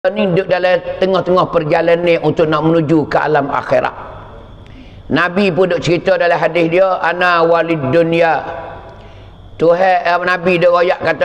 ni duduk dalam tengah-tengah perjalanan untuk nak menuju ke alam akhirat. Nabi pun duk cerita dalam hadis dia, ana walid dunya. Tuhan Nabi dia royak kata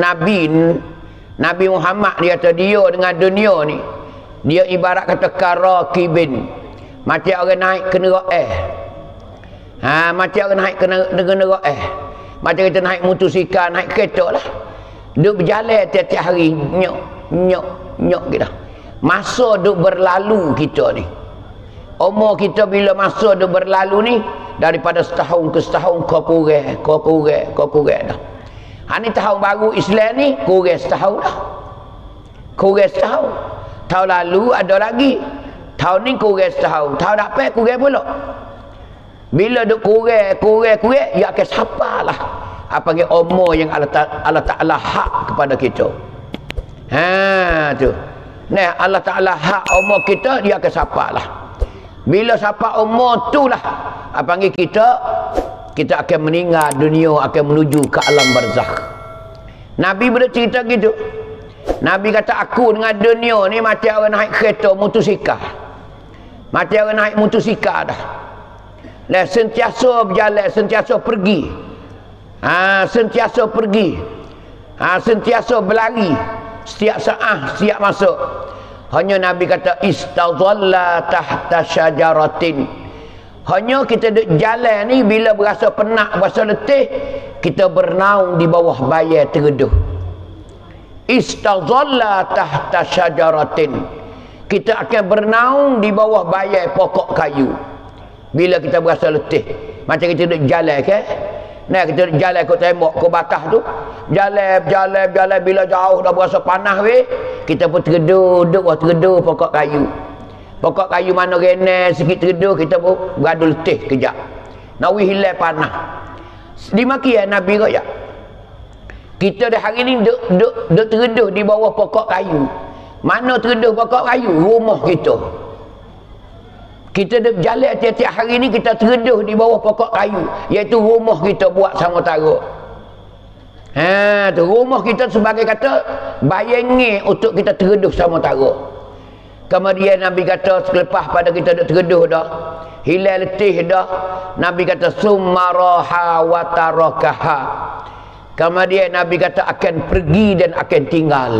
Nabi Muhammad dia kata dia dengan dunia ni dia ibarat kata karakibin, macam orang naik ke neraka. Macam orang naik ke neraka. Macam kita naik motosikal, naik kereta lah. Duk berjalan tiap-tiap hari, nyok kita. Masa duk berlalu kita ni. Umur kita bila masa duk berlalu ni daripada setahun ke setahun kau kurang dah. Ni tahun baru Islam ni kurang setahun dah. Kurang setahun. Tahun lalu ada lagi. Tahun ni kurang setahun. Tahun depan kurang pula. Bila duk kurang, ya akan sabarlah. Apa panggil umur yang Allah Ta'ala hak kepada kita. Tu. Nah, Allah Ta'ala hak umur kita, dia akan sabarlah. Bila sampai umur tu lah, apa panggil kita akan meninggal dunia, akan menuju ke alam barzakh. Nabi bercerita gitu. Nabi kata aku dengan dunia ni macam orang naik kereta motosikal. Macam orang naik motosikal dah. Lah sentiasa berjalan, sentiasa pergi. Sentiasa pergi. Sentiasa berlari. Setiap saat, setiap masa. Hanya Nabi kata istazalla tahta syajaratin. Hanya kita duduk jalan ni bila berasa penat, berasa letih, kita bernaung di bawah bayar tereduh. Istazalla tahta syajaratin. Kita akan bernaung di bawah bayar pokok kayu. Bila kita berasa letih, macam kita duduk jalan ke? Nah, kita jalan ke tembok, ke batas tu. Jalan bila jauh dah berasa panas weh, kita pun tergedur pokok kayu. Pokok kayu mana rene sikit tergedur, kita pun beradu letih kejap. Nak hilang panas. Dimaki Nabi royak. Kita dah hari ni duk tergedur di bawah pokok kayu. Mana tergedur pokok kayu? Rumah kita. Kita berjalan tiap-tiap hari ni kita tergeduh di bawah pokok kayu, iaitu rumah kita buat sama taruk. Tu rumah kita sebagai kata bayangi untuk kita tergeduh sama taruk. Kemudian Nabi kata selepas pada kita duk tergeduh dah, hilang letih dah, Nabi kata summa raha wa tarakaha. Kemudian Nabi kata akan pergi dan akan tinggal.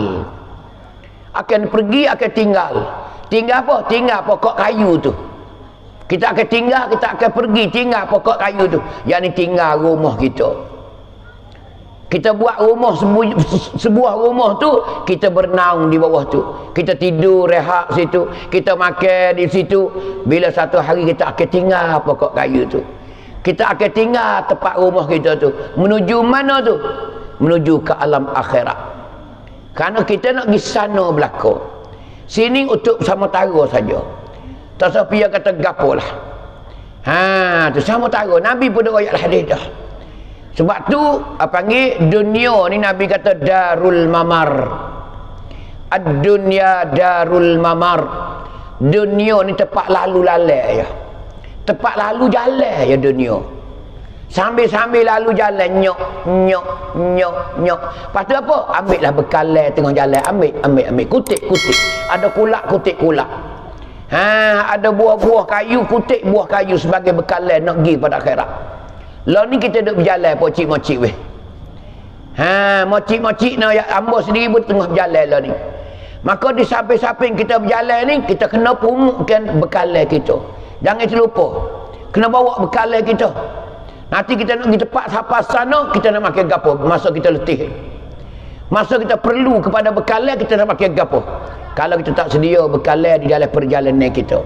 Akan pergi, akan tinggal. Tinggal apa? Tinggal pokok kayu tu. Kita akan tinggal, kita akan pergi tinggal pokok kayu tu. Yang ni tinggal rumah kita. Kita buat rumah, sebuah rumah tu, kita bernaung di bawah tu. Kita tidur, rehat situ. Kita makan di situ. Bila satu hari kita akan tinggal pokok kayu tu. Kita akan tinggal tempat rumah kita tu. Menuju mana tu? Menuju ke alam akhirat. Kerana kita nak pergi sana belakang. Sini untuk sementara saja. Tak sampai kata gapo lah. Tu sama taruh. Nabi pun dah royak hadis dah. Sebab tu apa panggil dunia ni Nabi kata darul mamar. Ad-dunya darul mamar. Dunia ni tempat lalu lalai ya. Tempat lalu jalan ya dunia. Sambil lalu jalan nyok. Lepas tu apa? Ambil lah bekalan tengah jalan. Ambil. Kutik. Ada kulak, kutik kulak. Ada buah-buah kayu, kutik buah kayu sebagai bekalan nak pergi pada akhirat. Lah ni kita duduk berjalan pocik-mocik weh. Mocik-mocik nak ambo sendiri pun tengah berjalan lah ni. Maka di samping-samping kita berjalan ni, kita kena pumukkan bekalan kita. Jangan terlupa. Kena bawa bekalan kita. Nanti kita nak pergi tempat sampai sana, kita nak makan gapo masa kita letih. Masa kita perlu kepada bekalan, kita nak makan gapo. Kalau kita tak sedia bekalan di dalam perjalanan kita.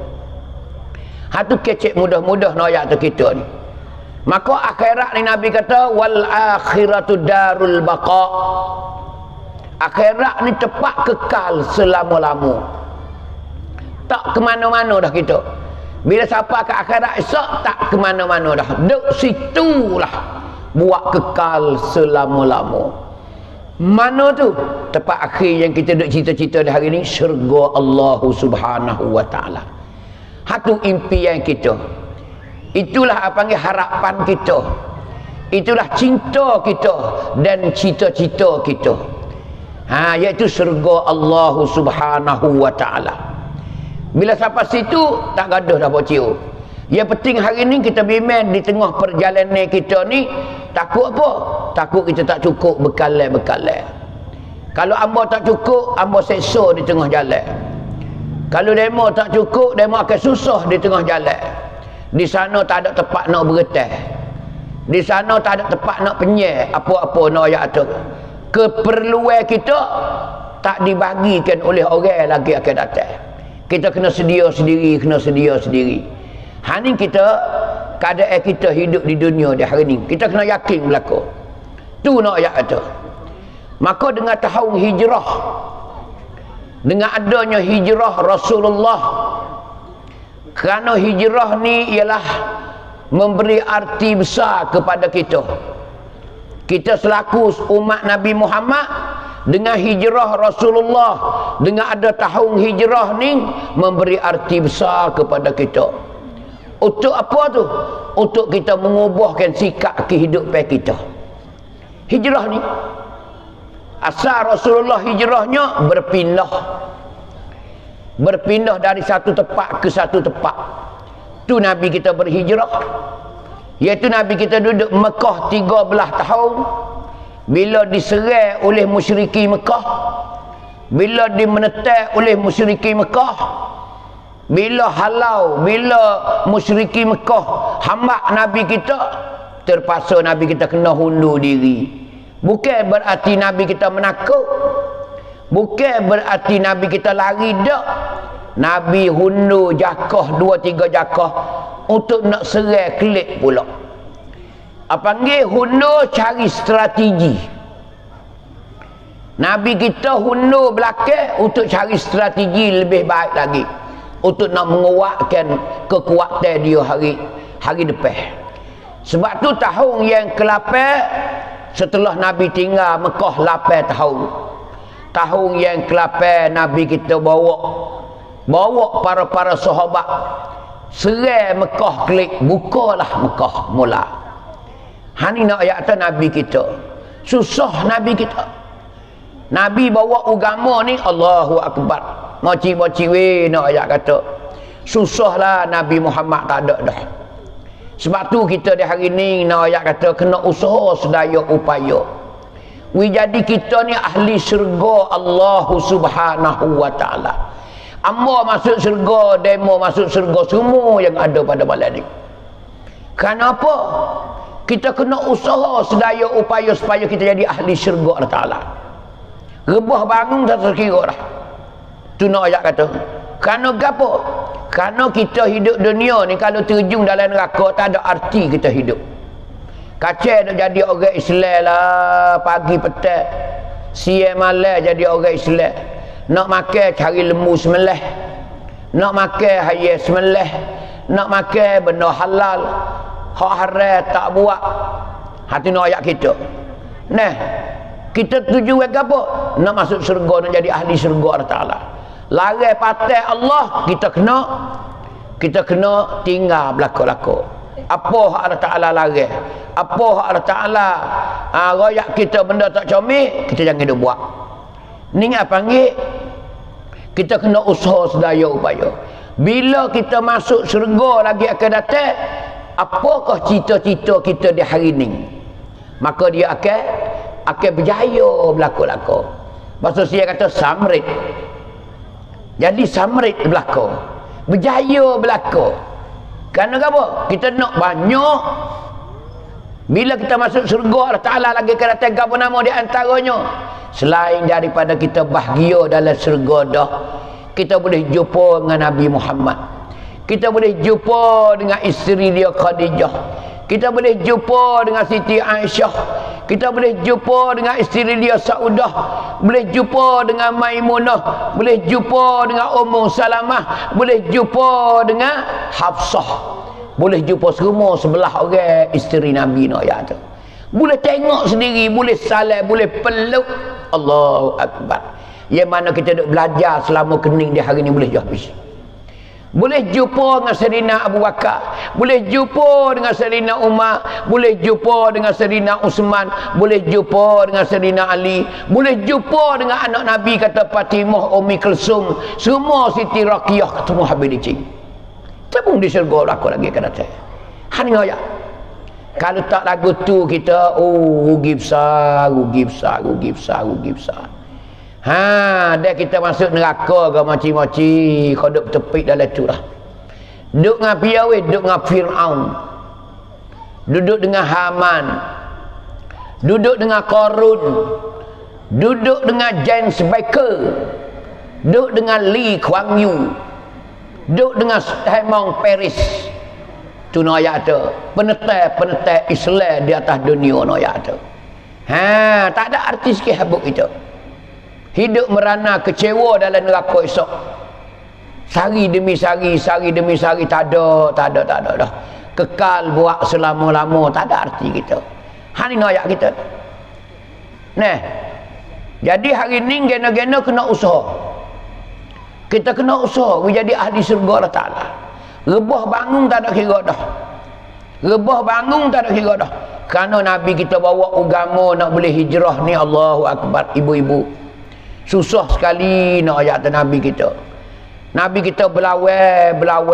Tu kecek mudah-mudah noyak tu kita ni. Maka akhirat ni Nabi kata wal akhiratu darul baqa. Akhirat ni tempat kekal selama-lama. Tak ke mana-mana dah kita. Bila sampai ke akhirat esok tak ke mana-mana dah. Duk situlah buat kekal selama-lama. Mana tu? Tempat akhir yang kita duk cita-cita di hari ni, syurga Allah Subhanahu wa taala. Hatu impian kita. Itulah apa panggil harapan kita. Itulah cinta kita dan cita-cita kita. Iaitu syurga Allah Subhanahu wa taala. Bila sampai situ tak gaduh dah bocil. Yang penting hari ni kita bimbing di tengah perjalanan kita ni, takut apa? Takut kita tak cukup bekalan-bekalan. Kalau ambo tak cukup, ambo seksa di tengah jalan. Kalau demo tak cukup, demo akan susah di tengah jalan. Di sana tak ada tempat nak beretah. Di sana tak ada tempat nak penyel apa-apa nak ayat tu. Keperluan kita tak dibagikan oleh orang lagi akan datang. Kita kena sedia sendiri, kena sedia sendiri. Ni kita, keadaan kita hidup di dunia di hari ni, kita kena yakin berlaku. Tu nak ayat tu. Maka dengan tahun hijrah, dengan adanya hijrah Rasulullah, kerana hijrah ni ialah memberi arti besar kepada kita. Kita selaku umat Nabi Muhammad, dengan hijrah Rasulullah, dengan ada tahun hijrah ni, memberi arti besar kepada kita. Untuk apa tu? Untuk kita mengubahkan sikap kehidupan kita. Hijrah ni, asal Rasulullah hijrahnya berpindah dari satu tempat ke satu tempat. Tu Nabi kita berhijrah. Iaitu Nabi kita duduk Mekah 13 tahun. Bila diserang oleh musyriki Mekah, bila dimenetak oleh musyriki Mekah, bila halau, bila musyriki Mekah hambak Nabi kita, terpaksa Nabi kita kena hundur diri. Bukan berarti Nabi kita menakut, bukan berarti Nabi kita lari, dak. Nabi hundur jakah 2-3 jakah untuk nak serang kelik pula. Panggil hundur cari strategi. Nabi kita hundur belakang untuk cari strategi lebih baik lagi, untuk nak menguatkan kekuatan dia hari depan. Sebab tu tahun yang ke-8 setelah Nabi tinggal Mekah 8 tahun, tahun yang ke-8 Nabi kita bawa para sahabat serang Mekah kelik, bukalah Mekah mula. Ni nak ayat tu Nabi kita. Susah Nabi kita. Nabi bawa agama ni, Allahu Akbar. Moci-moci weh nak ayat kata. Susahlah Nabi Muhammad tak ada dah. Sebab tu kita di hari ni nak ayat kata kena usaha sedaya upaya. Jadi kita ni ahli syurga Allah Subhanahu wa taala. Amba masuk syurga, demo masuk syurga, semua yang ada pada malam ni. Kenapa? Kita kena usaha sedaya upaya supaya kita jadi ahli syurga Allah Ta'ala. Rebah bangun tak terkira dah. Tu nak ayat kata. Kerana apa? Kerana kita hidup dunia ni, kalau terjun dalam neraka tak ada arti kita hidup. Kacau nak jadi orang Islam lah, pagi petang, siang malam jadi orang Islam. Nak makan cari lembu semelah, nak makan hayat semelah, nak makan benda halal, hak haram tak buat. Hati nak ayat kita. Nah, kita tuju ke apa? Nak masuk syurga, nak jadi ahli syurga Allah Ta'ala. Lari patah Allah, kita kena tinggal belakang-belakang. Apa hak Allah Ta'ala lari, apa hak Allah Ta'ala royak kita benda tak comel, kita jangan dia buat. Ni apa panggil? Kita kena usaha sedaya upaya. Bila kita masuk syurga lagi akan datang, apakah cita-cita kita di hari ni? Maka dia akan berjaya belakang-belakang. Maksud saya kata samrit. Jadi samrit belakang, berjaya belakang. Kerana apa? Kita nak banyak. Bila kita masuk syurga Allah Ta'ala lagi akan datang apa nama di antaranya, selain daripada kita bahagia dalam syurga dah, kita boleh jumpa dengan Nabi Muhammad, kita boleh jumpa dengan isteri dia Khadijah, kita boleh jumpa dengan Siti Aisyah, kita boleh jumpa dengan isteri dia Saudah, boleh jumpa dengan Maimunah, boleh jumpa dengan Ummu Salamah, boleh jumpa dengan Hafsah, boleh jumpa semua sebelah orang isteri Nabi nak ayat tu. Boleh tengok sendiri, boleh salam, boleh peluk. Allahu Akbar. Yang mana kita duk belajar selama kening di hari ni boleh habis. Boleh jumpa dengan Sayyidina Abu Bakar, boleh jumpa dengan Sayyidina Umar, boleh jumpa dengan Sayyidina Uthman, boleh jumpa dengan Sayyidina Ali, boleh jumpa dengan anak Nabi kata Fatimah, Ummi Kulsum, semua Siti Raqiyah ketemu Habib Dicing. Tepung di syurga aku lagi kata saya. Hani ya. Kalau tak lagu tu kita rugi besar, rugi besar, rugi besar, rugi besar. Dia kita masuk neraka ke maci-maci, kau duduk tepik dalam tu lah. Duduk dengan piawai, duduk dengan Fir'aun, duduk dengan Haman, duduk dengan Qarun, duduk dengan James Baker, duduk dengan Lee Kuan Yew, duduk dengan Simon Paris. Tu ayat tu penetai Islam di atas dunia ayat tu. Tak ada arti sikit habuk itu. Hidup merana kecewa dalam neraka esok. Sehari demi sehari, sehari demi sehari, tak ada dah. Kekal buat selama-lama, tak ada arti kita. Ini ayat kita. Nah, jadi hari ni gena-gena kena usaha. Kita kena usaha menjadi ahli syurga Allah Ta'ala. Rebah bangun tak ada kira dah. Rebah bangun tak ada kira dah. Kerana Nabi kita bawa agama nak boleh hijrah ni, Allahu Akbar, ibu-ibu. Susah sekali nak ayat Nabi kita. Nabi kita belawai.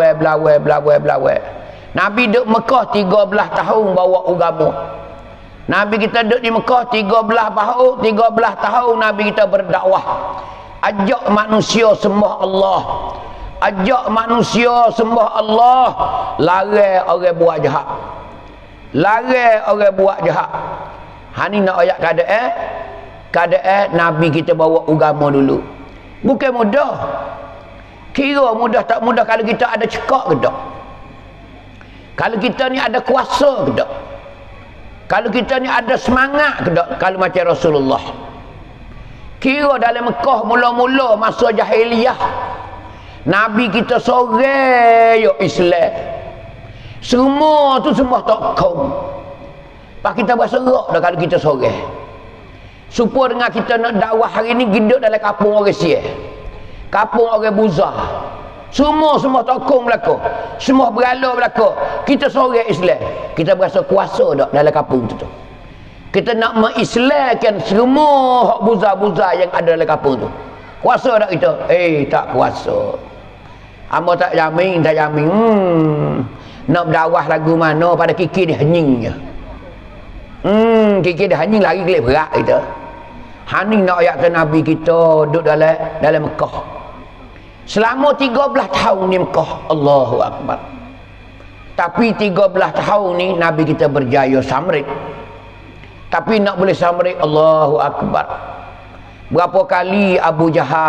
Nabi duduk Mekah 13 tahun bawa agama. Nabi kita duduk di Mekah 13 tahun Nabi kita berdakwah. Ajak manusia sembah Allah. Ajak manusia sembah Allah. Larang orang buat jahat. Larang orang buat jahat. Ni nak ayat keadaan Nabi kita bawa agama dulu. Bukan mudah. Kira mudah tak mudah kalau kita ada cekak ke tak? Kalau kita ni ada kuasa ke tak? Kalau kita ni ada semangat ke tak? Kalau macam Rasulullah. Kira dalam Mekah mula-mula masa jahiliyah, Nabi kita sore yo Islam. Semua tu sembah tak kaum. Pak kita berserak dah kalau kita sore. Supaya dengan kita nak dakwah hari ni hidup dalam kampung orang Sia. Kampung orang Buzah. Semua tokong belaka. Semua berala belaka. Kita sore Islam. Kita berasa kuasa dak dalam kampung tu. Kita nak mengislamkan semua hak Buzah-Buzah yang ada dalam kampung tu. Kuasa tak kita? Tak kuasa. Amba tak jamin. Nak berdakwah lagu mana pada kiki dia henying je. Kiki dia henying lagi kelip berat kita. Hani nak ayat Nabi kita duduk dalam Mekah. Selama 13 tahun di Mekah. Allahu Akbar. Tapi 13 tahun ni Nabi kita berjaya samrit. Tapi nak boleh samrit, Allahu Akbar. Berapa kali Abu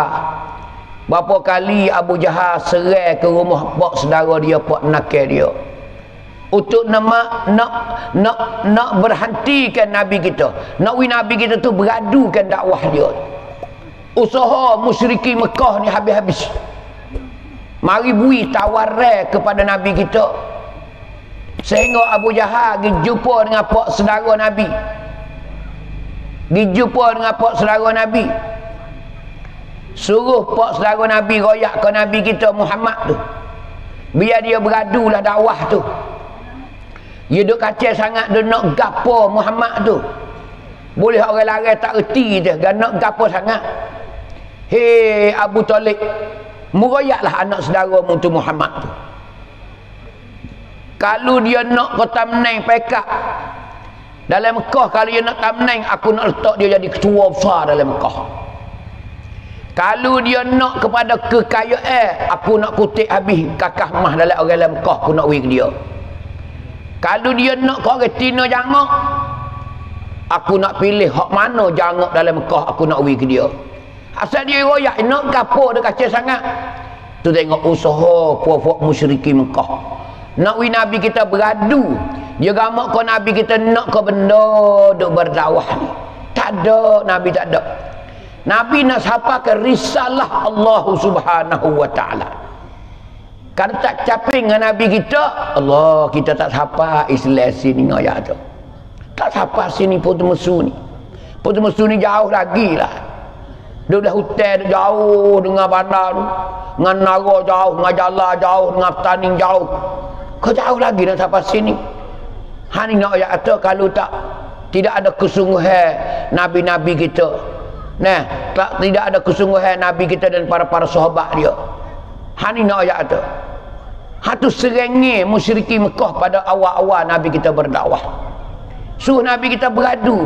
Jahal serai ke rumah pak saudara dia, pak nakal dia. Untuk nak berhentikan Nabi kita. Nak Nabi kita tu beradukan dakwah dia. Usaha musyriki Mekah ni habis-habis. Mari bui tawaran kepada Nabi kita. Sehingga Abu Jahal pergi jumpa dengan pak saudara Nabi. Suruh pak saudara Nabi royak ke Nabi kita Muhammad tu. Biar dia beradulah dakwah tu. Dia duk kacau sangat dia nak gapo Muhammad tu. Boleh orang lain tak erti je, nak gapo sangat. Hei Abu Talib, meroyaklah anak saudaramu tu Muhammad tu. Kalau dia nak kau tamneng pekak dalam Mekah, kalau dia nak tamneng, aku nak letak dia jadi ketua besar dalam Mekah. Kalau dia nak kepada kekayaan, aku nak kutip habis kakak mah dalam orang dalam Mekah, aku nak wik dia. Kalau dia nak kau retina jangak, aku nak pilih hak mana jangak dalam Mekah, aku nak wik dia. Asal dia royak nak gapo dia kacau sangat. Tu tengok usaha puak-puak musyriki Mekah. Nak Nabi kita beradu. Dia gamak kau Nabi kita nak ke benda duk berdakwah ni. Tak ada, Nabi tak ada. Nabi nak sampaikan risalah Allah Subhanahu wa taala. Kalau tak caping dengan Nabi kita, Allah kita tak sampai Islam sini ayat tu. Tak sampai sini Putu Mesu ni. Putu Mesu ni jauh lagi lah. Duduk dah hutan jauh dengan bandar tu. Dengan nara jauh, dengan jalan jauh, dengan petani jauh. Kau jauh lagi nak sampai sini. Hani nak ayat kata kalau tidak ada kesungguhan Nabi-Nabi kita. Nah, tidak ada kesungguhan Nabi kita dan para sahabat dia. Hani nak ayat kata. Hatu serengnya musyrikin Mekah pada awal-awal Nabi kita berdakwah. Suruh Nabi kita beradu.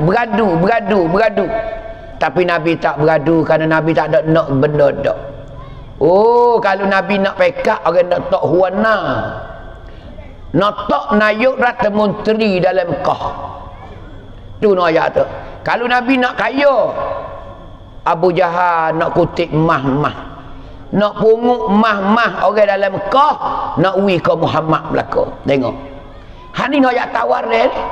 Tapi Nabi tak beradu kerana Nabi tak ada nak benda dak. Oh, kalau Nabi nak pekak orang nak tok huana. Nak tok nayuk rata menteri dalam Mekah. Tu nak ayat tu. Kalau Nabi nak kaya, Abu Jahal nak kutip mah-mah. Nak pungut mah-mah orang dalam Mekah, nak ui ke Muhammad belaka. Tengok. Hani nak ayat tawar dia ni.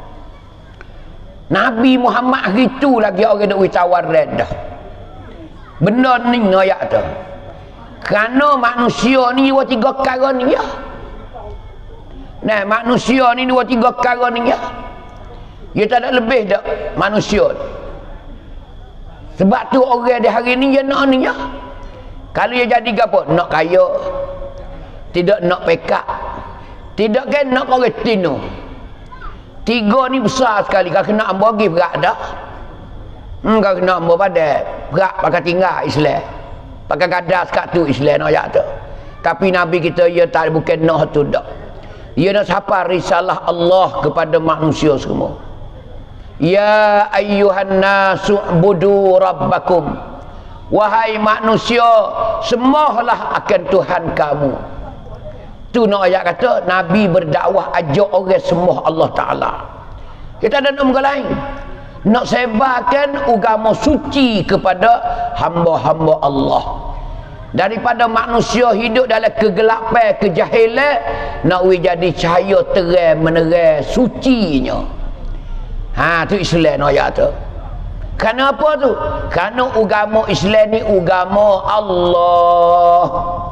Nabi Muhammad gitu lagi orang nak ui tawar dia dah. Benda ni nak ayat tu. Kerana manusia ni dua tiga perkara ni ya. Nah, manusia ni dua tiga perkara ni ya. Dia tak ada lebih dak manusia. Sebab tu orang di hari ni dia nak ni ya. Kalau dia jadi apa? Nak kaya. Tidak nak pekak. Tidak kan nak orang tino. Tiga ni besar sekali. Kalau kena ambil lagi berat dah. Kalau kena ambil pada berat pakai tinggal Islam. Pakai gadas kat tu Islam nak ayat tu. Tapi Nabi kita ia tak bukan nak tu dak. Ia nak sapa risalah Allah kepada manusia semua. Ya ayyuhan nasu budu rabbakum. Wahai manusia, sembahlah akan Tuhan kamu. Tu nak ayat kata Nabi berdakwah ajak orang sembah Allah Ta'ala. Kita ada nama lain. Nak sebarkan agama suci kepada hamba-hamba Allah. Daripada manusia hidup dalam kegelapan, kejahilan, nak jadi cahaya terang menerang sucinya. Tu Islam nak ayat tu. Kenapa tu? Kerana agama Islam ni agama Allah.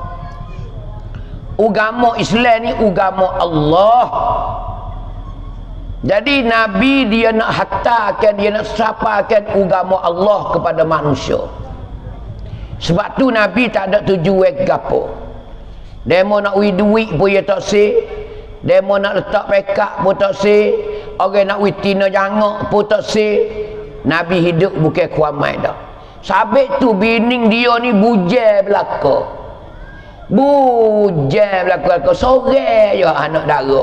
Agama Islam ni agama Allah. Jadi Nabi dia nak hantarkan, dia nak sapakan agama Allah kepada manusia. Sebab tu Nabi tak ada tujuan gapo. Demo nak wi duit pun dia tak se. Demo nak letak pekak pun tak se. Orang nak wi tina jangak pun tak se. Nabi hidup bukan kuamai dah. Sabit tu bining dia ni bujai belaka. Bujai belaka. Sore je anak dara.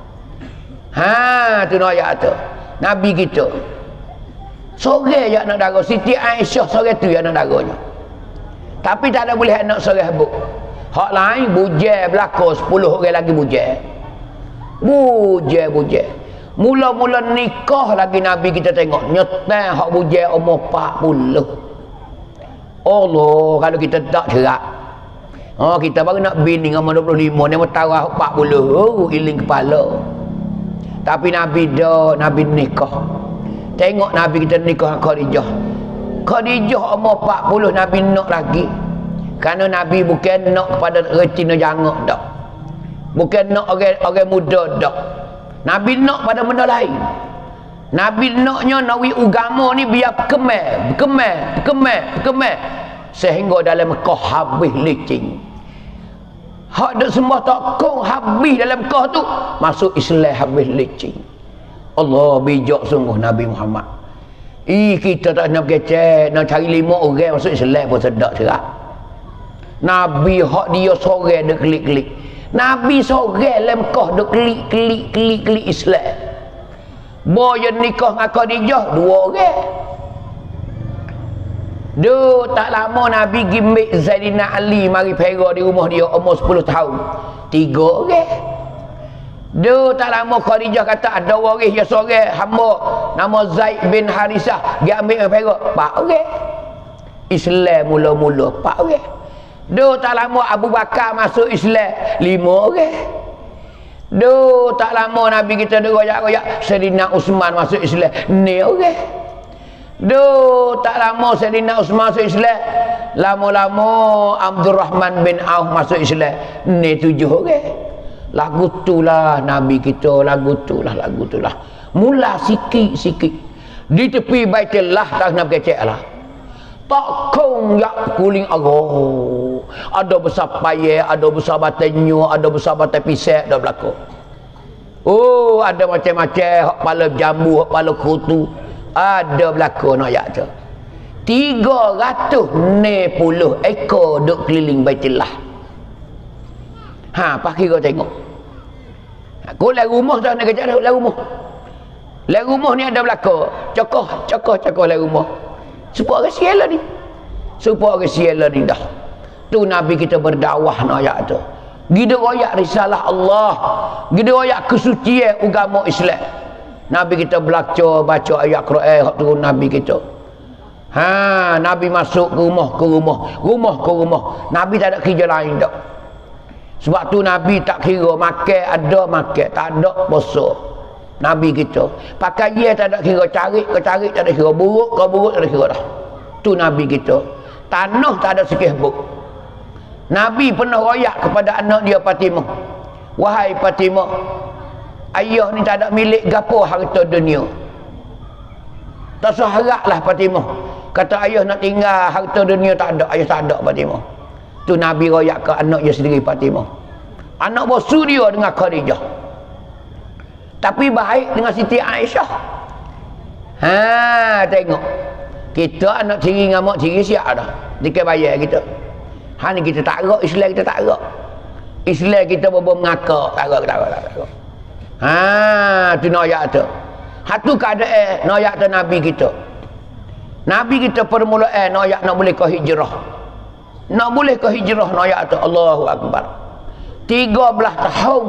Tu nak ayat tu. Nabi kita. Sore je anak dara. Siti Aisyah sore tu anak daranya. Tapi tak ada boleh anak sore habuk. Hak lain bujai belaka 10 orang lagi bujai. Bujai. Mula-mula nikah lagi Nabi kita tengok nyetan hak bujai umur 40. Allah, kalau kita tak cerak. Kita baru nak bini umur 25, dia mau tahu 40. Iling kepala. Tapi Nabi nikah. Tengok Nabi kita nikah dengan Khadijah. Khadijah umur 40 Nabi nak lagi. Kerana Nabi bukan nak kepada retina jangak dak. Bukan nak orang muda dak. Nabi nak pada benda lain. Nabi naknya nawi agama ni biar berkemar. Sehingga dalam Mekah habis licin. Hak dak sembah tokong habis dalam Mekah tu, masuk Islam habis licin. Allah bijak sungguh Nabi Muhammad. Kita tak nak kecek, nak cari 5 orang masuk Islam pun sedap cerak. Nabi hak dia sore dak klik-klik. Nabi sore dalam Mekah duk klik Islam. Boy nikah dengan Khadijah 2 orang. Tak lama Nabi gimbik Zaidina Ali mari pera di rumah dia umur 10 tahun. 3 orang. Tak lama Khadijah kata ada waris dia sore hamba nama Zaid bin Harisah dia ambil pera 4 orang. Islam mula-mula 4 orang. Tak lama Abu Bakar masuk Islam 5 orang. Tak lama Nabi kita royak-royak Sayyidina Uthman masuk Islam 6 orang. Tak lama Sayyidina Uthman masuk Islam, lama-lama Abdul Rahman bin Auf masuk Islam 7 orang. Lagu tulah Nabi kita, lagu tulah. Mula sikit-sikit di tepi Baitullah tak nak kecek lah. Tak kong yak kuling ago. Ada besar payah, ada besar batanyu, ada besar batang pisek dah berlaku. Oh, ada macam-macam hak kepala jambu, hak kepala kutu. Ada berlaku nak yak tu. 360 ekor duk keliling Baitullah. Ha, pak kira tengok. Aku lai rumah tu nak kerja lai rumah. Lai rumah ni ada berlaku. Cokoh lai rumah. Supaya orang sial ni. Supaya orang sial ni dah. Tu Nabi kita berdakwah nak ayat tu. Gida royak risalah Allah. Gida royak kesucian agama Islam. Nabi kita baca ayat Quran hak turun Nabi kita. Ha, Nabi masuk ke rumah. Nabi tak ada kerja lain dak. Sebab tu Nabi tak kira makan ada makan, tak ada puasa. Nabi kita pakai dia tak ada kira, cari tak ada kira, buruk tak ada kira dah. Tu Nabi kita. Tanah tak ada sikit buk. Nabi pernah royak kepada anak dia Fatimah. Wahai Fatimah, ayah ni tak ada milik gapo harta dunia. Tak usah haraplah Fatimah. Kata ayah nak tinggal harta dunia tak ada, ayah tak ada Fatimah. Tu Nabi royak ke anak dia sendiri Fatimah. Anak bosu dia dengan Khadijah. Tapi baik dengan Siti Aisyah. Ha, tengok. Kita anak tiri dengan mak tiri siap dah. Dia bayar kita. Ha ni kita tak rak, Islam kita tak rak. Islam kita berbom mengakak, tak rak. Ha, tu noyak tu. Hatu keadaan noyak tu Nabi kita. Nabi kita permulaan noyak nak boleh ke hijrah. Nak boleh ke hijrah noyak tu Allahu Akbar. 13 tahun.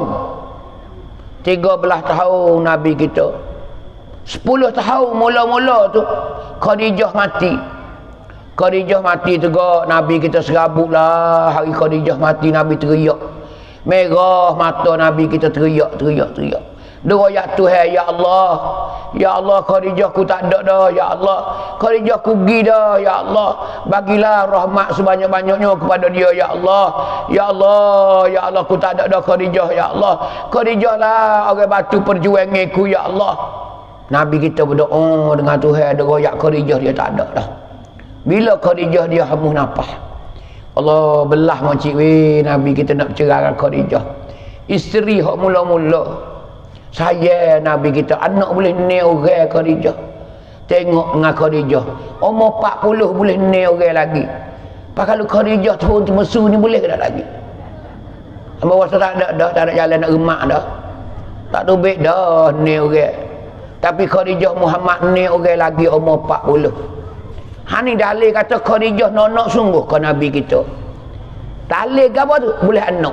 13 tahun Nabi kita. 10 tahun mula-mula tu Khadijah mati. Khadijah mati tu Nabi kita serabut lah. Hari Khadijah mati Nabi teriak. Merah mata Nabi kita teriak. Dua ya Tuhan, ya Allah Khadijah ku tak ada dah, ya Allah Khadijah ku pergi dah, ya Allah bagilah rahmat sebanyak-banyaknya kepada dia, ya Allah ku tak ada dah Khadijah, ya Allah Khadijah lah orang batu perjuangan ku, ya Allah. Nabi kita berdoa dengan Tuhan, dia royak Khadijah dia tak ada dah. Bila Khadijah dia hamuh nafas, Allah belah macik Nabi kita nak bercerai Khadijah, isteri hak mula-mula. Saya Nabi kita anak boleh ni orang Khadijah. Tengok dengan Khadijah umur 40 boleh ni orang lagi. Kalau Khadijah turun tu mesu ni boleh ke tak lagi? Hamba rasa tak ada jalan nak remak dah. Tak tubik dah ni orang. Tapi Khadijah Muhammad ni orang lagi umur 40. Hani dalil kata Khadijah nonok sungguh ke Nabi kita. Dalil apa tu? Boleh anak.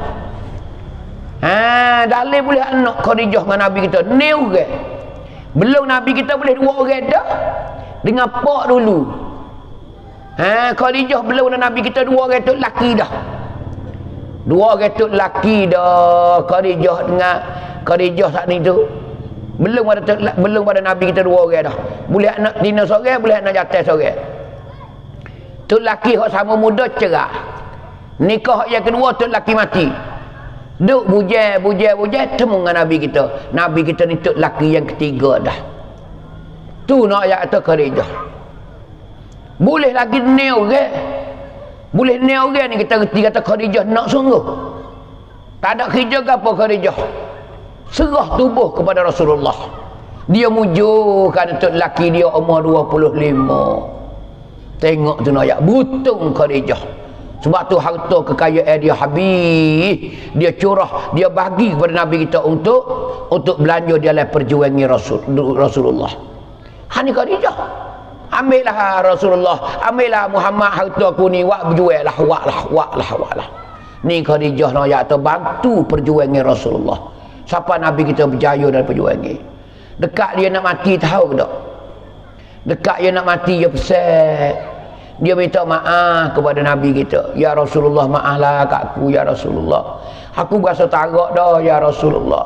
Ha, dalil boleh anak Khadijah dengan Nabi kita ni orang. Belum Nabi kita boleh dua orang dah dengan pak dulu. Ha, Khadijah belum dengan Nabi kita dua orang tu laki dah. Dua orang tu laki dah. Khadijah saat ni tu belum pada Nabi kita dua orang dah. Boleh anak tina seorang, boleh anak jatah seorang. Tu laki hak sama muda cerah. Nikah yang kedua tu laki mati. Duk bujai temu dengan Nabi kita. Nabi kita ni tok laki yang ketiga dah. Tu nak ayat tu Khadijah. Boleh lagi ni orang. Boleh ni orang ni kita reti kata Khadijah nak sungguh. Tak ada kerja ke apa Khadijah. Serah tubuh kepada Rasulullah. Dia mujurkan tok laki dia umur 25. Tengok tu nak ayat butung Khadijah. Sebab tu harta kekayaan dia habis, dia curah, dia bagi kepada Nabi kita untuk belanja dia dalam perjuangan Rasulullah. Hani Khadijah. Ambillah Rasulullah, ambillah Muhammad harta aku ni, wak berjual lah, wak lah. Ni Khadijah nak ya bantu perjuangan Rasulullah. Siapa Nabi kita berjaya dalam perjuangan. Dekat dia nak mati tahu ke tak? Dekat dia nak mati dia pesan. Dia minta maaf kepada Nabi kita. Ya Rasulullah, maaflah kat aku ya Rasulullah. Aku berasa tarak dah ya Rasulullah.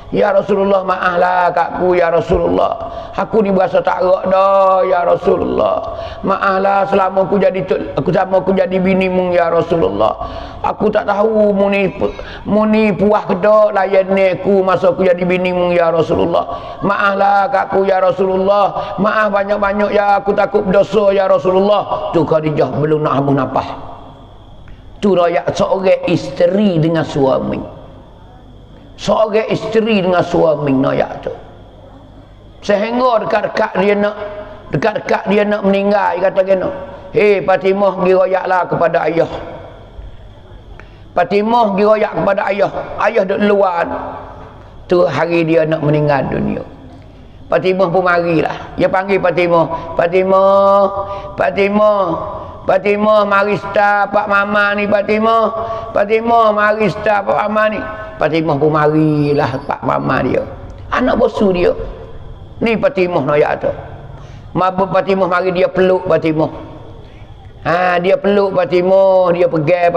Ya Rasulullah, maaflah kakku ya Rasulullah. Aku ni berasa tak rak dah ya Rasulullah. Maaflah selama aku jadi bini mung ya Rasulullah. Aku tak tahu muni puah ke dak layan ni aku masa aku jadi bini mung ya Rasulullah. Maaflah kakku ya Rasulullah. Maaf banyak-banyak ya, aku takut berdosa ya Rasulullah. Tu Khadijah belum nak habis nafas. Tu rakyat seorang isteri dengan suami. Seorang isteri dengan suami noyak tu. Sehingga dekat-dekat dia nak meninggal, dia kata gini, "Hei Fatimah, pergi royaklah kepada ayah." Fatimah pergi royak kepada ayah. Ayah duduk luar. Tu hari dia nak meninggal dunia. Fatimah pun marilah. Dia panggil Fatimah. Fatimah, mari start Pak Mama ni Fatimah. Fatimah, mari start Pak Mama ni. Fatimah pun marilah Pak Mama dia. Anak bosu dia. Ni Fatimah noyak tu. Mabuk Fatimah mari dia peluk Fatimah. Dia peluk Fatimah, dia pegang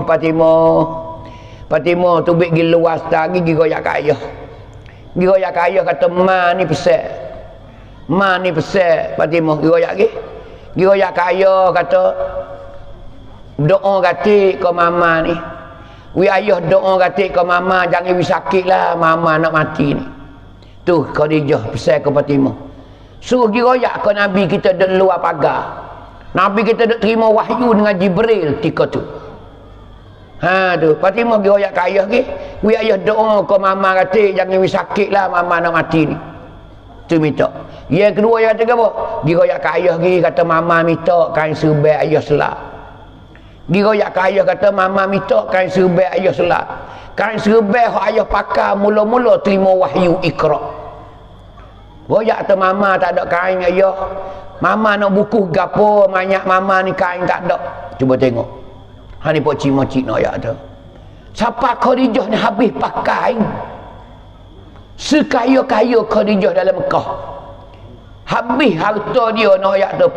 Fatimah tu pergi luar lagi pergi royak kat ayah. Pergi royak kat ayah kata, "Ma ni pesan. Ma ni pesan." Fatimah pergi royak lagi. Dia royak kat ayah kata, "Doa katik ke mama ni. Wi ayah doa katik ke mama, jangan wi sakit lah mama nak mati ni." Tu Khadijah pesan ke Fatimah. Suruh dia royak ke Nabi kita duduk luar pagar. Nabi kita duduk terima wahyu dengan Jibril ketika tu. Tu Fatimah dia royak kat ayah ke, "Wi ayah doa ke mama katik, jangan wi sakit lah mama nak mati ni." Tu minta. Yang kedua yang kata apa? Dia royak kat ayah lagi kata, "Mama minta kain serban ayah selak." Dia royak kat ayah kata, "Mama minta kain serban ayah selak." Kain serban yang ayah pakai mula-mula terima wahyu Iqra. Royak kata, "Mama tak ada kain ayah. Mama nak buku gapo banyak mama ni kain tak ada." Cuba tengok. Ni pok cik-cik nak ayat tu. Siapa Khadijah ni habis pakai kain. Sekaya-kaya Khadijah dalam Mekah. Habis harta dia nak ayat tu.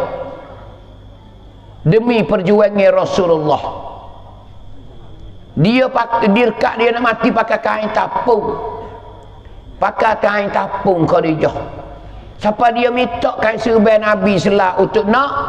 Demi perjuangan Rasulullah. Dia dekat dia nak mati pakai kain tapung. Pakai kain tapung Khadijah. Siapa dia minta kain serban Nabi selak untuk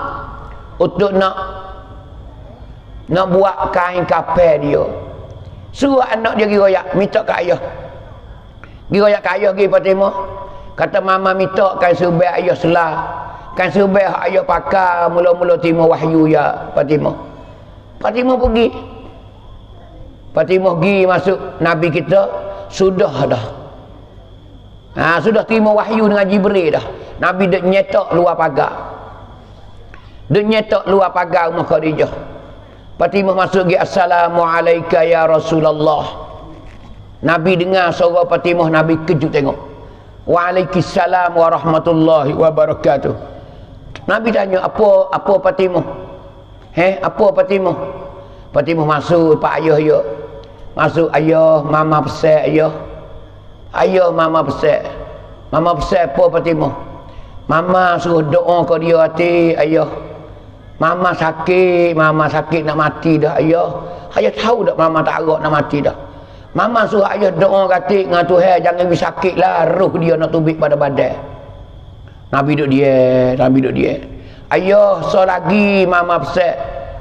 nak buat kain kapal dia. Suruh anak dia pergi royak, minta kat ayah. Pergi royak kat ayah pergi Fatimah. Kata, "Mama minta kain serban ayah selak. Kain serban ayah pakai mula-mula terima wahyu ya Fatimah." Fatimah pergi. Fatimah pergi masuk Nabi kita sudah dah. Sudah terima wahyu dengan Jibril dah. Nabi duk nyetak luar pagar. Duk nyetak luar pagar rumah Khadijah. Fatimah masuk pergi, "Assalamualaikum ya Rasulullah." Nabi dengar suara Fatimah, Nabi kejut tengok. "Waalaikumsalam warahmatullahi wabarakatuh." Nabi tanya, apa Fatimah? Apa Fatimah? Fatimah masuk pak ayah dia. Masuk, "Ayah, mama pesan ayah." "Ayah, mama pesan." "Mama pesan apa Fatimah?" "Mama suruh doa ke dia hati ayah. Mama sakit nak mati dah ayah. Ayah tahu tak mama tak arak nak mati dah. Mama suruh ayah doa katik dengan Tuhan, jangan bi sakit lah, roh dia nak tubik pada badan." Nabi duduk dia. "Ayah, so lagi mama pesan.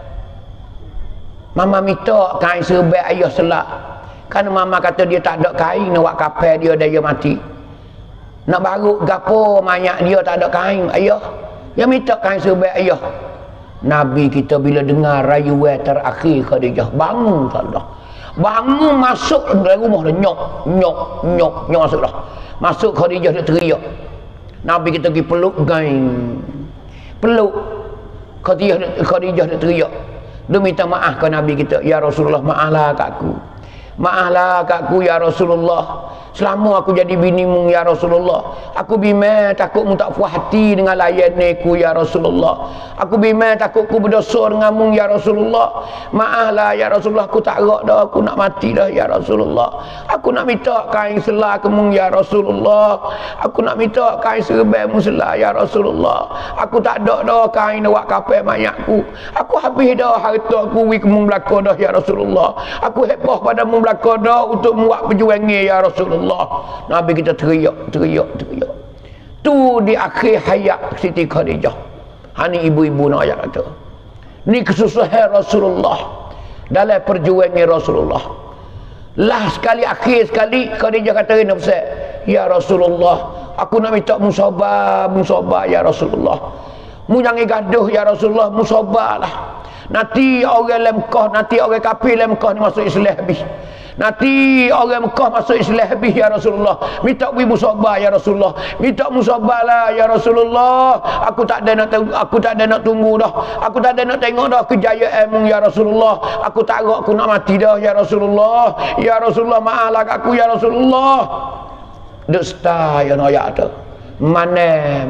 Mama minta kain serban ayah selak. Kan mama kata dia tak ada kain nak buat kapal dia dan dia mati. Nak baru gapo mayat dia tak ada kain ayah. Dia minta kain serban ayah." Nabi kita bila dengar rayuan terakhir Khadijah, bangun tak dah. Bangun masuk dalam rumah dah, nyok masuk dah. Masuk Khadijah dia teriak. Nabi kita pergi peluk peluk Khadijah dia teriak. Dia minta maaf ke Nabi kita, "Ya Rasulullah, maaflah kakku. Maaflah kakku ya Rasulullah. Selama aku jadi binimu ya Rasulullah, aku bimbang takut mu tak puas hati dengan layan aku ya Rasulullah. Aku bimbang takut ku berdosa denganmu ya Rasulullah. Maaflah ya Rasulullah, aku tak rak dah, aku nak mati dah ya Rasulullah. Aku nak minta kain selak kamu ya Rasulullah. Aku nak minta kain serbanmu selak ya Rasulullah. Aku tak ada dah kain nak buat kapal mayatku. Aku habis dah harta aku kamu belaka dah ya Rasulullah. Aku heboh padamu belaka dah untuk buat perjuangan ya Rasulullah. Rasulullah. Nabi kita teriak. Tu di akhir hayat Siti Khadijah. Hani ibu-ibu nak ayat kata. Ni kesusahan Rasulullah dalam perjuangan Rasulullah. Lah sekali akhir sekali Khadijah kata dengan Ustaz, ya Rasulullah, aku nak minta musabah ya Rasulullah. Mu jangan gaduh ya Rasulullah, musabahlah. Nanti orang Mekah, nanti orang kafir Mekah ni masuk Islam habis. Nanti orang Mekah masuk Islam habis ya Rasulullah. Minta musabah ya Rasulullah. Minta musabahlah ya Rasulullah. Aku tak ada nak tunggu dah. Aku tak ada nak tengok dah kejayaan ya Rasulullah. Aku takut aku nak mati dah ya Rasulullah. Ya Rasulullah, maaflah aku ya Rasulullah. Dusta ya noyak tu. Mana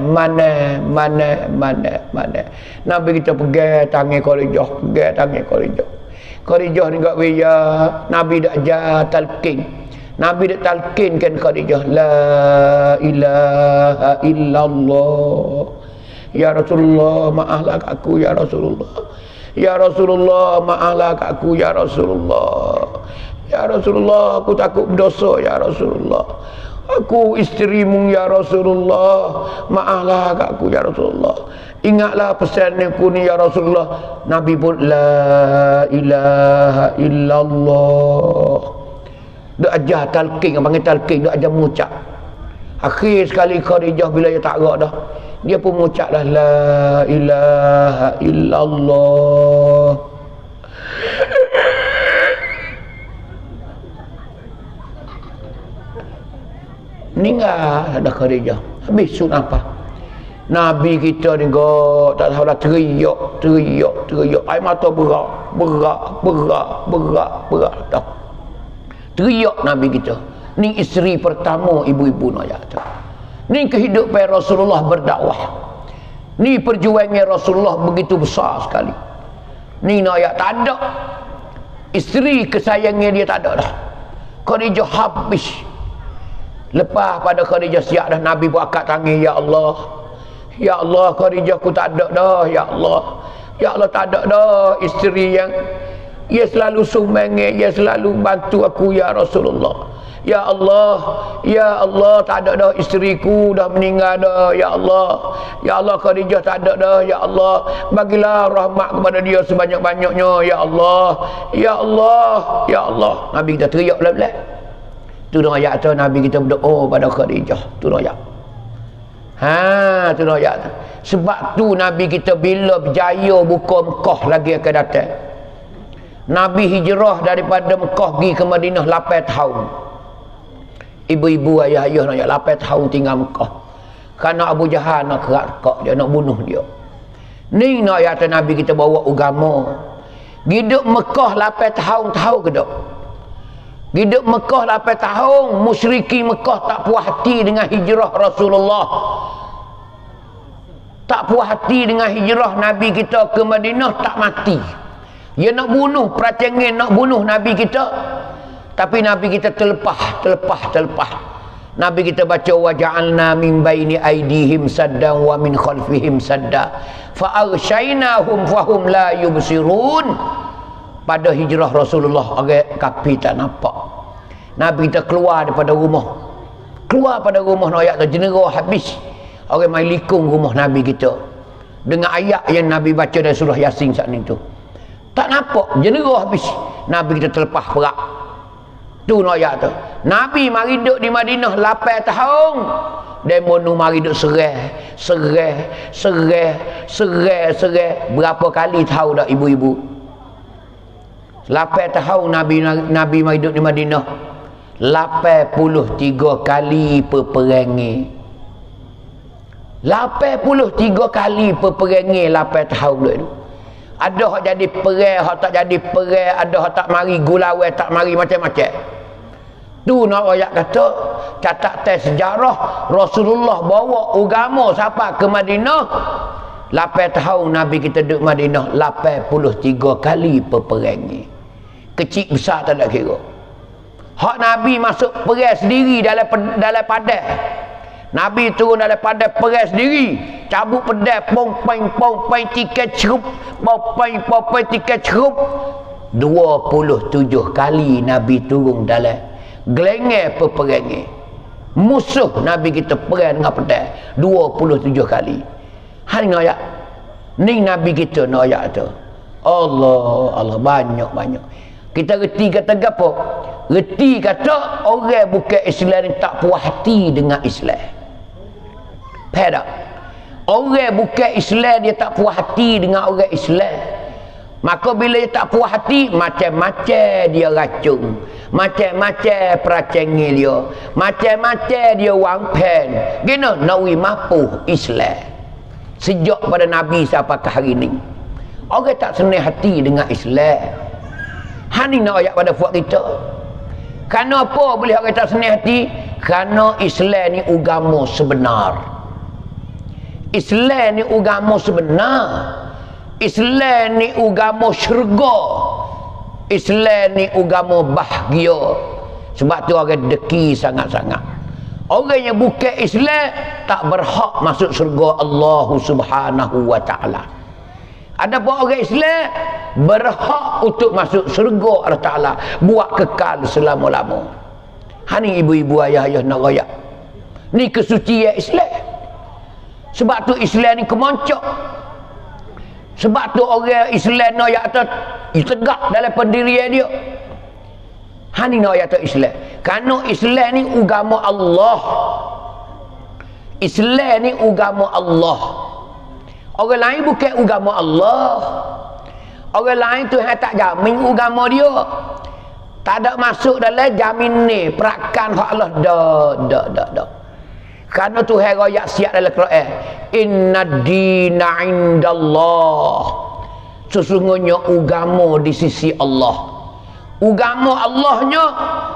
Nabi kita pegang tangan Khadijah. Khadijah ni kat waya Nabi dak ajar talqin. Nabi dak talqinkan Khadijah, la ilaha illallah. Ya Rasulullah, maaflah aku ya Rasulullah. Ya Rasulullah, maaflah aku ya Rasulullah. Ya Rasulullah, aku takut berdosa ya Rasulullah. Aku isterimu ya Rasulullah, maaflah aku ya Rasulullah. Ingatlah pesan aku ni ya Rasulullah. Nabi pun la ilaha illallah. Dia ajar talqin, panggil talqin, dia ajar mengucap. Akhir sekali Khadijah bila dia tak agak dah, dia pun mengucaplah la ilaha illallah. Meninggal ada Khadijah. Habis sun apa? Nabi kita ni tak tahu lah, teriak. Air mata berak dah. Teriak Nabi kita. Ni isteri pertama ibu-ibu nak tu. Ni kehidupan Rasulullah berdakwah. Ni perjuangan Rasulullah begitu besar sekali. Ni nak tak ada. Isteri kesayangan dia tak ada dah. Khadijah habis. Lepas pada Khadijah siap dah, Nabi pun akad tangan, ya Allah. Ya Allah, Khadijah ku tak ada dah, ya Allah. Ya Allah, tak ada dah isteri yang ia selalu sumbangan, ia selalu bantu aku ya Rasulullah. Ya Allah, tak ada dah isteriku dah meninggal dah, ya Allah. Ya Allah, Khadijah tak ada dah, ya Allah. Bagilah rahmat kepada dia sebanyak-banyaknya, ya Allah. Ya Allah, ya Allah. Nabi kita teriak belak-belak. Tu nak ayat tu Nabi kita berdoa pada Khadijah. Tu nak ayat. Tu nak ayat tu. Sebab tu Nabi kita bila berjaya buka Mekah lagi akan datang. Nabi hijrah daripada Mekah pergi ke Madinah 8 tahun. Ibu-ibu ayah-ayah nak ayat 8 tahun tinggal Mekah. Kerana Abu Jahal nak kerak dia, nak bunuh dia. Ni nak ayat tu Nabi kita bawa agama. Hidup Mekah 8 tahun tahu ke tak? Hidup Mekah 8 tahun, musyriki Mekah tak puas hati dengan hijrah Rasulullah. Tak puas hati dengan hijrah Nabi kita ke Madinah, tak mati. Dia nak bunuh, perancangan nak bunuh Nabi kita. Tapi Nabi kita terlepas. Nabi kita baca wa ja'alna min baini aydihim saddan wa min khalfihim sadda fa aghshaynahum fahum la yubsirun. Pada hijrah Rasulullah orang kafir tak nampak. Nabi kita keluar daripada rumah. Keluar pada rumah nak ayat tu jenera habis. Orang main likung rumah Nabi kita. Dengan ayat yang Nabi baca dari surah Yasin saat itu. Tak nampak, jenera habis. Nabi kita terlepas perak. Tu nak ayat tu. Nabi mari duduk di Madinah 8 tahun. Demonu mari duduk serai. Berapa kali tahu dah ibu-ibu? 8 tahun Nabi mari duduk di Madinah. 83 kali peperangan. 83 kali peperangan 8 tahun dulu. Ada hak jadi perang, hak tak jadi perang, ada hak tak mari gulawai, tak mari macam-macam. Tu nak ayat kata, catat tes sejarah Rasulullah bawa agama sampai ke Madinah 8 tahun Nabi kita duduk Madinah 83 kali peperangan. Kecil besar tak ada kira. Hak Nabi masuk perang sendiri dalam padang. Nabi turun dalam padang perang sendiri. Cabut pedang, pong-peng, tiket cerup. Pong-peng, tiket cerup. 27 kali Nabi turun dalam Gelengeh peperangi. Musuh Nabi kita perang dengan pedang 27 kali. Hari ni ayat. Ni Nabi kita nak ayat tu. Allah banyak. Kita reti kata apa? Reti kata orang bukan Islam ni tak puas hati dengan Islam. Faham tak? Orang bukan Islam dia tak puas hati dengan orang Islam. Maka bila dia tak puas hati, macam-macam dia racun, macam-macam peracangil dia, macam-macam dia wangpen. Gina nawi mapuh Islam. Sejak pada Nabi sampai ke hari ni, orang tak senang hati dengan Islam. Hani nak ayat pada buat kita. Kerana apa boleh orang tak senang hati? Kerana Islam ni agama sebenar. Islam ni agama sebenar. Islam ni agama syurga. Islam ni agama bahagia. Sebab tu orang deki sangat-sangat. Orang yang bukan Islam tak berhak masuk syurga Allah Subhanahu wa taala. Adapun orang Islam berhak untuk masuk syurga Allah Taala, buat kekal selama-lama. Hani ibu-ibu ayah-ayah nak royak. Ni kesucian Islam. Sebab tu Islam ni kemoncok. Sebab tu orang Islam nak ayat tegak dalam pendirian dia. Hani nak ayat Islam. Kerana Islam ni agama Allah. Islam ni agama Allah. Orang lain bukan agama Allah. Orang lain tu yang tak jamin agama dia. Tak ada masuk dalam jamin ni. Perakan hak Allah. Dak. Kerana Tuhan royak siap dalam Quran. Inna dina indallah. Sesungguhnya agama di sisi Allah. Agama Allahnya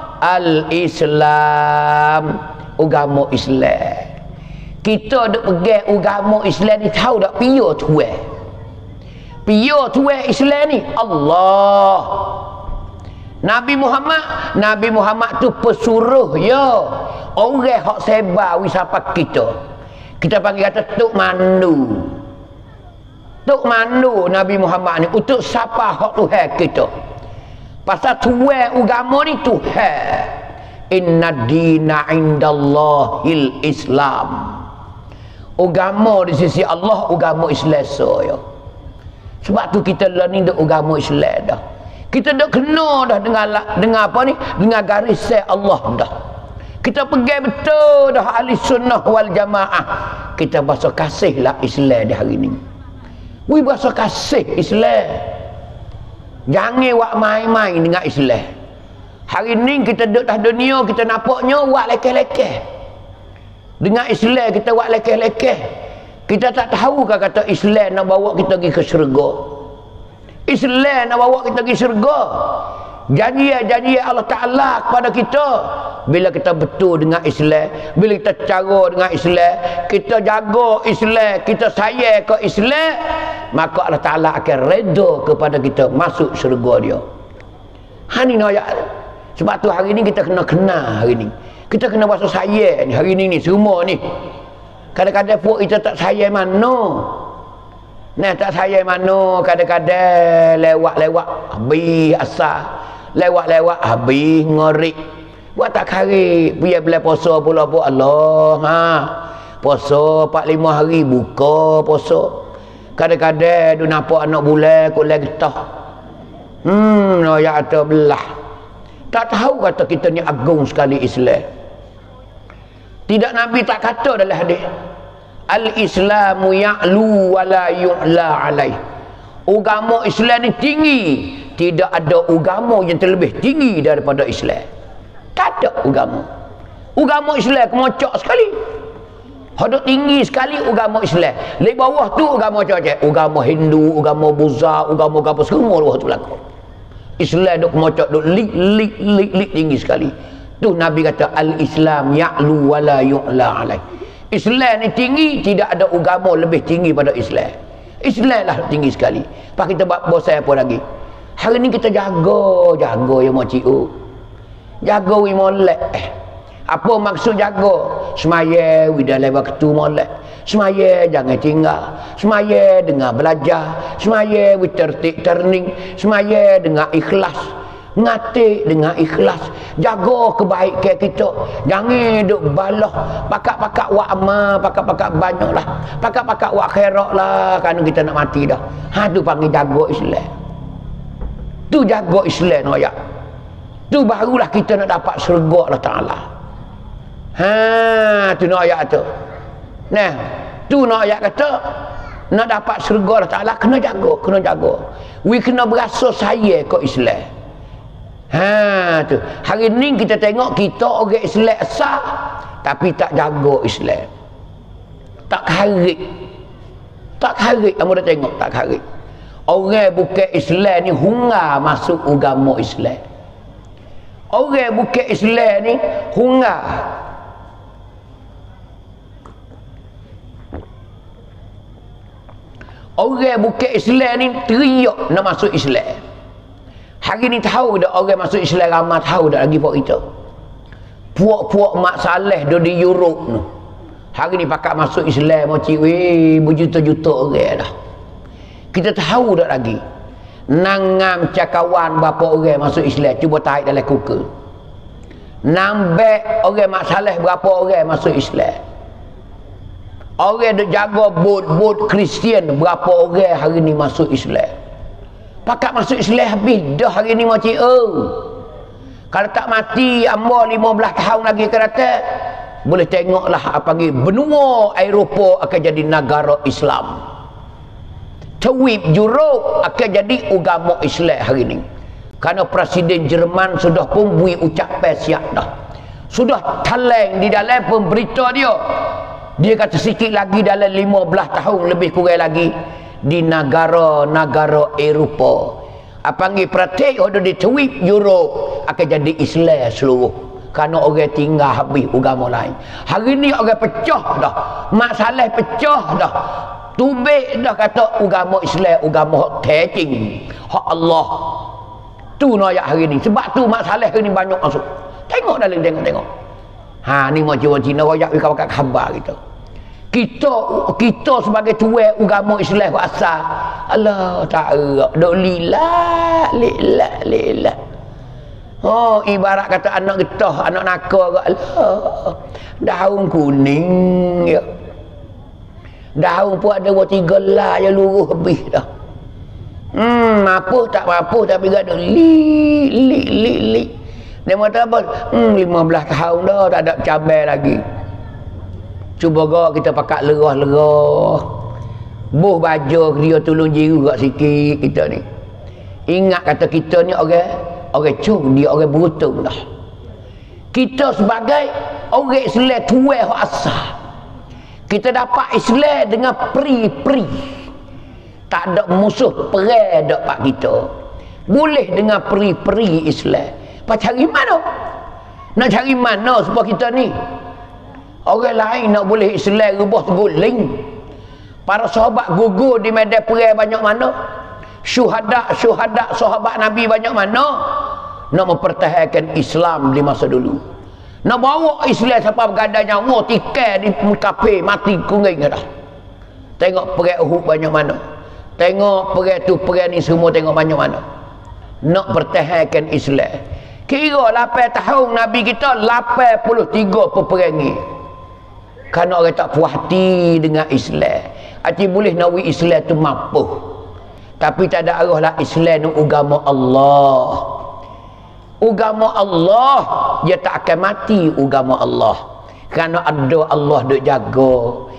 Al-Islam. Agama Islam. Kita duk pegang agama Islam ni tahu tak pio tuan. Pio tuan Islam ni Allah. Nabi Muhammad tu pesuruh ya. Orang hak sebar wisapa kita. Kita panggil kata Tok Mandu. Tok Mandu Nabi Muhammad ni untuk siapa hak Tuhan kita. Pasal tuan agama ni Tuhan. Inna dina indallahil Islam. Agama di sisi Allah, agama Islam ya. Sebab tu kita lah ni agama Islam dah. Kita dah kena dah dengan apa ni? Dengan garis Allah dah. Kita pegang betul dah ahli sunnah wal jamaah. Kita bahasa kasih lah Islam di hari ni. Wih bahasa kasih Islam. Jangan buat main-main dengan Islam. Hari ni kita duduk dah dunia, kita nampaknya buat lekeh-lekeh. Dengan Islam kita buat lekeh-lekeh. Kita tak tahu kata Islam nak bawa kita pergi ke syurga. Islam nak bawa kita pergi syurga. Janji Allah Ta'ala kepada kita. Bila kita betul dengan Islam, bila kita cara dengan Islam, kita jaga Islam, kita sayang ke Islam, maka Allah Ta'ala akan reda kepada kita masuk syurga dia. Hani nak ayat. Sebab tu hari ni kita kena kenal hari ni. Kita kena bahasa sayang ni hari ni semua ni. Kadang-kadang pun kita tak sayang mana. Nah tak sayang mana, kadang-kadang lewat-lewat habis asal. Lewat-lewat habis ngorik. Buat tak kari, biar bila puasa pula pun Allah. Puasa 4-5 hari buka puasa. Kadang-kadang dia nampak anak bulan kok lagi getah. Ya kata belah. Tak tahu kata kita ni agung sekali Islam. Tidak Nabi tak kata dalam hadis. Al-Islamu ya'lu wa la yu'la alaih. Agama Islam ni tinggi. Tidak ada agama yang terlebih tinggi daripada Islam. Tak ada agama. Agama Islam kemocok sekali. Hadap tinggi sekali agama Islam. Di bawah tu agama macam-macam. Agama Hindu, agama Buddha, agama apa semua bawah tu belakang. Islam duk kemocok, duk lik tinggi sekali. Tu Nabi kata al-Islam ya'lu wa la yu'la alaih. Islam ni tinggi, tidak ada agama lebih tinggi pada Islam. Islam lah tinggi sekali. Pak kita buat bosan apa lagi? Hari ni kita jaga yang mau ciu. Jaga wi molek. Apa maksud jaga? Semaya wi dalam waktu molek. Semaya jangan tinggal. Semaya dengar belajar. Semaya wi tertib terning. Semaya dengar ikhlas. ngatik dengan ikhlas, jaga kebaikan kita, jangan duk balah pakat-pakat buat amal, pakat-pakat banyak lah, pakat-pakat buat khairat lah, kerana kita nak mati dah. Tu panggil jaga Islam. Tu jaga Islam ayat. Tu barulah kita nak dapat syurga Allah Ta'ala. Tu nak ayat tu. Nah, tu nak ayat kata nak dapat syurga Allah Ta'ala kena jaga. We kena berasa saya ke Islam. Tu. Hari ni kita tengok kita orang Islam asal tapi tak jaga Islam. Tak kharik. Kamu dah tengok tak kharik. Orang bukan Islam ni hungar masuk agama Islam. Orang bukan Islam ni hungar. Orang bukan Islam ni teriak nak masuk Islam. Hari ni tahu dah orang masuk Islam ramai, tahu dah lagi buat kita. Puak-puak Mak Saleh dia di Europe tu. Hari ni pakat masuk Islam macam berjuta-juta orang dah. Kita tahu dah lagi. Nangam cakawan berapa orang masuk Islam, cuba tarik dalam Google. Nambek orang Mak Saleh berapa orang masuk Islam. Orang duk jaga bot Kristian berapa orang hari ni masuk Islam. Pakat masuk Islam habis dah hari ni macam kalau tak mati amba 15 tahun lagi ke datang, boleh tengoklah apa lagi benua Eropah akan jadi negara Islam. Tewib Europe akan jadi agama Islam hari ni. Kerana Presiden Jerman sudah pun bui ucapan siap dah. Sudah taleng di dalam pemberita dia. Dia kata sikit lagi dalam 15 tahun lebih kurang lagi di negara-negara Eropah. Panggil pratik ada di Tewib Europe akan jadi Islam seluruh. Kerana orang tinggal habis agama lain. Hari ni orang pecah dah. Mak Saleh pecah dah. Tubik dah kata agama Islam, agama teaching hak Allah. Tu nak ayat hari ni. Sebab tu Mak Saleh hari ni banyak masuk. Tengok dalam tengok. Ni macam orang Cina royak kat khabar kita. Kita sebagai tuan agama Islam asal Allah Ta'ala duk lilak. Ibarat kata anak getah, anak nakal kat Allah. Daun kuning ya. Daun pun ada 2-3 lah je luruh habis dah. Mapuh tak mapuh tapi gak ada lik. Dia kata apa? 15 tahun dah tak ada cabai lagi. Cuba kita pakat lerah-lerah. Buh baju dia tolong jiru kat sikit kita ni. Ingat kata kita ni orang cung, dia orang beruntung dah. Kita sebagai orang Islam tuai hak asal. Kita dapat Islam dengan peri-peri. Tak ada musuh perang dapat kita. Boleh dengan peri-peri Islam. Pak cari mana? Nak cari mana supaya kita ni? Orang lain nak boleh Islam rebah terguling. Para sahabat gugur di medan perang banyak mana? Syuhada sahabat Nabi banyak mana? Nak mempertahankan Islam di masa dulu. Nak bawa Islam sampai bergadang nyawa tikai di kafir mati kuring dah. Tengok perang Uhud banyak mana? Tengok perang ni semua tengok banyak mana? Nak pertahankan Islam. Kira 8 tahun Nabi kita 83 peperangi. Kerana orang tak puas hati dengan Islam. Arti boleh nawi Islam tu mampu. Tapi tak ada arah lah Islam ni agama Allah. Agama Allah dia tak akan mati agama Allah. Kerana ada Allah duk jaga.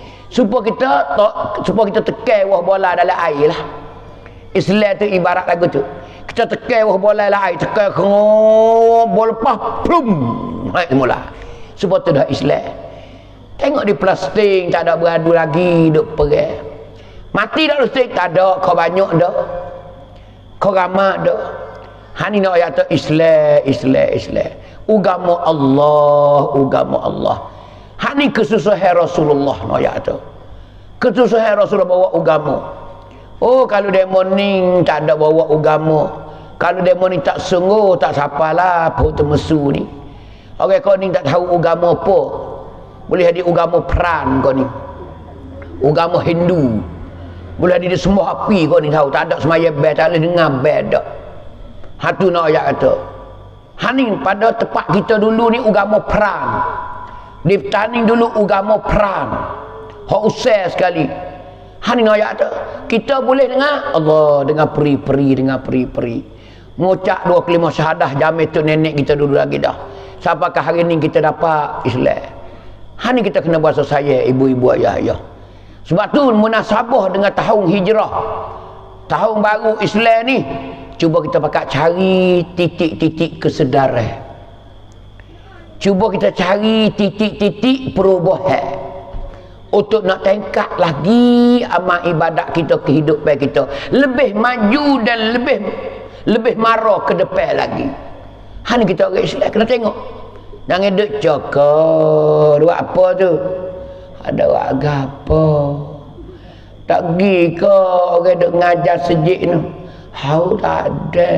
Supaya kita tekan wah bola dalam air lah. Islam tu ibarat lagu tu. Kita tekan wah bola dalam air, tekan bola lepas plum. Hai mula. Supaya tu dah Islam. Tengok di plastik tak ada beradu lagi duk perang. Mati dah plastik tak ada, kau banyak dah. Kau ramai dah. Hani nak ayat tu Islam. Agama Allah. Hani kesusahan Rasulullah nak ayat tu. Kesusahan Rasulullah bawa agama. Kalau demo ni tak ada bawa agama. Kalau demo ni tak sungguh, tak sapalah apa tu mesu ni. Orang kau ni tak tahu agama apa. Boleh ada agama peran kau ni. Agama Hindu. Boleh ada sembah api kau ni tahu. Tak ada semaya bel, tak boleh dengar bel dak. Hatu nak ayat kata. Hani pada tempat kita dulu ni agama perang. Di petani dulu agama perang. Hak usai sekali. Hani nak ayat kata. Kita boleh dengar Allah, dengar peri-peri, dengar peri-peri. Ngucap 2 kalimah syahadah jamin tu nenek kita dulu lagi dah. Sampakah hari ni kita dapat Islam. Hani kita kena bahasa saya ibu-ibu ayah-ayah. Sebab tu munasabah dengan tahun hijrah. Tahun baru Islam ni, cuba kita pakai cari titik-titik kesedaran. Cuba kita cari titik-titik perubahan. Untuk nak tingkat lagi amal ibadat kita, kehidupan kita. Lebih maju dan lebih marah ke depan lagi. Hani kita orang Islam kena tengok. Jangan duk cakap buat apa tu. Ada buat apa. Tak pergi ke orang duk ngajar sejik tu. Hau tak ada.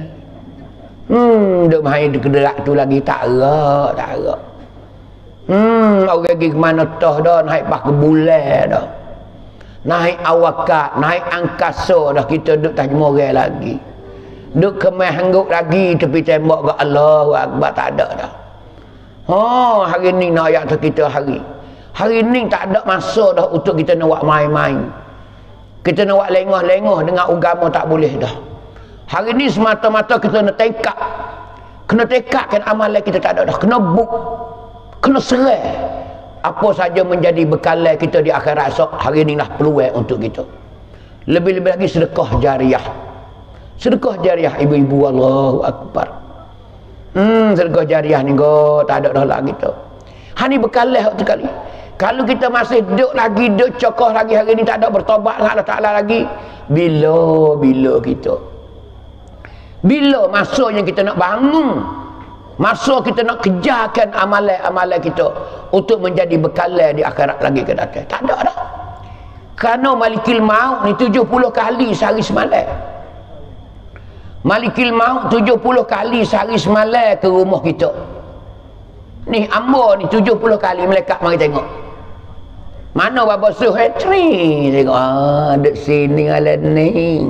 Duk main di kederak tu lagi tak rak. Orang pergi ke mana toh dah, naik pas ke bulan dah. Naik awakat, naik angkasa dah, kita duk tajam orang lagi. Duk kemah hanggut lagi tepi tembok ke Allahu Akbar, tak ada dah. Hari ni nak ayat kita hari. Hari ni tak ada masa dah untuk kita nak buat main-main. Kita nak buat lengah-lengah dengan agama tak boleh dah. Hari ni semata-mata kita nak tekak. Kena tekakkan amalan kita tak ada dah. Kena buk. Kena serai. Apa saja menjadi bekalan kita di akhirat esok, hari ni lah peluang untuk kita. Lebih-lebih lagi sedekah jariah. Sedekah jariah ibu-ibu, Allahu Akbar. Sedekah jariah ni tak ada dah lah kita. Hani bekalan waktu kali. Kalau kita masih duduk lagi, duduk cokoh lagi hari ni, tak ada bertobat dengan Allah Ta'ala lagi, bila kita, bila masanya kita nak bangun, masa kita nak kejarkan amalan-amalan kita untuk menjadi bekalan di akhirat lagi ke datang. Tak ada dah. Kerana Malikil Maut ni 70 kali sehari semalam. Malikil Maut 70 kali sehari semalam ke rumah kita. Ni ambo ni 70 kali malaikat mari tengok. Mana bapa suh tri tengok dek sini ala ni.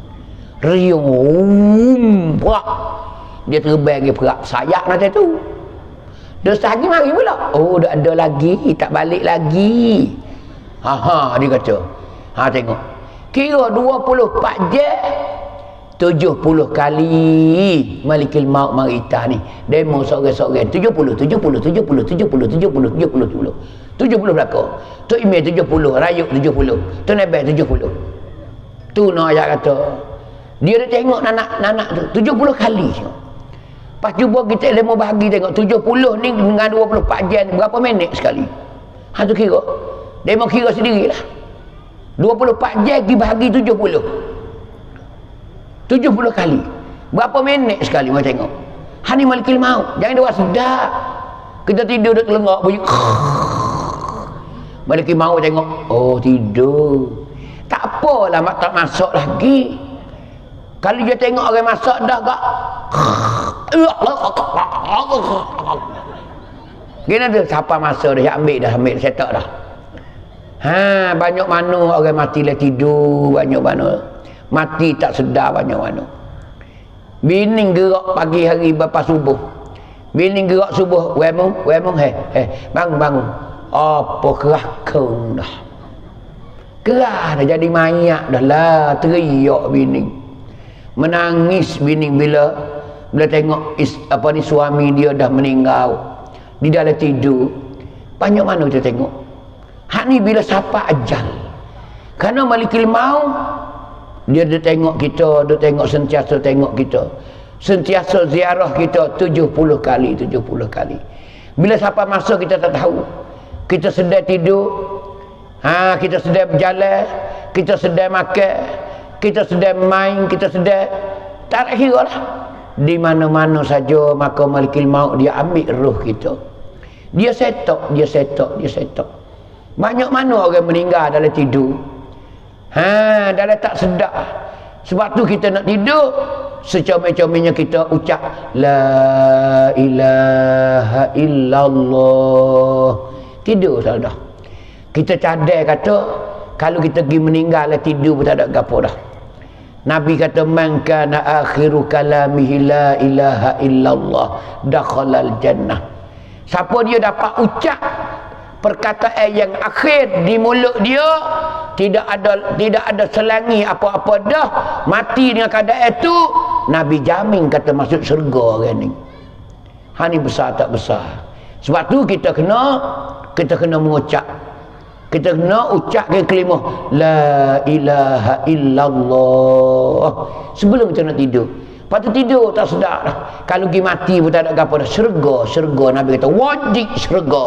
Riung puak. Dia terbang pergi perak sayap nanti tu. Dosa lagi mari pula. Dah ada lagi, tak balik lagi. Dia kata. Tengok. Kira 24 jam 70 kali Malikil Maut marita ni. Demo seorang-seorang 70 belakang. Tu email 70, rayuk 70. Tu nebel 70. Tu nak ayat kata. Dia dah tengok nanak tu 70 kali. Pas cuba kita demo bahagi tengok 70 ni dengan 24 jam ni berapa minit sekali. Tu kira. Demo kira sendirilah. 24 jam dibahagi 70 kali. Berapa minit sekali mau tengok. Hani Malikil Maut. Jangan dia buat sedap. Kita tidur duduk telengok bunyi. Malikil Maut tengok. Tidur. Tak apalah tak masuk lagi. Kalau dia tengok orang masak dah kak. Gini tu siapa masa dah ambil setak dah. Banyak mana orang mati lah tidur, banyak mana mati tak sedar, banyak mana. Bini gerak pagi hari lepas subuh. Bini gerak subuh, bangun, bangun. Apa kerah kau dah. Kerah dah jadi mayat dah lah, teriak bini. Menangis bini bila tengok suami dia dah meninggal. Di dalam tidur. Banyak mana kita tengok. Hak ni bila siapa ajal. Kerana Malikil Maut dia tengok kita, dia tengok sentiasa tengok kita. Sentiasa ziarah kita 70 kali. Bila siapa masa kita tak tahu. Kita sedang tidur. Kita sedang berjalan, kita sedang makan, kita sedang main, kita sedang tak kira lah. Di mana-mana saja maka Malikil Maut dia ambil roh kita. Dia setok. Banyak mana orang meninggal dalam tidur. Dalam tak sedar. Sebab tu kita nak tidur, secomel-comelnya kita ucap La ilaha illallah. Tidur dah. Kita cadai kata kalau kita pergi meninggal dalam tidur pun tak ada gapo dah. Nabi kata man kana akhiru kalamihi la ilaha illallah dakhalal jannah. Siapa dia dapat ucap perkataan yang akhir di mulut dia, tidak ada selangi apa-apa dah, mati dengan keadaan itu, Nabi jamin kata masuk syurga orang ni. Ni besar tak besar. Sebab tu kita kena mengucap. Kita kena ucapkan kalimah la ilaha illallah sebelum kita nak tidur. Lepas tu tidur tak sedar dah. Kalau pergi mati pun tak ada apa dah. Syurga. Nabi kata wajib syurga.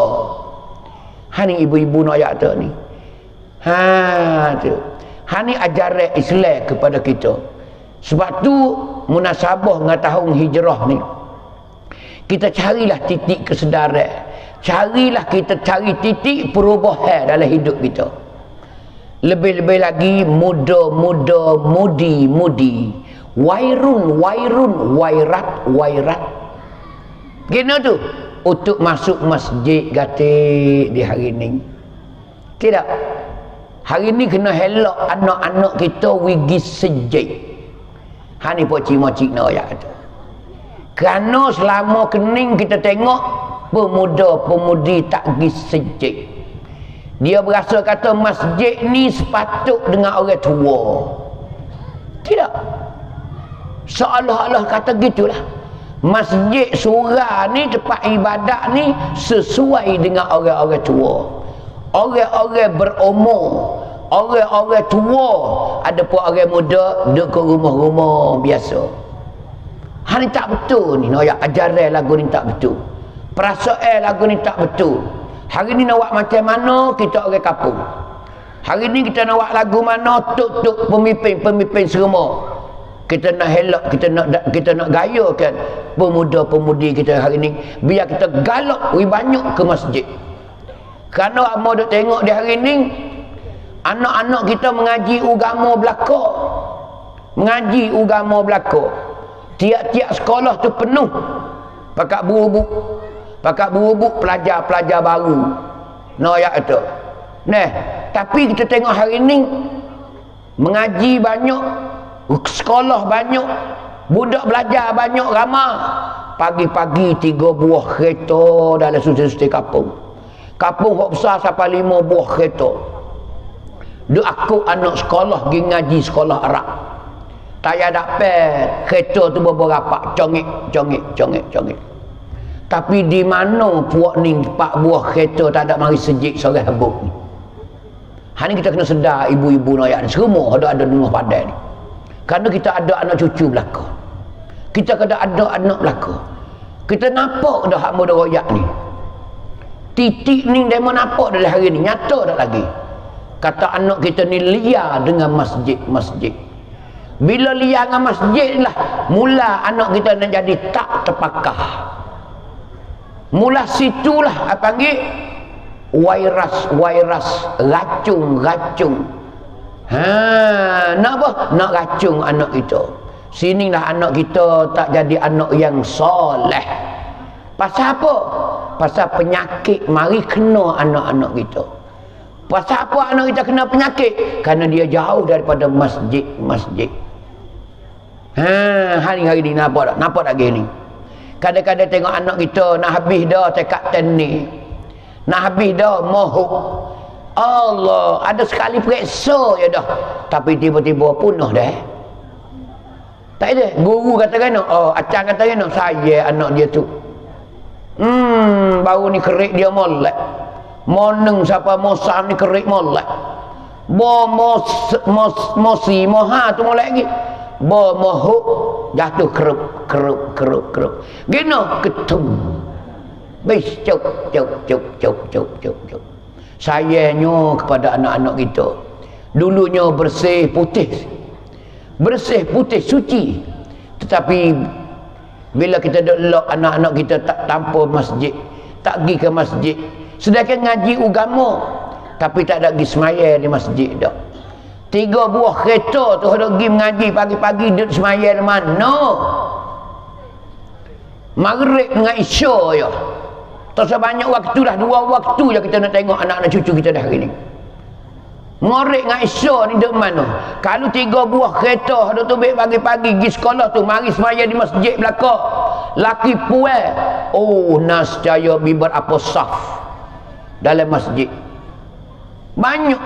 Ni ibu-ibu nak ayat tu ni. Tu. Ni ajaran Islam kepada kita. Sebab tu munasabah dengan tahun hijrah ni, kita carilah titik kesedaran. Carilah kita cari titik perubahan dalam hidup kita. Lebih-lebih lagi muda, mudi. Wairun, wairat. Gimana tu? Untuk masuk masjid gatik di hari ni. Tidak. Hari ni kena helak anak-anak kita wigi sejid. Ni pocik-mocik nak ayat kata. Kerana selama kening kita tengok pemuda-pemudi tak pergi sejid. Dia berasa kata masjid ni sepatut dengan orang tua. Tidak. Seolah-olah kata gitulah. Masjid surah ni, tempat ibadat ni sesuai dengan orang-orang tua. Orang-orang berumur, orang-orang tua. Ada pun orang muda duduk ke rumah-rumah biasa. Ni tak betul ni. Nak ajaran lagu ni tak betul. Perasaan lagu ni tak betul. Hari ni nak buat macam mana kita orang kampung. Hari ni kita nak buat lagu mana tuk-tuk pemimpin semua. Kita nak helak, kita nak gayakan pemuda-pemudi kita hari ni. Biar kita galak banyak ke masjid. Kerana amak duk tengok di hari ni, anak-anak kita mengaji agama belaka. Mengaji agama belaka. Tiap-tiap sekolah tu penuh. Pakat berubuk pelajar-pelajar baru. Ayat itu. Tapi kita tengok hari ni mengaji banyak, sekolah banyak, budak belajar banyak ramai. Pagi-pagi 3 buah kereta dalam susun-susun kampung. Kampung hok besar sampai 5 buah kereta. Duk aku anak sekolah pergi ngaji sekolah Arab. Tak dapat kereta tu beberapa congik. Tapi di mana puak ni 4 buah kereta tak ada mari sejik sore habuk ni. Ni kita kena sedar ibu-ibu noyak ni semua ada dengar padan ni. Kerana kita ada anak cucu belaka. Kita kena ada anak belaka. Kita nampak dah hak muda royak ni. Titik ni dia nampak dah hari ni, nyata dah lagi. Kata anak kita ni liar dengan masjid. Bila liar dengan masjid lah, mula anak kita nak jadi tak terpakah. Mula situlah apa panggil virus, racun. Nak apa? Nak racun anak kita. Sinilah anak kita tak jadi anak yang soleh. Pasal apa? Pasal penyakit mari kena anak-anak kita. Pasal apa anak kita kena penyakit? Kerana dia jauh daripada masjid. Hari-hari ni nampak tak gini. Kadang-kadang tengok anak kita nak habis dah tekad ni. Nak habis dah mohok. Allah, ada sekali periksa je dah. Tapi tiba-tiba punah dah. Tak ada. Guru kata kena, acang kata kena, saya anak dia tu. Baru ni kerik dia molek. Moneng siapa mosam ni kerik molek. Mosi moha tu molek lagi. Mohuk jatuh kerup. Gino ketum. Bis cuk. Sayangnya kepada anak-anak kita. Dulunya bersih putih suci. Tetapi bila kita dok lock anak-anak kita tak tanpa masjid, tak pergi ke masjid, sedangkan ngaji agama tapi tak ada pergi semaya di masjid dak. 3 buah kereta tu hendak pergi mengaji pagi-pagi duduk semaya di mana? Maghrib dengan Isya je. Tak sebanyak waktu dah, 2 waktu je kita nak tengok anak-anak cucu kita dah hari ni. Ngorek dengan Isya ni duduk mana? Kalau 3 buah kereta duk tubik pagi-pagi pergi sekolah tu, mari semaya di masjid belakang. Laki puai. Oh, nascaya biber apa saf dalam masjid. Banyak.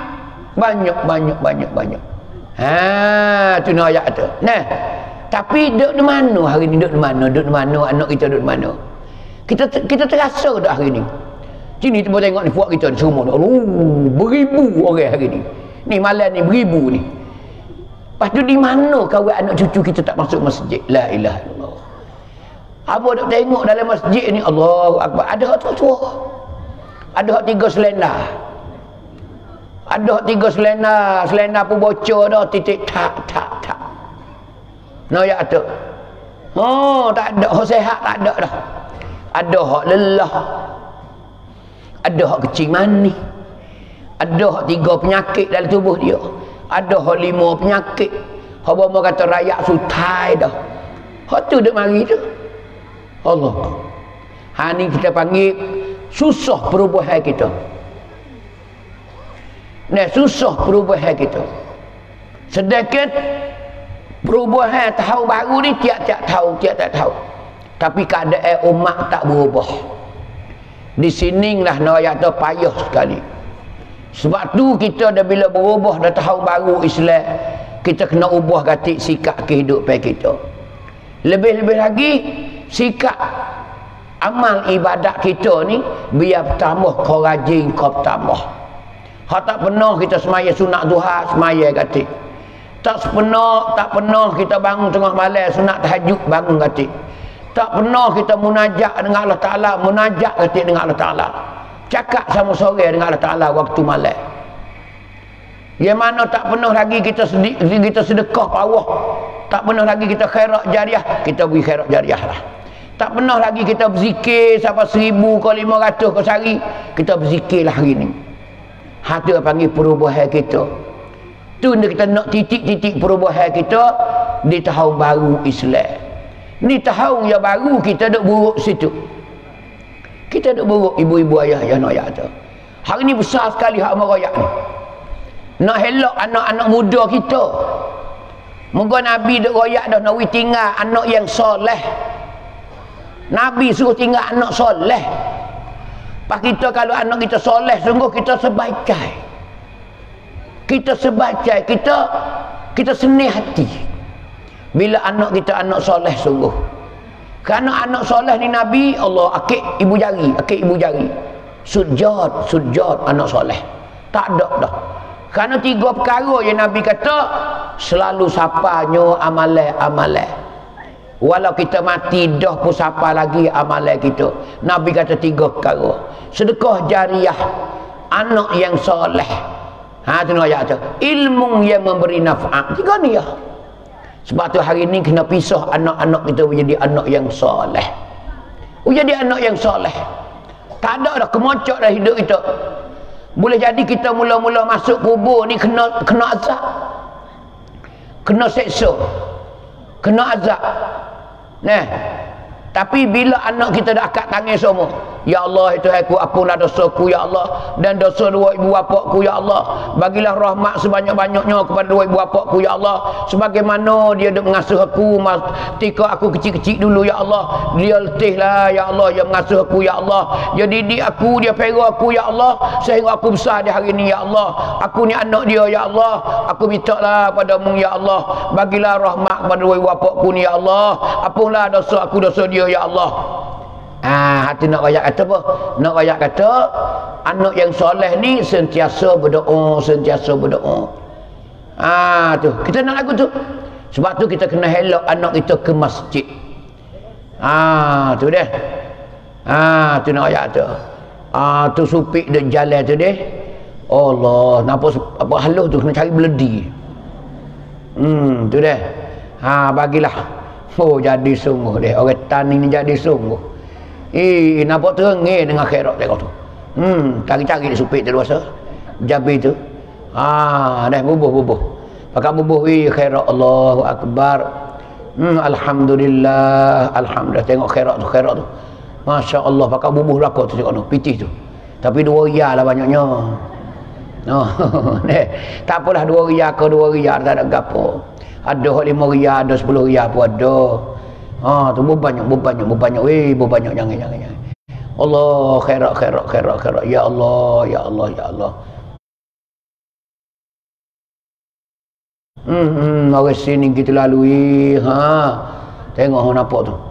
Ha, tu nak ayat tu. Nah, tapi duduk di mana hari ni? Duduk di mana? Anak kita duduk di mana? Kita terasa dah hari ni. Sini tu tengok ni puak kita ni semua. Beribu orang hari ni. Ni malam ni beribu ni. Lepas tu di mana kawan anak cucu kita tak masuk masjid? La ilaha illallah. Apa duk tengok dalam masjid ni? Allahu akbar. Ada hak tua. Ada hak 3 selenda. Ada hak 3 selenda. Selenda pun bocor dah. Titik tak. Nah ya tu. Oh, tak ada hak sehat, tak ada dah. Ada hak lelah. Ada hak kecil manis. Ada hak 3 penyakit dalam tubuh dia. Ada hak 5 penyakit. Hak bomo kata rakyat sutai dah. Hak tu duk mari tu. Allah. Ha ni kita panggil susah perubahan kita. Nah, susah perubahan kita. Sedikit perubahan tahun baru ni tiap-tiap tahun. Tapi keadaan umat tak berubah. Di sinilah ayat tu payah sekali. Sebab tu kita dah bila berubah dah tahun baru Islam, kita kena ubah gatik sikap kehidupan kita. Lebih-lebih lagi sikap amal ibadat kita ni biar bertambah, kau rajin kau bertambah. Hak tak pernah kita semaya sunat duha, semaya gatik. Tak pernah kita bangun tengah malam sunat tahajud, bangun gatik. Tak pernah kita munajat dengan Allah Ta'ala, munajat ketik dengan Allah Ta'ala. Cakap sama sore dengan Allah Ta'ala waktu malam. Yang mana tak pernah lagi kita sedekah pawah. Tak pernah lagi kita khairat jariah, kita beri khairat jariah lah. Tak pernah lagi kita berzikir sampai 1000 ke 500 ke sehari, kita berzikir lah hari ni. Itu panggil perubahan kita. Tu kita nak titik-titik perubahan kita di tahun baru Islam. Ni tahun yang baru kita duk buruk situ. Kita duk buruk ibu-ibu ayah yang nak ayat tu. Hari ni besar sekali hak merayak ni. Nak helak anak-anak muda kita. Moga Nabi duk royak dah nak tinggal anak yang soleh. Nabi suruh tinggal anak soleh. Pak kita kalau anak kita soleh sungguh kita sebaikai. Kita sebaikai, kita senang hati. Bila anak kita anak soleh sungguh. Kerana anak soleh ni Nabi Allah akik ibu jari. Sujud anak soleh. Tak ada dah. Kerana 3 perkara yang Nabi kata selalu sapanya amalan. Walau kita mati dah pun sapa lagi amalan kita. Nabi kata 3 perkara. Sedekah jariah, anak yang soleh. Ha tu ayat tu. Ilmu yang memberi naf'at. 3 ni ya. Sebab tu hari ni kena pisah anak-anak kita menjadi anak yang soleh. Jadi anak yang soleh. Tak ada dah kemocok dah hidup kita. Boleh jadi kita mula-mula masuk kubur ni kena azab. Kena seksa. Kena azab. Nah, tapi bila anak kita dah akad tangan semua, ya Allah itu aku apunlah dosaku ya Allah dan dosa 2 ibu bapaku ya Allah. Bagilah rahmat sebanyak-banyaknya kepada 2 ibu bapaku ya Allah. Sebagaimana dia duk mengasuh aku ketika aku kecil-kecil dulu ya Allah. Dia letihlah ya Allah yang mengasuh aku ya Allah. Dia didik aku, dia pera aku ya Allah sehingga aku besar di hari ini ya Allah. Aku ni anak dia ya Allah. Aku mintalah padamu ya Allah. Bagilah rahmat kepada 2 ibu bapaku ni ya Allah. Apunlah dosa aku, dosa dia ya Allah. Hati nak rakyat kata apa? Nak rakyat kata anak yang soleh ni sentiasa berdoa. Tu kita nak lagu tu. Sebab tu kita kena helak anak kita ke masjid. Tu dia. Tu nak rakyat tu. Tu supik dia jalan tu dia. Allah, nampak apa halus tu kena cari beledi. Tu dia. Bagilah. Oh, jadi sungguh dia. Orang tani ni jadi sungguh. Nampak terengih dengan khairat dia kau tu. Cari-cari dia supik dia rasa. Jabi tu. Dah bubuh. Pakai bubuh khairat Allahu akbar. Alhamdulillah. Tengok khairat tu. Masya Allah pakai bubuh raka tu tengok tu. Pitih tu. Tapi 2 riyal lah banyaknya. Oh, tak apalah 2 riyal ke 2 riyal tak ada gapo. Ada 5 riyal, ada 10 riyal pun ada. Tu berbanyak. Weh, berbanyak jangan. Allah khairat. Ya Allah. Orang sini kita lalui. Tengok orang nampak tu.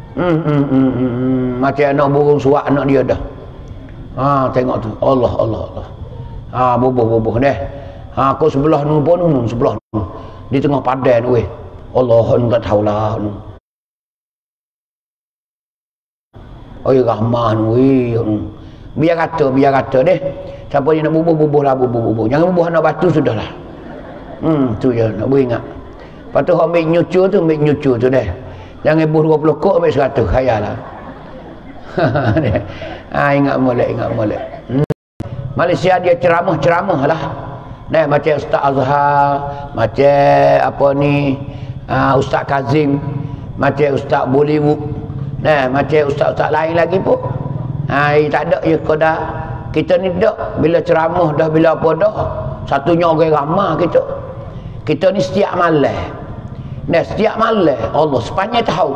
Macam anak burung suak anak dia dah. Tengok tu. Allah. Bubuh deh. Kau sebelah nu pun sebelah nu. Di tengah padan weh. Allah nu tak tahulah nu. Rahman weh. Biar kata deh. Siapa yang nak bubuh lah bubuh. Jangan bubuh anak batu sudahlah. Tu je nak beringat. Lepas tu ambil nyucu tu deh. Jangan buh 20 kok ambil 100 khayalah. Ingat molek. Malaysia dia ceramah lah. Macam Ustaz Azhar, macam Ustaz Kazim, macam Ustaz Bollywood. Macam ustaz-ustaz lain lagi pun. Tak ada je kodak. Kita ni dak bila ceramah dah bila apa dah. Satunya orang ramah kita. Kita ni setiap malam. Setiap malam Allah sepanjang tahun.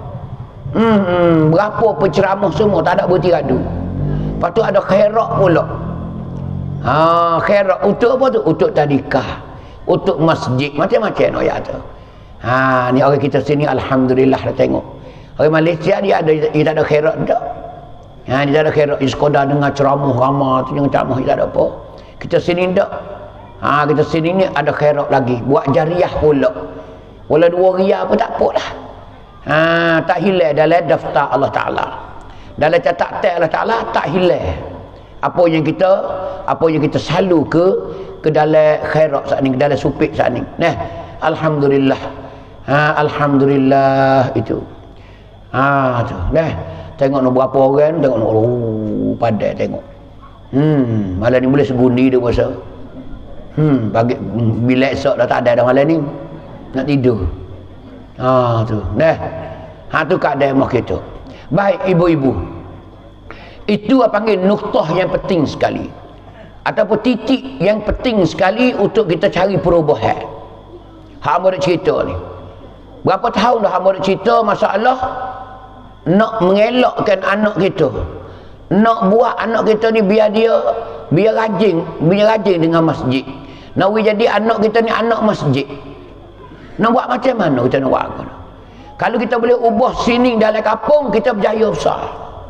Berapa penceramah semua tak ada berhenti radu. Lepas tu ada khairat pula. Khairat untuk apa tu? Untuk tadikah, untuk masjid, macam-macam ayat tu. Ni orang kita sini alhamdulillah dah tengok. Orang Malaysia dia tak ada khairat dak. Dia tak ada khairat, dia sekadar dengar ceramah ramah tu, jangan ceramah dia tak ada apa. Kita sini dak. Kita sini ni ada khairat lagi, buat jariah pula. Wala 2 riyal pun tak apalah. Tak hilang dalam daftar Allah Taala. Dalam catatan Allah Taala tak hilang. Apa yang kita selalu ke dalam khairat saat ni, ke dalam supik saat ni. Alhamdulillah. Alhamdulillah itu. Tu. Tengok nak berapa orang, tengok nak padat tengok. Malam ni boleh segundi dia puasa. Pagi bila esok dah tak ada dah malam ni. Nak tidur. Tu. Tu keadaan mak kita. Baik ibu-ibu. Itu apa panggil nuktah yang penting sekali. Ataupun titik yang penting sekali untuk kita cari perubahan. Hamba nak cerita ni. Berapa tahun dah hamba nak cerita masalah nak mengelakkan anak kita. Nak buat anak kita ni biar rajin dengan masjid. Nak jadi anak kita ni anak masjid. Nak buat macam mana kita nak buat? Kalau kita boleh ubah sini dalam kampung, kita berjaya besar.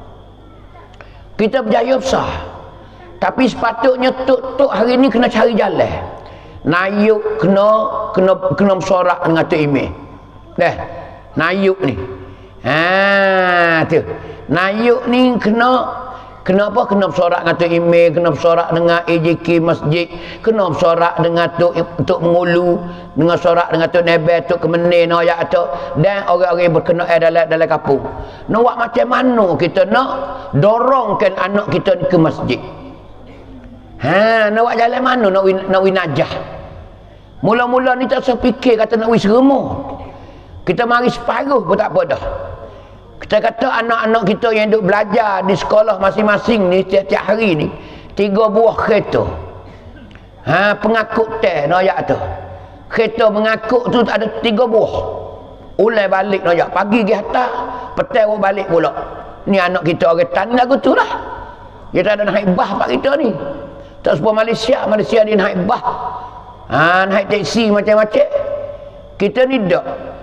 Tapi sepatutnya tok hari ni kena cari jalan. Nayuk kena bersorak dengan Tok Imeh. Nayuk ni. Tu. Nayuk ni kena bersorak dengan Tok Imeh, kena bersorak dengan AJK Masjid, kena bersorak dengan Tok Mengulu, dengan sorak dengan Tok Nebel, Tok Kemenin, dan orang-orang yang berkenaan dalam kampung. Nak buat macam mana kita nak dorongkan anak kita ni ke masjid? Nak buat jalan mana nak winajah? Mula-mula ni tak usah fikir kata nak wisremah. Kita mari separuh pun tak apa dah. Kita kata anak-anak kita yang duk belajar di sekolah masing-masing ni tiap-tiap hari ni 3 buah kereta. Pengakut ayat tu. Kereta mengakut tu ada 3 buah. Ulai balik pagi pergi atas, petang balik pula. Ni anak kita orang tani lagu tu lah. Dia tak ada naik bah pak kita ni. Tak seperti Malaysia dia naik bah. Naik teksi macam-macam. Kita ni tak.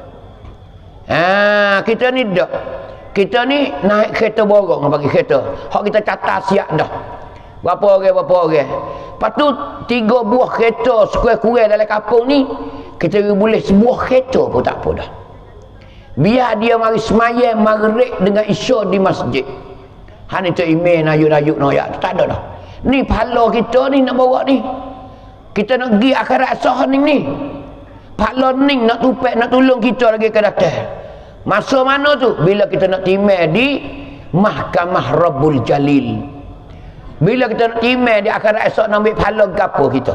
Kita ni naik kereta borong bagi kereta. Hak kita catat siap dah. Berapa orang. Lepas tu 3 buah kereta sekurang-kurang dalam kampung ni, kita boleh sebuah kereta pun tak apa dah. Biar dia mari semayang maghrib dengan isya di masjid. Ni Tok Imeh nayuk-nayuk tak ada dah. Ni pahala kita ni nak bawa ni. Kita nak pergi akhirat sah ni. Pahala ni nak tupai, nak tolong kita lagi ke datang. Masa mana tu? Bila kita nak timai di Mahkamah Rabbul Jalil. Bila kita nak timai di akhirat esok nak ambil pahala gapo kita.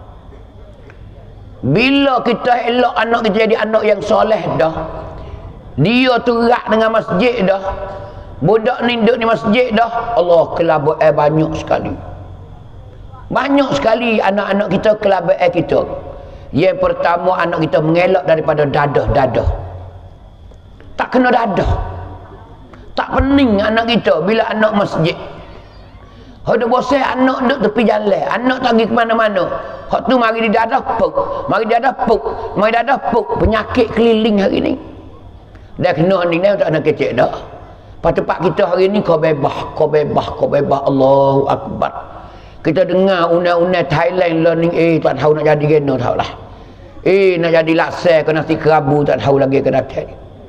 Bila kita elok anak kita jadi anak yang soleh dah. Dia terak dengan masjid dah. Budak ni duduk di masjid dah. Allah kelabut banyak sekali. Banyak sekali anak-anak kita kelabakan kita. Yang pertama, anak kita mengelak daripada dadah. Tak kena dadah. Tak pening anak kita bila anak masjid. Ada bosan anak duduk tepi jalan, anak tak pergi ke mana-mana. Hak tu mari dia dadah puk, mari dia dadah puk, mari dadah puk. Penyakit keliling hari ni. Dah kena ni tak nak kecek dah. Pada tempat kita hari ni kau bebas. Allahu Akbar. Kita dengar undang-undang Thailand learning tak tahu nak jadi geno tahu lah. Nak jadi laksa ke nasi kerabu tak tahu lagi ke dapat.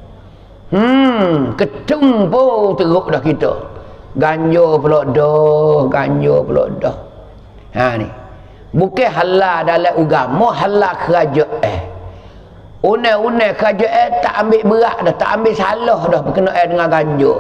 Ketung pun teruk dah kita. Ganja pula dah. Ha ni. Bukan halal dalam agama, halal kerajaan. Undang-undang kerajaan tak ambil berat dah, tak ambil salah dah berkenaan dengan ganja.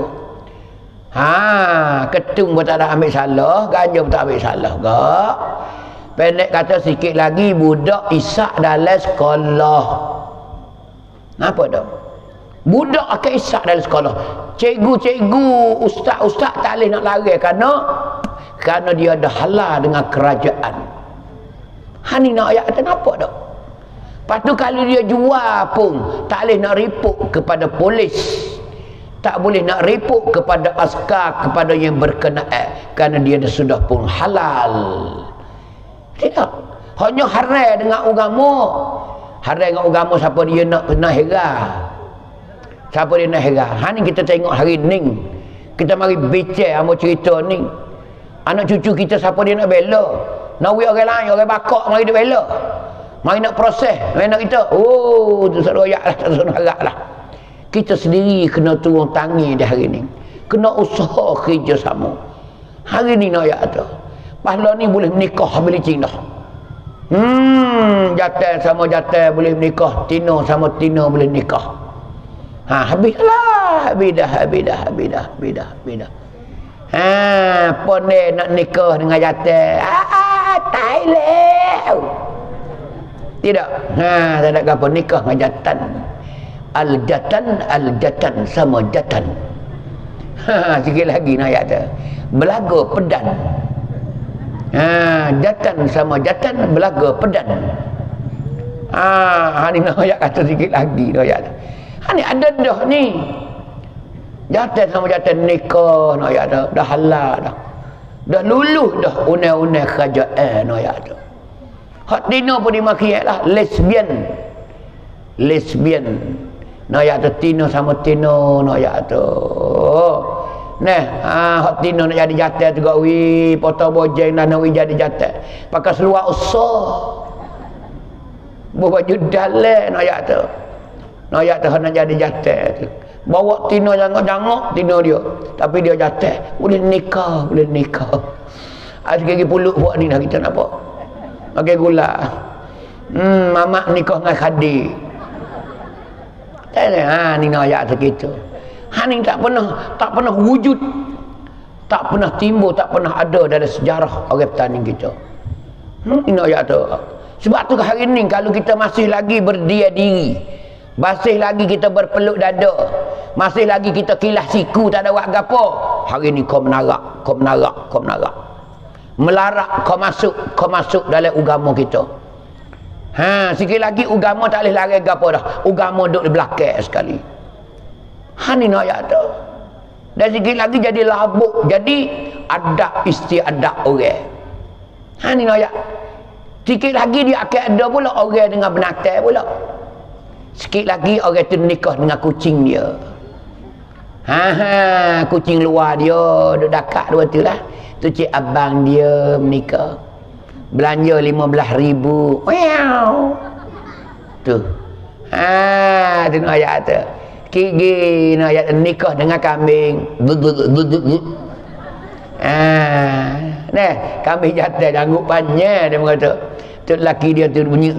Ketung pun tak ada ambil salah, ganja pun tak ambil salah gak. Pendek kata sikit lagi, budak isak dalam sekolah. Apa dah? Budak akan isak dalam sekolah. Cikgu-cikgu, ustaz-ustaz tak boleh nak lari kerana dia ada halal dengan kerajaan. Ni nak ayat kata apa dah? Lepas tu kalau dia jual pun tak boleh nak report kepada polis. Tak boleh nak report kepada askar, kepada yang berkenaan, kerana dia sudah pun halal. Tidak. Hanya haram dengan agama. Haram dengan agama siapa dia nak kena heran. Siapa dia nak heran. Ni kita tengok hari ni. Kita mari bincang sama cerita ni. Anak cucu kita siapa dia nak bela. Nak wik orang lain, orang bakak mari dia bela. Mari nak proses. Mari nak kita. Tu seroyak lah, tak seroyak lah. Kita sendiri kena turun tangan di hari ni. Kena usaha kerja sama. Hari ni nak ayat tu. Pahala ni boleh menikah bila Cina. Jatan sama jatan boleh menikah. Tino sama tino boleh nikah. Habislah. Habidah. Pone nak nikah dengan jatan. Thailand. Tidak. Tak ada apa nikah dengan jatan. Al-jatan sama jatan. Sikit lagi nak ayat tu. Belaga pedan. Jatan sama jatan, belaga pedan. Ni nak ayat kata sikit lagi nak ayat. Ni ada dah ni. Jatan sama jatan nikah nak ayat dah. Dah halal dah. Dah luluh dah undang-undang kerajaan nak ayat tu. Hak tino pun dimakiat lah. Lesbian. Nak tu tino sama tino nak tu. Hak tino nak jadi jatah juga potong bojeng dan nak jadi jatah. Pakai seluar usah. Baju dalam nak tu. Nak nak jadi jatah tu. Bawa tino jangok tino dia. Tapi dia jatah. Boleh nikah. Sikit puluk buat ni dah kita nak apa. Pakai gula. Mamak nikah dengan khadik. Ni nak ayat segitu. Ni tak pernah wujud, tak pernah timbul, tak pernah ada dalam sejarah orang petani kita. Ni nak ayat tu. Sebab tu hari ni kalau kita masih lagi berdiam diri, masih lagi kita berpeluk dada, masih lagi kita kilas siku tak ada buat gapo, hari ni kau menarak. Melarak kau masuk dalam agama kita. Sikit lagi agama tak boleh lari gapo dah. Agama duduk di belakang sekali. Ni nak ayat tu. Dan sikit lagi jadi labuk, jadi adab istiadat orang. Ni nak ayat. Sikit lagi dia akan ada pula orang dengan binatang pula. Sikit lagi orang tu nikah dengan kucing dia. Kucing luar dia duduk dekat dua tu lah. Tu cik abang dia menikah. Belanja 15,000. Tu. Tu nak ayat tu. Kiki nak ayat nikah dengan kambing. Kambing jatuh janggut panjang dia kata. Tu lelaki dia tu bunyi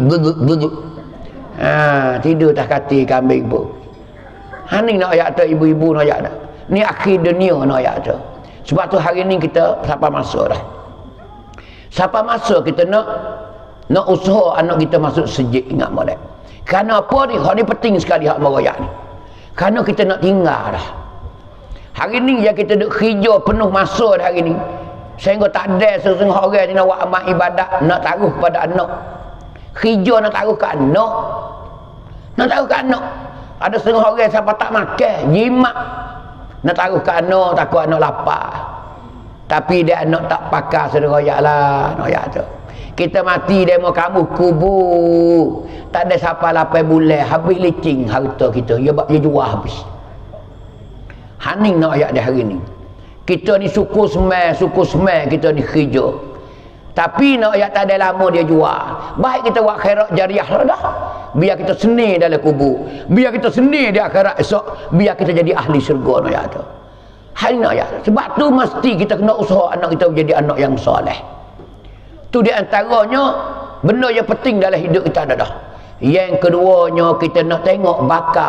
tidur tak kati kambing pun. Ni nak ayat tu ibu-ibu nak ayat tu. Ni akhir dunia nak ayat tu. Sebab tu hari ni kita siapa masuk dah. Siapa masuk kita nak usaha anak kita masuk sejik ingat molek. Kerana apa ni? Hak ni penting sekali hak meroyak ni. Kerana kita nak tinggal dah. Hari ni yang kita duk kerja penuh masa hari ni. Sehingga tak ada sesungguh orang yang nak buat amal ibadat nak taruh pada anak. Kerja nak taruh ke anak. Nak taruh ke anak. Ada setengah orang siapa tak makan, jimat. Nak taruh ke anak, takut anak lapar. Tapi dia anak tak pakai sederoyak lah. Noyak tu. Kita mati dia mau kamu kubur. Tak ada siapa 8 bulan. Habis licin harta kita. Dia jual habis. Haning nak ayat dia hari ni. Kita ni suku semai kita ni kerja. Tapi nak ayat tak ada lama dia jual. Baik kita buat khairat jariah lah dah. Biar kita seni dalam kubur. Biar kita seni di akhirat esok. Biar kita jadi ahli syurga nak ayat tu. Hari nak ayat. Sebab tu mesti kita kena usaha anak kita menjadi anak yang soleh. Tu di antaranya benda yang penting dalam hidup kita dah. Yang keduanya kita nak tengok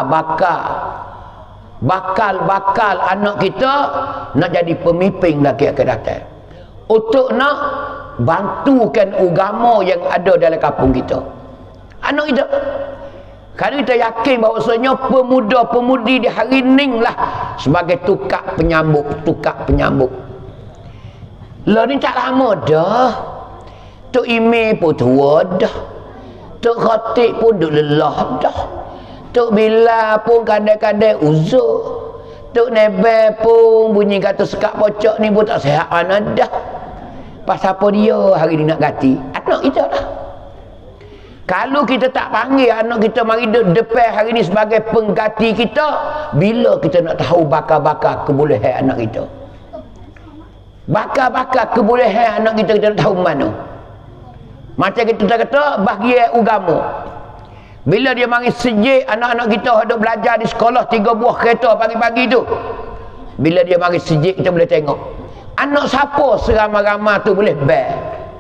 bakal anak kita nak jadi pemimpin lagi akan datang. Untuk nak bantukan agama yang ada dalam kampung kita. Anak kita. Kalau kita yakin bahawasanya pemuda-pemudi di hari ni lah sebagai tukar penyambut. Lah ni tak lama dah. Tok Imi pun tua dah. Tok Khatib pun duk lelah dah. Tok Bilal pun kadang-kadang uzur. Tok Nebel pun bunyi kata sekat pocok ni pun tak sihat mana dah. Pasal apa dia hari ni nak ganti? Anak kita lah. Kalau kita tak panggil anak kita mari depan hari ni sebagai pengganti kita, bila kita nak tahu bakar-bakar kebolehan anak kita? Bakar-bakar kebolehan anak kita nak tahu mana? Macam kita kata bahagian agama. Bila dia mari sejik anak-anak kita hendak belajar di sekolah 3 buah kereta pagi-pagi tu. Bila dia mari sejik kita boleh tengok. Anak siapa seramai-ramai tu boleh ber.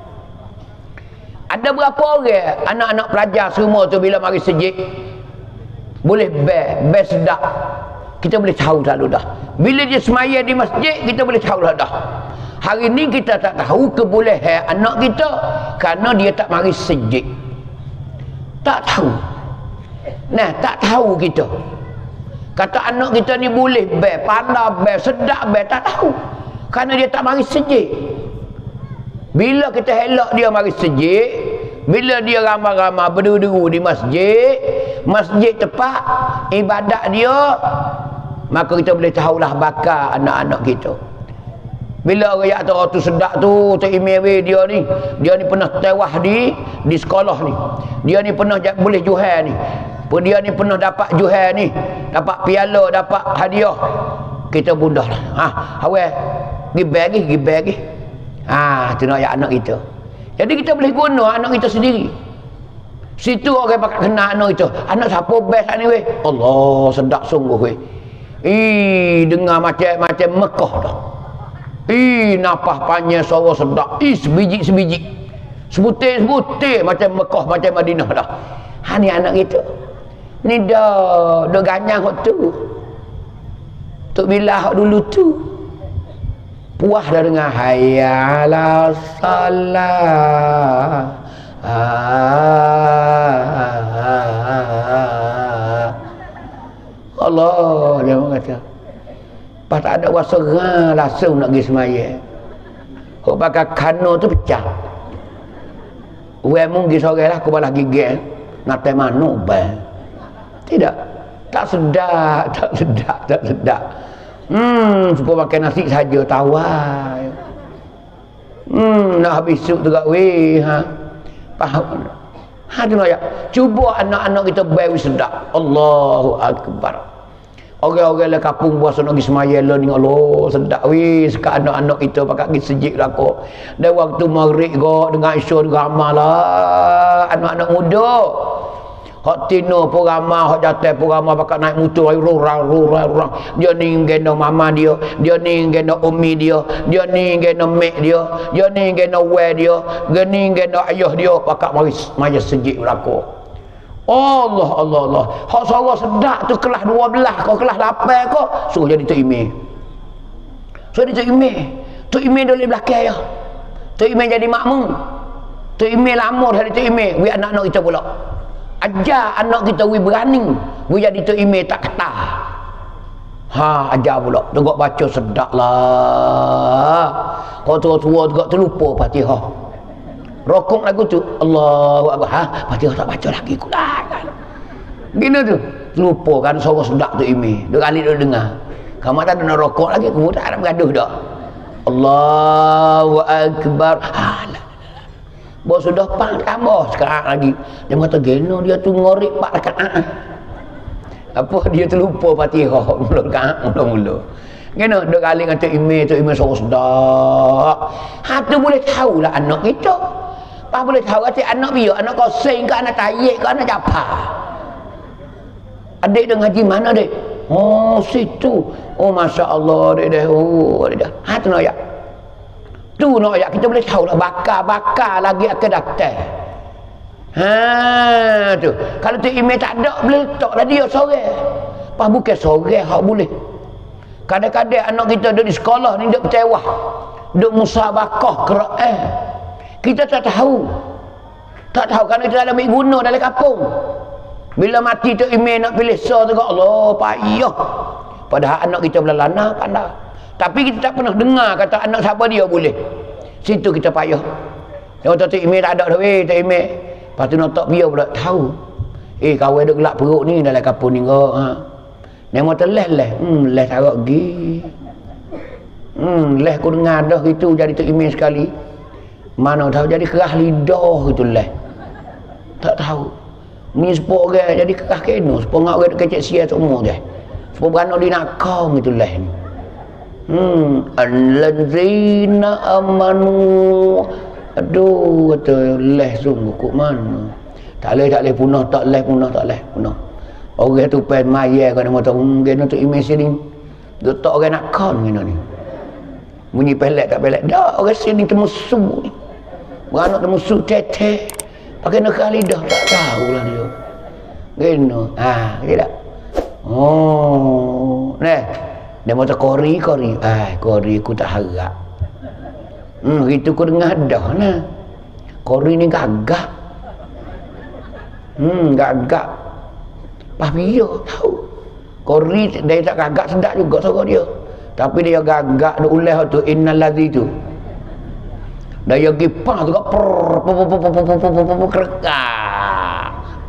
Ada berapa orang anak-anak pelajar semua tu bila mari sejik boleh ber sedap. Kita boleh tahu selalu dah. Bila dia semaya di masjid kita boleh tahu dah. Hari ni kita tak tahu kebolehan anak kita kerana dia tak mari sejik. Tak tahu. Nah, tak tahu kita. Kata anak kita ni boleh ber, pandai ber, sedap ber, tak tahu. Kerana dia tak mari sejik. Bila kita helak dia mari sejik, bila dia ramai-ramai berduru di masjid tepat ibadat dia, maka kita boleh tahulah bakal anak-anak kita. Bila orang kata tu sedap tu Tok Imewe dia ni pernah tewas di sekolah ni. Dia ni pernah boleh juhal ni. Dia ni pernah dapat juhal ni, dapat piala, dapat hadiah. Kita bundah lah. Awal pergi bagi. Tu nak anak kita. Jadi kita boleh guna anak kita sendiri. Situ orang pakat kenal anak kita. Anak siapa best ni weh? Allah sedap sungguh weh. Dengar macam Mekah dah. Napah panjang suara sedap. Sebiji-sebiji. Sebutir-sebutir macam Mekah, macam Madinah dah. Ni anak kita. Ni dah ganyang hok tu. Tok Bilal hok dulu tu. Puas dah dengar hayya 'alas salah. Allah dia kata. Pas tak ada kuasa langsung nak pergi semaya. Hok pakai kano tu pecah. Wei mung pergi sore lah aku balas gigit. Ngatai mano bang. Tidak. Tak sedap. Suka makan nasi saja tawar. Nak habis sup tu kat weh. Faham? Tu nak ya. Cuba anak-anak kita bayi sedap. Allahu akbar. Orang-orang le kampung puasa nak pergi semaya le ni Allah sedap weh sekat anak-anak kita pakat pergi sejik lah kok. Dan waktu maghrib kok dengan isya ramai lah anak-anak muda. Hak tino pun ramai, hak jatuh pun ramai pakat naik motor rurang. Dia ni gena mama dia ni gena umi dia ni gena mek dia ni gena we dia ni gena ayah dia pakat mari sejik berlaku. Allah. Hak suara sedap tu kelas 12 kau kelas 8 kau suruh jadi Tok Ime. Tok Ime duduk belakang ya. Tok Ime jadi makmum. Tok Ime lama dari Tok Ime. We anak-anak kita pula. Ajar anak kita we berani. We jadi Tok Ime tak ketah. Ha, ajar pula. Tengok baca sedap lah. Kau tua-tua tengok terlupa Fatihah. Rokok lagu tu, Allahu Akbar. Ha, Fatihah tak baca lagi kulah kan. Gini tu. Terlupa kan suara sedap tu imi. Dua kali dia dengar. Kamu tak ada nak rokok lagi, kamu tak ada bergaduh dah. Allahu Akbar. Ha, lah. Bawa sudah pang tambah sekarang lagi. Dia kata geno dia tu ngorek 4 rakaat. Apa dia terlupa Fatihah mula-mula. Geno dua kali kata email suara sedap. Ha tu boleh tahulah anak kita. Pas boleh tahu kata anak biar anak koseng ke anak tayyik ke anak japa. Adik dia ngaji mana dek? Oh situ. Oh masya-Allah dek dah. Oh dek dah. Ha tu nak ya. Tu nak ayat kita boleh tahu lah bakar lagi akan datang. Ha tu. Kalau tu email tak ada boleh letaklah dia sore. Pas bukan sore hak boleh. Kadang-kadang anak kita duduk di sekolah ni duduk bertewah. Duduk musabakah Quran. Kita tak tahu. Tak tahu kerana kita ada ambil guna dalam kampung. Bila mati tu email nak pilih so tu Allah payah. Padahal anak kita belalana pandai. Tapi kita tak pernah dengar kata anak siapa dia boleh. Situ kita payah. Yang kata email tak ada dah tak email. Lepas tu nak tak biar pula tahu. Kawan duk gelap perut ni dalam kapur ni kau. Ha. Nemo terleh leh tarak gi. Leh aku dengar dah gitu jadi tu email sekali. Mana tahu jadi kerah lidah gitu leh. Tak tahu. Ni sepok orang jadi kerah kena, sepok ngak orang kecek sia semua dia. Sepok beranak di nakong gitu leh ni. Alladzina amanu. Aduh kata leh sungguh kok mana. Tak leh punah tak leh. Orang tu pen maya kan motor geno tu email sini. Letak orang nak kon geno ni. Bunyi pelek tak pelek. Dah orang sini temusu ni. Beranak temusu tete. Pakai nak kali dah tak tahulah dia. Geno. Ha, tidak. Oh, nah. Dia motor kori. Kori aku tak harap. Itu aku dengar dah nah. Kori ni gagak. Gagak. Pas dia tahu. Kori dia tak gagak sedap juga suara dia. Tapi dia gagak dia ulah tu innal ladzi tu. Dia gipang tu kerekak.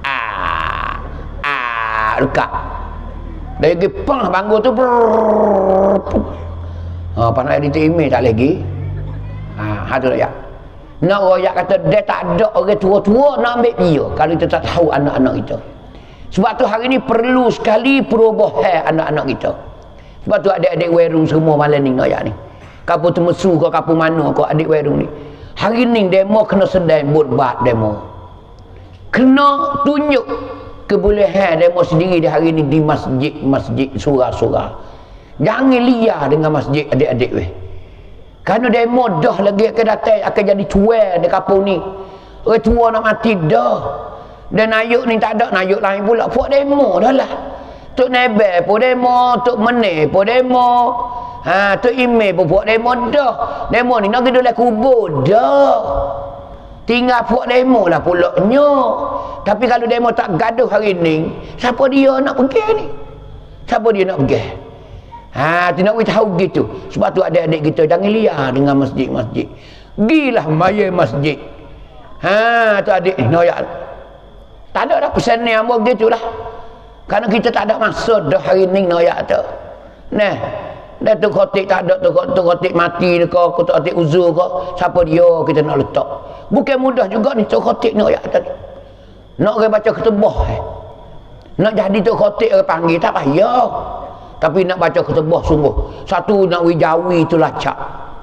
Dekat. Dia gipang bangku tu. Pandai di email tak lagi. Hadu ya. Nak royak kata dia tak ada orang tua-tua nak ambil dia kalau kita tak tahu anak-anak kita. Sebab tu hari ni perlu sekali perubahan anak-anak kita. Sebab tu adik-adik werung semua malam ni royak ni. Kapu temesu kau kapu mana kau adik werung ni. Hari ni demo kena sedai buat demo. Kena tunjuk kebolehan demo sendiri di hari ni di masjid surah-surah. Jangan liar dengan masjid adik-adik weh. Kerana demo dah lagi akan datang akan jadi cuai di kampung ni. Orang tua nak mati dah. Dan nayuk ni tak ada nayuk lain pula. Puak demo dah lah. Tok Nebel pun demo, Tok Meneh pun demo. Tok Ime pun puak demo dah. Demo ni nak pergi dalam kubur dah. Tinggal puak demo lah pulaknya. Tapi kalau demo tak gaduh hari ni, siapa dia nak pergi ni? Siapa dia nak pergi? Tu nak tahu gitu. Sebab tu adik-adik kita jangan liar dengan masjid-masjid. Gilah maya masjid. Tu adik noyak. Tak ada dah pesan ni ambo gitulah. Karena kita tak ada maksud dah hari ni noyak tu. Nah, dah tu khotik tak ada tu khotik mati ke khotik uzur ke, siapa dia kita nak letak. Bukan mudah juga ni tu khotik noyak tadi. Nak orang baca ketubah. Nak jadi tu khotik orang panggil tak payah. Tapi nak baca ketubah sungguh. Satu nak wijawi tu lacak.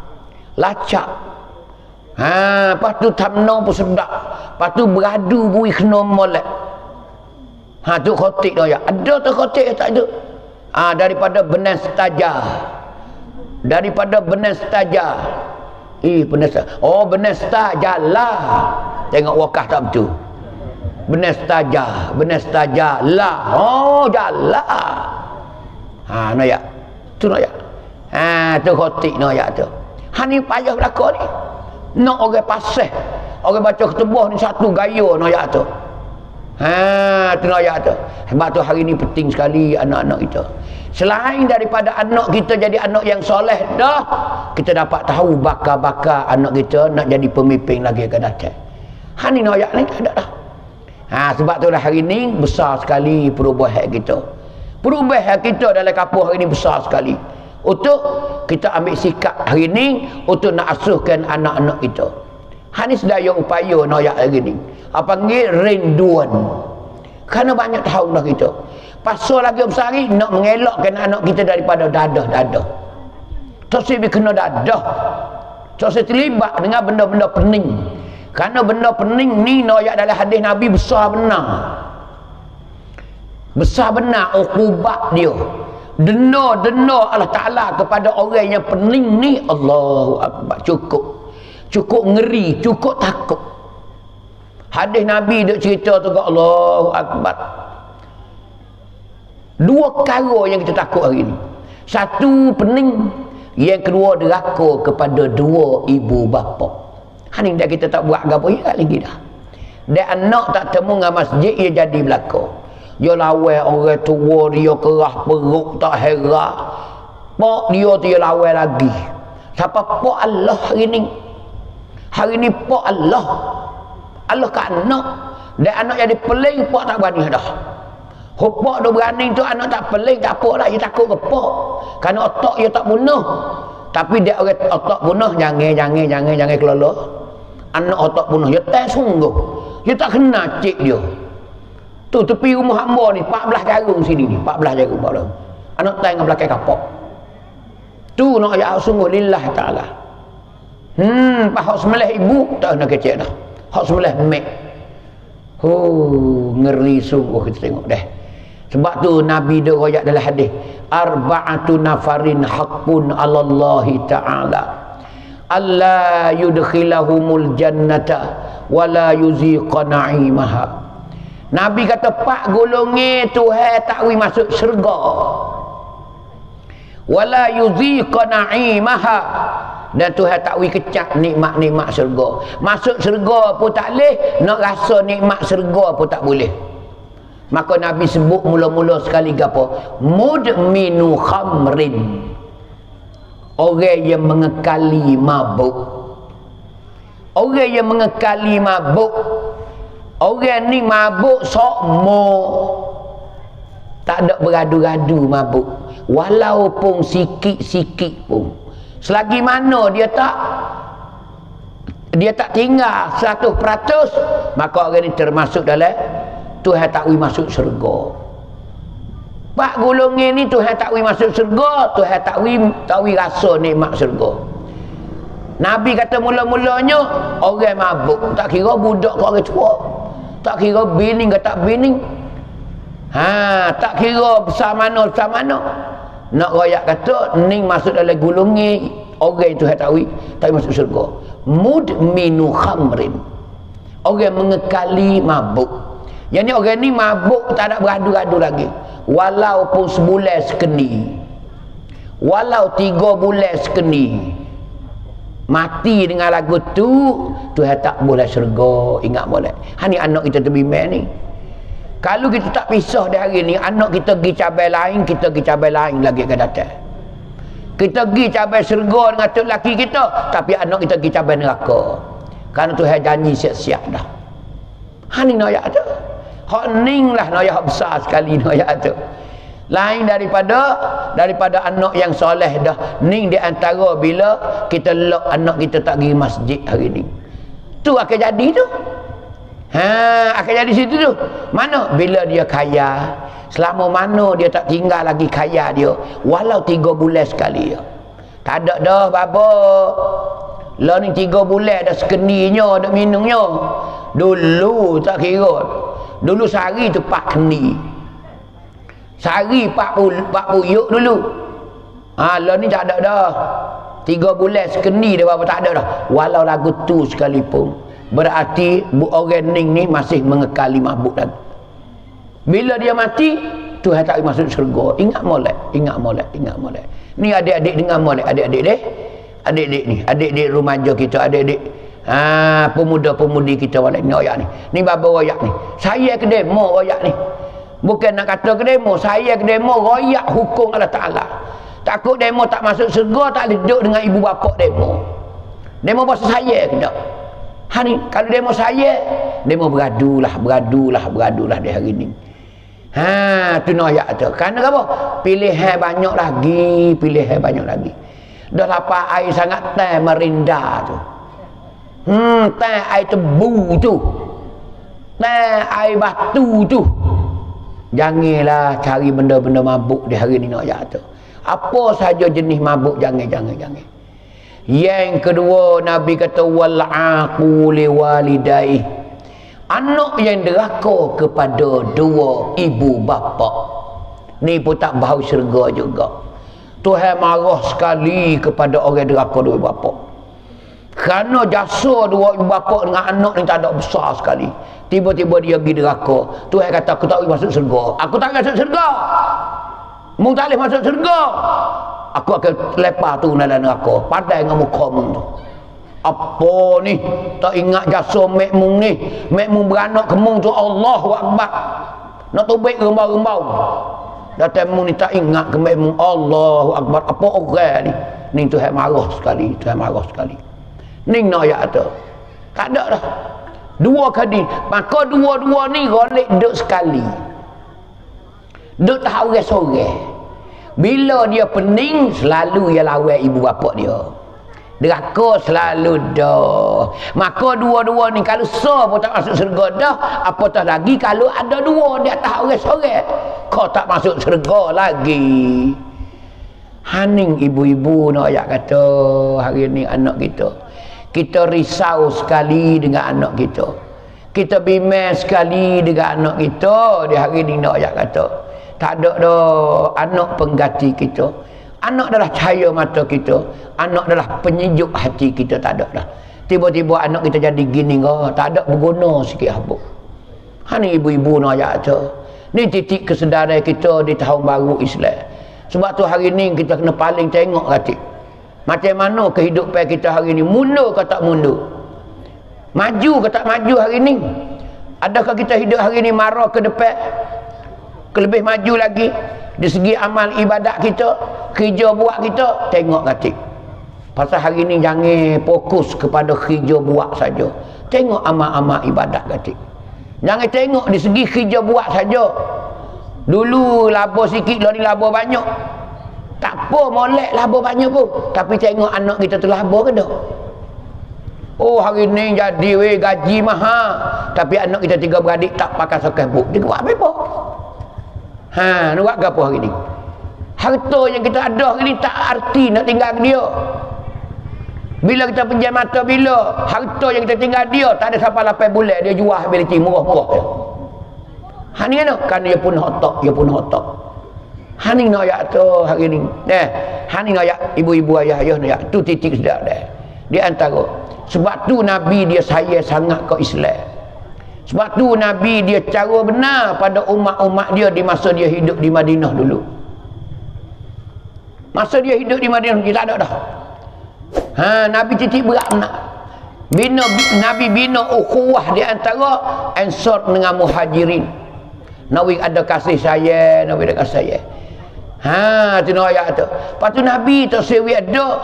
Lepas tu tamno pun sedap. Lepas tu beradu bui kena molek. Tu khotik dah ya. Ada tu khotik tak ada. Daripada benas tajah. Benas tajah lah. Tengok wakah tak betul. Benas tajah lah. Jalah. Noyak. Tu noyak. Tu khotik noyak tu. Ni payah belakang ni. Nak orang pasal. Orang baca ketubah ni satu gaya noyak tu. Tu ayat tu. Sebab tu hari ni penting sekali anak-anak kita. Selain daripada anak kita jadi anak yang soleh dah, kita dapat tahu bakal-bakal anak kita nak jadi pemimpin lagi akan datang. Ni ayat ni tak ada dah. Sebab tu lah hari ni besar sekali perubahan kita. Perubahan kita dalam kampung hari ni besar sekali. Untuk kita ambil sikap hari ni untuk nak asuhkan anak-anak kita. Ni sedaya upaya ayat hari ni. Apa panggil rinduan. Kerana banyak tahun dah kita. Pasal lagi besar ni nak mengelakkan anak kita daripada dadah-dadah. Terus dia kena dadah. Terus dia terlibat dengan benda-benda pening. Kerana benda pening ni ayat dalam hadis Nabi besar benar. Besar benar ukubat dia. Denda Allah Ta'ala kepada orang yang pening ni, Allahu Akbar, cukup ngeri, cukup takut. Hadis Nabi duk cerita tu kat Allahu Akbar. Dua perkara yang kita takut hari ni. Satu pening, yang kedua deraka kepada dua ibu bapa. Ni dah kita tak buat apa ya lagi dah. Dan anak tak temu dengan masjid, ia jadi belaka. Dia lawan orang tua dia kerah perut tak heran. Pak dia tu dia lawan lagi. Siapa pak Allah hari ni? Hari ni pak Allah. Allah kat anak. Dan anak jadi peling, pak tak berani dah. Pak dia berani tu anak tak peling, tak apa dah. Dia takut ke pak. Kerana otak dia tak bunuh. Tapi dia orang otak bunuh, jangan kelala. Anak otak bunuh, dia tak sungguh. Dia tak kena cik dia. Tu tepi rumah hamba ni 14 jarum sini ni, 14 jarum. Anak tak dengan belakang kapok. Tu nak ayat sungguh lillah taala. Hak sebelah ibu tak nak kecek dah. Hak sebelah mek. Ngeri sungguh kita tengok dah. Sebab tu Nabi dia royak dalam hadis, arba'atu nafarin haqqun 'alallahi ta'ala. Alla yudkhilahumul jannata wala yuziqa na'imaha. Nabi kata 4 golongan Tuhan tak wi masuk syurga. Wala yuziqa na'imaha. Dan Tuhan tak wi kecap nikmat-nikmat syurga. Masuk syurga pun tak boleh, nak rasa nikmat syurga pun tak boleh. Maka Nabi sebut mula-mula sekali apa? Mudminu khamrin. Orang yang mengekali mabuk. Orang yang mengekali mabuk. Orang ni mabuk sokmo. Tak ada beradu-radu mabuk. Walaupun sikit-sikit pun. Selagi mana dia tak tinggal 100%, maka orang ni termasuk dalam Tuhan tak wi masuk syurga. 4 golongan ni Tuhan tak wi masuk syurga, Tuhan tak wi rasa nikmat syurga. Nabi kata mula-mulanya orang mabuk, tak kira budak ke orang tua, tak kira bini ke tak bini, tak kira besar mana. Nak royak kata ni masuk dalam golongan orang itu tak wi masuk syurga. Mudminu khamrin, orang mengekali mabuk. Yang ni orang ni mabuk tak ada beradu-adu lagi. Walaupun sebulan sekeni, walau 3 bulan sekeni, mati dengan lagu tu Tuhan tak boleh syurga. Ingat boleh. Ni anak kita terbimbang ni. Kalau kita tak pisah dari hari ni, anak kita pergi cabai lain, kita pergi cabai lain lagi akan datang. Kita pergi cabai syurga dengan tok laki kita, tapi anak kita pergi cabai neraka. Kerana Tuhan janji siap-siap dah. Ni ayat tu. Hak ning lah ayat besar sekali ayat tu. Lain daripada anak yang soleh dah. Ning di antara bila kita lock anak kita tak pergi masjid hari ni. Tu akan jadi tu. Akan jadi situ tu. Mana? Bila dia kaya. Selama mana dia tak tinggal lagi kaya dia. Walau 3 bulan sekali. Tak ada dah bapa. Lah ni 3 bulan dah sekeninya, dah minumnya. Dulu tak kira. Dulu sehari tu 4 keni. Sehari 40 yuk dulu. Lah ni tak ada dah. 3 bulan sekeni dia bapa tak ada dah. Walau lagu tu sekalipun. Berarti orang ni masih mengekali mabuk lagi. Bila dia mati, Tuhan tak masuk syurga. Ingat molek. Ni adik-adik dengar molek. Adik-adik ni. Adik-adik remaja kita, adik-adik Pemuda-pemudi kita balik ni royak ni. Ni baba royak ni. Saya ke demo royak ni. Bukan nak kata ke demo, saya ke demo royak hukum Allah Taala. Takut demo tak masuk syurga, tak boleh duduk dengan ibu bapa demo. Demo bahasa saya ke tak? Ni kalau demo saya, demo beradulah di hari ni. Tu royak tu. Kerana apa? Pilihan banyak lagi. Dah lapar air sangat teh merinda tu. Teh air tebu tu, teh air batu tu. Janganlah cari benda-benda mabuk di hari ni nak tu. Apa saja jenis mabuk jangan. Yang kedua Nabi kata wal aquli walidai. Anak yang deraka kepada dua ibu bapa. Ni pun tak bau syurga juga. Tuhan marah sekali kepada orang deraka dua ibu bapa. Kerana jasa dua ibu bapa dengan anak ni tak ada besar sekali. Tiba-tiba dia pergi neraka. Tuhan kata aku tak boleh masuk syurga. Aku tak masuk syurga. Mu tak boleh masuk syurga. Aku akan lepas tu dalam neraka. Padai dengan muka mu tu. Apa ni? Tak ingat jasa mek mung ni. Mek mung beranak ke mung tu Allahu Akbar. Nak tubik rembau-rembau. Datang mung ni tak ingat ke mek mung Allahu Akbar. Apa orang ni? Ni Tuhan marah sekali. Ni nak ayat tu. Tak ada dah. Dua kali. Maka dua-dua ni golek duduk sekali. Duduk tak orang sorang. Bila dia pening, selalu ia lawan ibu bapa dia. Deraka selalu dah. Maka dua-dua ni kalau pun tak masuk syurga dah, apatah lagi kalau ada dua di atas orang sorang. Kau tak masuk syurga lagi. Haning ibu-ibu nak ayat kata hari ni anak kita. Kita risau sekali dengan anak kita. Kita bimbang sekali dengan anak kita. Di hari ni nak ayat kata. Tak ada dah anak pengganti kita. Anak adalah cahaya mata kita. Anak adalah penyejuk hati kita. Tak ada dah. Tiba-tiba anak kita jadi gini. Tak ada berguna sikit apa. Ni ibu-ibu nak ayat kata. Ni titik kesedaran kita di tahun baru Islam. Sebab tu hari ni kita kena paling tengok hati. Macam mana kehidupan kita hari ni? Mundur ke tak mundur? Maju ke tak maju hari ni? Adakah kita hidup hari ni marah ke depan? Lebih maju lagi? Di segi amal ibadat kita, kerja buat kita, tengok katik. Pasal hari ni jangan fokus kepada kerja buat saja. Tengok amal-amal ibadat katik. Jangan tengok di segi kerja buat saja. Dulu laba sikit, lari laba banyak. Tak apa molek laba banyak pun. Tapi tengok anak kita tu laba ke tak? Oh hari ni jadi gaji mahal. Tapi anak kita 3 beradik tak pakai sakai buk. Dia buat apa? Nak buat apa hari ni? Harta yang kita ada hari ni tak arti nak tinggal dia. Bila kita pinjam mata bila harta yang kita tinggal dia tak ada sampai 8 bulan dia jual habis leceh murah-murah je. Ni kan dia pun otak. Ni nak ayat tu hari ni. Ni nak ayat ibu-ibu ayah-ayah nak ayat tu titik sedar dah. Di antara sebab tu Nabi dia sayang sangat ke Islam. Sebab tu Nabi dia cara benar pada umat-umat dia di masa dia hidup di Madinah dulu. Masa dia hidup di Madinah dia tak ada dah. Nabi titik berat benar. Nabi bina ukhuwah di antara Ansar dengan Muhajirin. Nabi ada kasih sayang, Nabi ada kasih sayang. Tu nak ayat tu. Lepas tu Nabi tak sewi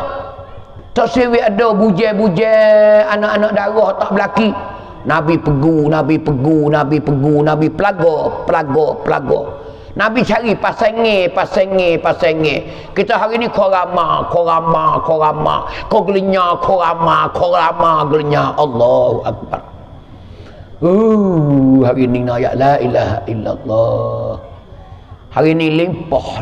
ada bujai-bujai anak-anak darah tak berlaki. Nabi pegu, Nabi pelaga. Nabi cari pasangnya. Kita hari ni korama. Kau gelenya, Allahu Akbar. Hari ni nak ayat la ilaha illallah. Hari ni limpah.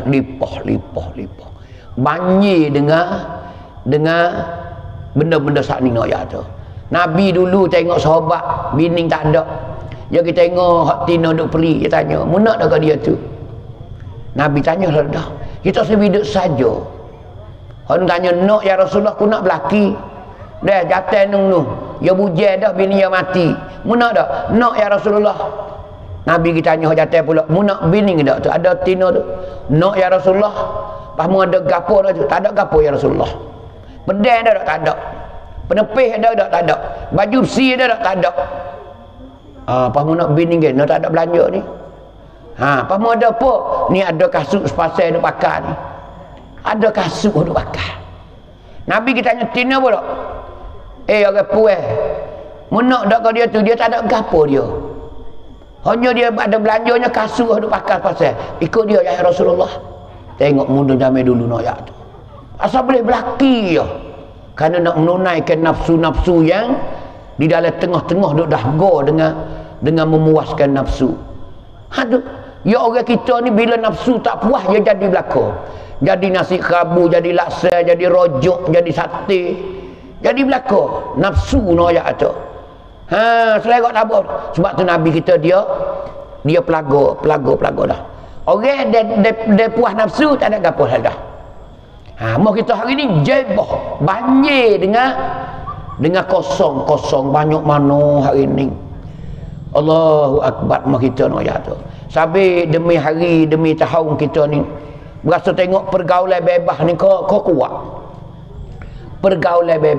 Banjir dengan benda-benda saat ni nak ayat tu. Nabi dulu tengok sahabat bini tak ada. Dia kita tengok hak tina duk peri, dia tanya, "Munak dah ke dia tu?" Nabi tanya lah dah. Kita seviduk saja. Orang tanya, "Nak ya Rasulullah, aku nak belaki." Dah jatuh nung. Ya bujai dah bini dia mati. Munak dah? "Nak ya Rasulullah." Nabi kita tanya hak jatuh pula, "Munak bini ke dak tu? Ada tina tu?" "Nak ya Rasulullah." Pamu ada gapo dah tu? "Tak ada gapo ya Rasulullah." "Pedang dah tak ada." "Penepih dah tak ada." Baju besi dia tak ada. Apa mau nak bini kan tak ada belanja ni. Apa mau ada apa? Ni ada kasut sepasai duk pakai ni. Ada kasut duk pakai. Nabi kita tanya tina apa tak? Orang puas. Menak dak kau dia tu dia tak ada gapo dia. Hanya dia ada belanjanya kasut duk pakai pasal. Ikut dia ya Rasulullah. Tengok muda zaman dulu nak ya tu. Asal boleh berlaki ya. Kerana nak menunaikan nafsu-nafsu yang di dalam tengah-tengah duk dahga dengan memuaskan nafsu. Aduh, ya orang kita ni bila nafsu tak puas dia jadi belaka. Jadi nasi kerabu, jadi laksa, jadi rojok, jadi sate. Jadi belaka nafsu noyak tu. Selerak tak apa. Sebab tu Nabi kita dia pelaga dah. Orang dia puas nafsu tak ada gapo dah. Mau kita hari ni jebah banjir dengan kosong banyak mana hari ni. Allahu akbar mau kita nak ya tu. Sampai demi hari demi tahun kita ni berasa tengok pergaulan bebas ni kau kuat. Pergaulan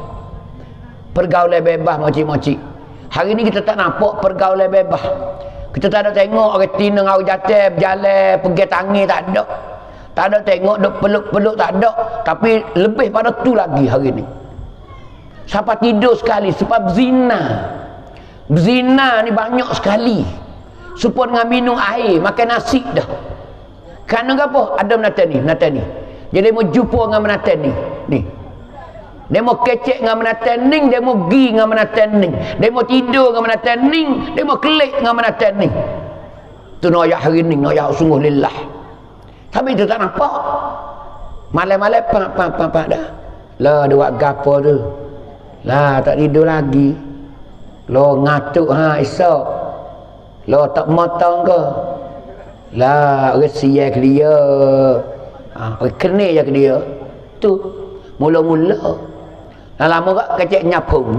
bebas moci-moci. Hari ni kita tak nampak pergaulan bebas. Kita tak ada tengok orang tina orang jatuh berjalan pergi tangi tak ada. Tak ada tengok duk peluk-peluk tak ada. Tapi lebih pada tu lagi hari ni. Siapa tidur sekali sebab zina. Zina ni banyak sekali. Supaya dengan minum air, makan nasi dah. Kerana apa? Ada menatan ni. Jadi mau jumpa dengan menatan ni. Dia mau kecek dengan menatan ni, dia mau gi dengan menatan ni. Dia mau tidur dengan menatan ni, dia mau kelik dengan menatan ni. Tu noyak hari ni, noyak sungguh lillah. Tapi itu tak nampak. Malam-malam pak dah. Lah dia buat gapo tu. Lah tak tidur lagi. Lo ngatuk esok. Lo tak motong ke? Lah resiak dia. Kena je ke dia. Tu mula-mula. Lama kak kecek nyapung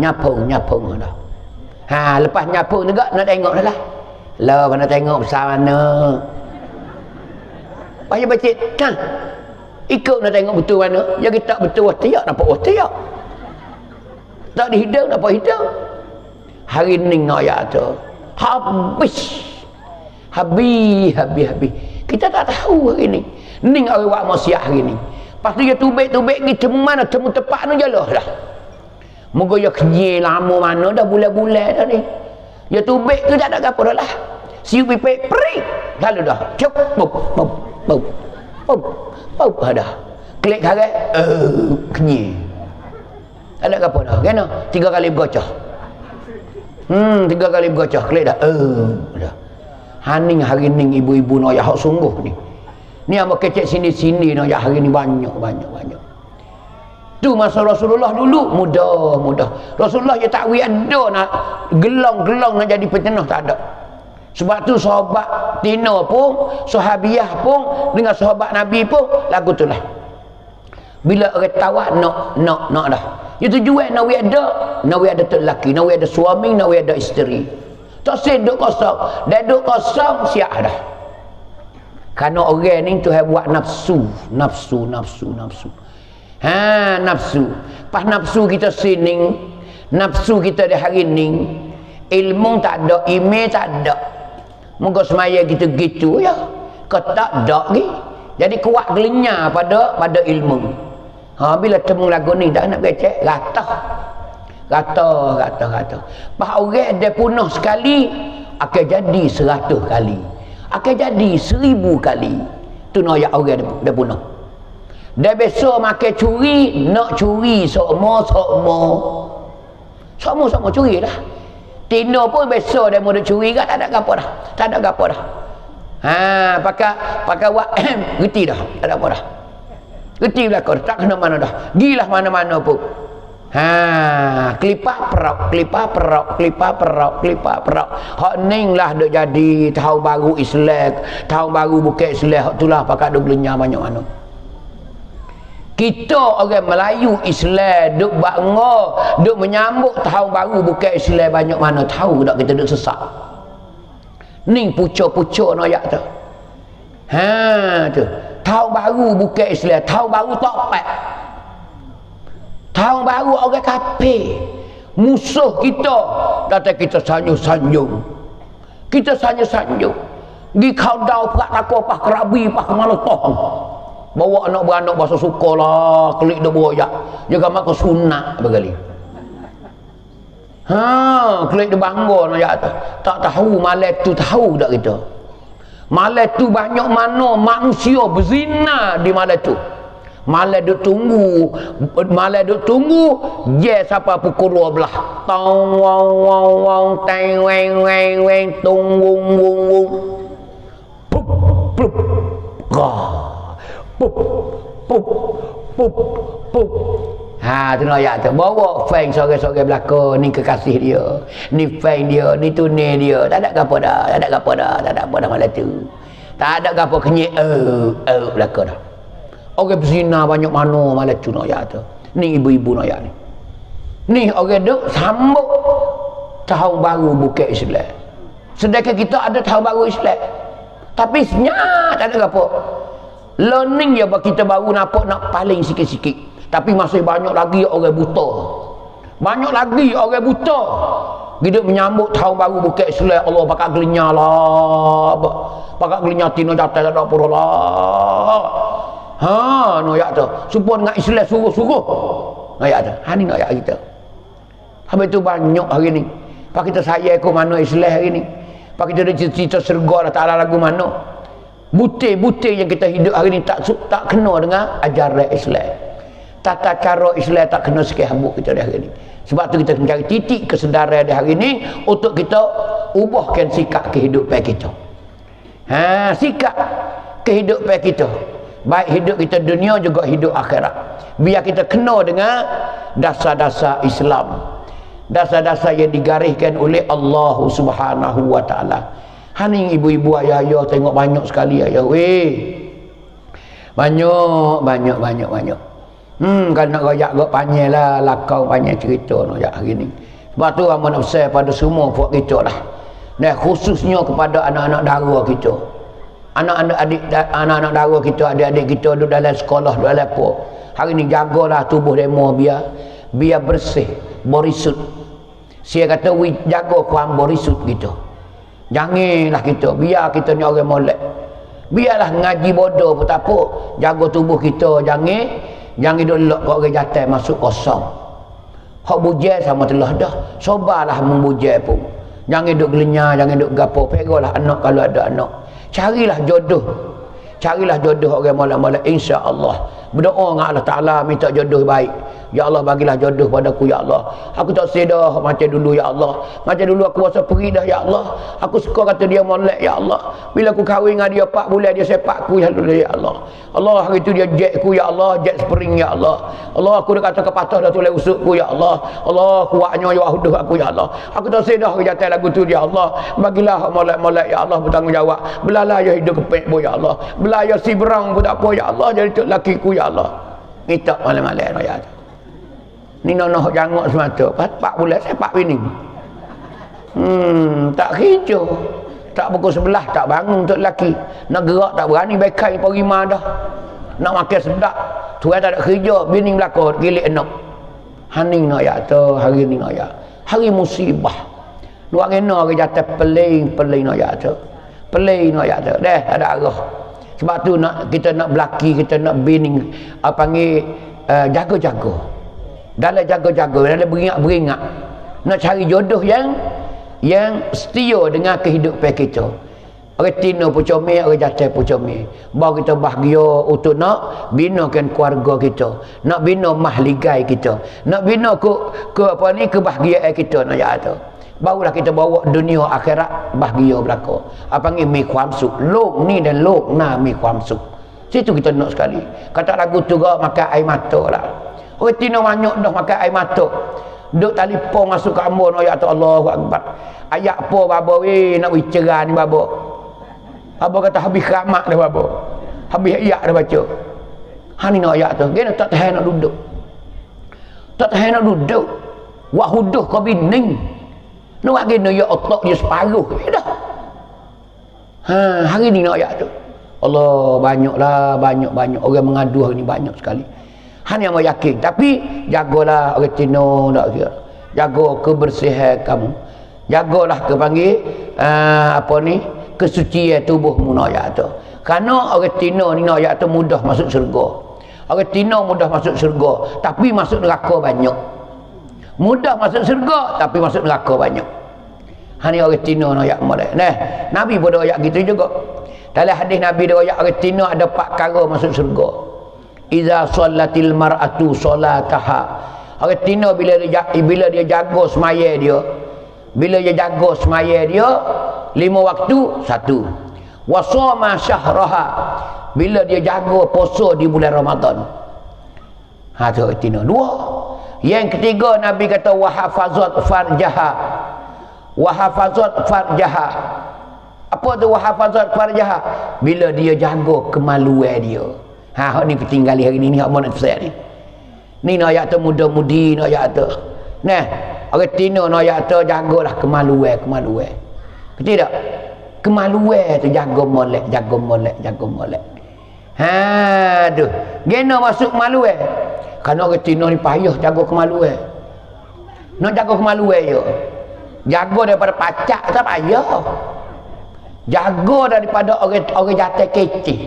dah. Lepas nyapung juga nak tengok dah lah. Lah nak tengok besar mana. Payah baca kan ikut nak tengok betul mana. Yang kita betul watiak dapat watiak. Tak dihidang dapat hidang. Hari ni nak ya tu habis. Kita tak tahu hari ni. Ning orang buat maksiat hari ni. Lepas tu dia tubik ni temu mana temu tepat ni jelah dah. Moga dia kenyil lama mana dah bulan-bulan dah ni. Dia tubik tu tak ada apa dah lah. Siup pipik perik lalu dah. Cuk bau dah. Klik harat kenyil. Tak ada apa dah. Kena 3 kali bergocah. 3 kali bergocah klik dah. Dah. Haning hari ni ibu-ibu nak hak sungguh ni. Ni apa kecek sini-sini nak hari ni banyak. Tu masa Rasulullah dulu mudah. Rasulullah dia tak ada nak gelong-gelong nak jadi pecenah tak ada. Sebab tu sahabat Tina pun, sahabiah pun dengan sahabat Nabi pun lagu tu lah. Bila orang tawak nak dah. Itu tujuan nawi ada tu lelaki, nawi ada suami, nawi ada isteri. Tak seduk kosong. Dah duk kosong siap dah. Kerana orang ni tu buat nafsu. Nafsu. Pas nafsu kita sining, nafsu kita di hari ni, ilmu tak ada, email tak ada. Moga semaya gitu-gitu ya. Kau tak ada lagi. Jadi kuat gelinya pada ilmu. Bila temu lagu ni tak nak becek, gatah. Pas orang dia punah sekali akan jadi 100 kali. Akan jadi 1000 kali. Tu noyak orang dia punah. Dia besok makan curi, nak curi sama curi lah. Tino pun besok dia mau curi kan tak ada gapo dah. Pakai wak reti dah. Tak ada apa dah. Reti belakang tak kena mana dah. Gilah mana-mana pun. Kelipah perok. Hak ning lah duk jadi tahun baru Islam, tahun baru bukan Islam, hak tulah pakai duk belenya banyak mana. Kita orang Melayu Islam duk bangga, duk menyambut tahun baru bukan Islam banyak mana tahu tak kita duk sesak. Ning pucuk-pucuk noyak tu. Tu. Tahun baru bukan Islam, tahun baru topat. Tahun baru orang kafir. musuh kita datang kita sanjung-sanjung. Kita sanjung-sanjung. Gi kau dau perak takau pah kerabi pah kemana toh. Bawa anak beranak bahasa suka lah, kelik dah boyak. Jaga mak ke sunat berkali. Kelik dia bangga nak tu. Tak tahu malam tu tahu tak kita. Malam tu banyak mana manusia berzina di malam tu. Malam duk tunggu, je siapa pukul 12. Tong wong wong wong teng weng weng weng tung wung wung wung. Pup pup. Pup pup pup pup. Tu nak ayat tu. Bawa feng sore-sore belaka ni kekasih dia. Ni feng dia, ni tunai dia. Tak ada gapo dah, tak ada apa dah malam tu. Tak ada gapo kenyek belaka dah. Orang berzina banyak mana malam tu nak ayat tu. Ni ibu-ibu nak ayat ni. Ni orang duk sambut tahun baru Bukit Islam. Sedangkan kita ada tahun baru Islam. Tapi senyap tak ada apa. Learning je kita baru nampak nak paling sikit-sikit. Tapi masih banyak lagi orang buta. Banyak lagi orang buta. Hidup menyambut tahun baru Bukit Islam. Allah pakat gelinya lah. Pakat gelinya tino jatuh tak ada apa lah. Noyak tu. Supaya dengan Islam suruh-suruh. Noyak tu. Ni noyak kita. Habis tu banyak hari ni. Pak kita sayang ke mana Islam hari ni. Pak kita ada cerita serga dah tak ada lagu mana. Butir-butir yang kita hidup hari ni tak kena dengan ajaran Islam. Tata cara Islam tak kena sikit habuk kita di hari ni. Sebab tu kita mencari titik kesedaran di hari ni untuk kita ubahkan sikap kehidupan kita. Sikap kehidupan kita. Baik hidup kita dunia juga hidup akhirat. Biar kita kena dengan dasar-dasar Islam. Dasar-dasar yang digariskan oleh Allah Subhanahu wa taala. Haning ibu-ibu ayah-ayah tengok banyak sekali ayah. Banyak. Kan nak royak gak panjang lah, lakau panjang cerita nak hari ni. Sebab tu amun nak share pada semua puak kita lah. Dan khususnya kepada anak-anak dara kita. Anak-anak dara kita, adik-adik kita duduk dalam sekolah, duduk dalam apa. Hari ni jagalah tubuh demo biar bersih, berisut. Saya kata jaga kuam berisut kita. Janganlah kita, biar kita ni orang molek. Biarlah ngaji bodoh pun tak apa. Jaga tubuh kita, jangan duduk lelak kat orang jatuh masuk kosong. Hak bujai sama telah dah. Sobarlah membujai pun. Jangan duduk gelenyar, jangan duduk gapo. Pegolah anak kalau ada anak. Carilah jodoh orang molek-molek, insya-Allah. Berdoa dengan Allah Taala minta jodoh baik. Ya Allah bagilah jodoh padaku ya Allah. Aku tak sedah macam dulu ya Allah. Macam dulu aku rasa pergi dah ya Allah. Aku suka kata dia molek ya Allah. Bila aku kahwin dengan dia 4 bulan dia sepak aku ya Allah. Allah hari tu dia jet ku ya Allah, jet spring ya Allah. Allah aku dah kata kepatah dah tulis usukku ya Allah. Allah kuatnya ya huduh aku ya Allah. Aku tak sedah kejatan lagu tu ya Allah. Bagilah molek-molek ya Allah bertanggungjawab. Belalah ya hidup kepek bo ya Allah. Belah ya si berang pun tak apa ya Allah. Jadi tu laki ku ya Allah. Minta malam-malam ya Allah. Ni nak jangok semata. 4 bulan saya 4 bini. Tak hijau. Tak pukul 11 tak bangun untuk lelaki. Nak gerak tak berani bekai perima dah. Nak makan sedap. Tuan tak ada kerja, bini belakang gilik enak. Haning nak ya tu, hari ni nak ya. Hari musibah. Luar kena ke jatuh peling nak ya tu. Peling nak ya tu. Dah ada arah. Sebab tu kita nak belaki, kita nak bini panggil jaga-jaga. Dalam jaga-jaga, dalam beringat-beringat nak cari jodoh yang setia dengan kehidupan kita. Orang Tino pun comel, orang Jatah pun comel. Baru kita bahagia untuk nak binakan keluarga kita, nak bina mahligai kita, nak bina kebahagiaan kita nak ya tu. Barulah kita bawa dunia akhirat bahagia belaka. Apa panggil miความสุข โลกni dan โลกหน้า มีความสุข. Situ kita nak sekali. Kata lagu tu gak makan air mata lah. Orang Tino banyak dah makan air mata. Duk telefon masuk ke ambon ayat Allahu Akbar. Ayat apa babo nak bicara ni babo. Babo kata habis keramat dah babo. Habis ayat dah baca. Ni nak ayat tu. Dia tak tahan nak duduk. Tak tahan nak duduk. Wah huduh kau bining. Nak gini ya otak dia separuh. Dah. Hari ni nak ayat tu. Allah banyak orang mengadu hari ni banyak sekali. Hanya mau yakin, tapi jagalah orang Tino tak kira. jaga kebersihan kamu, jagalah kepanggil kesucian tubuhmu nak tu. Kerana orang Tino ni nak tu mudah masuk syurga. Orang Tino mudah masuk syurga, tapi masuk neraka banyak. Mudah masuk syurga, tapi masuk neraka banyak. Hani orang Tino nak model. Nah, Nabi pun ayat gitu juga. Dalam hadis Nabi dia ayat orang Tino ada 4 perkara masuk syurga. Iza shallatil mar'atu salataha. Orang Tino bila dia jaga semaya dia, bila dia jaga semaya dia 5 waktu, 1. Wasama syahraha, bila dia jaga puasa di bulan Ramadan. Ha tu orang Tino. 2. Yang ketiga Nabi kata wahafazat farjaha. Wahafazat farjaha. Apa tu wahafazat farjaha? Bila dia jaga kemaluan dia. Ha hak ni ketinggali hari ni hak mau nak saya ni. Ni nak ayat tu muda-mudi nak ayat tu. Nah, orang Tino nak ayat tu jagalah kemaluan. Betul tak? Kemaluan tu jaga molek. Ha tu. Gena masuk kemaluan. Kerana orang Tino ni payah jaga kemaluan. Nak jaga kemaluan je. Jaga daripada pacak tak payah. Jaga daripada orang jatuh kecil.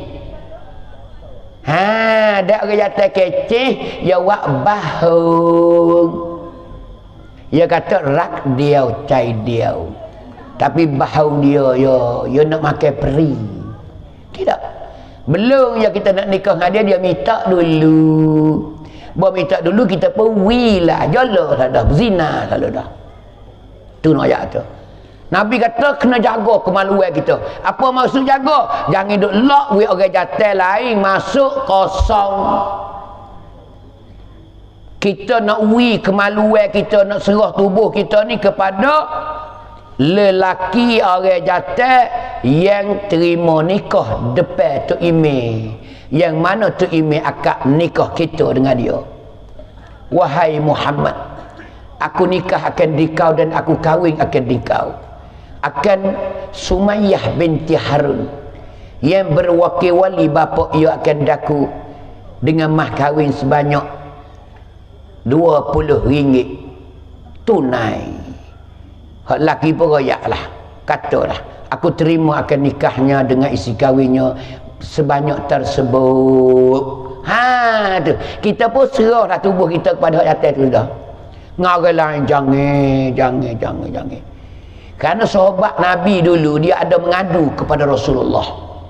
Ha, dak orang jatuh kecil ya wak bahung. Dia kata rak dia cai dia. Tapi bahung dia ya nak makan peri. Tidak. Belum ya kita nak nikah dengan dia minta dulu. Bawa minta dulu kita perwilah. Jala tak dah, zina tak dah. Tu nak ayat tu. Nabi kata kena jaga kemaluan kita. Apa maksud jaga? Jangan duk lock we orang jatuh lain masuk kosong. Kita nak kemaluan kita, nak serah tubuh kita ni kepada lelaki orang jatuh yang terima nikah depan Tok Ime. Yang mana Tok Ime akad nikah kita dengan dia. Wahai Muhammad, aku nikah akan dikau dan aku kahwin akan dikau. Akan Sumayyah binti Harun yang berwakil-wali bapa ia akan daku dengan mah kahwin sebanyak RM20 tunai. Hak laki pun royak lah, katalah aku terima akan nikahnya dengan isi kahwinnya sebanyak tersebut. Ha tu kita pun serah dah tubuh kita kepada hak jatuh tu dah. Orang lain jangan. Kerana sahabat Nabi dulu dia ada mengadu kepada Rasulullah.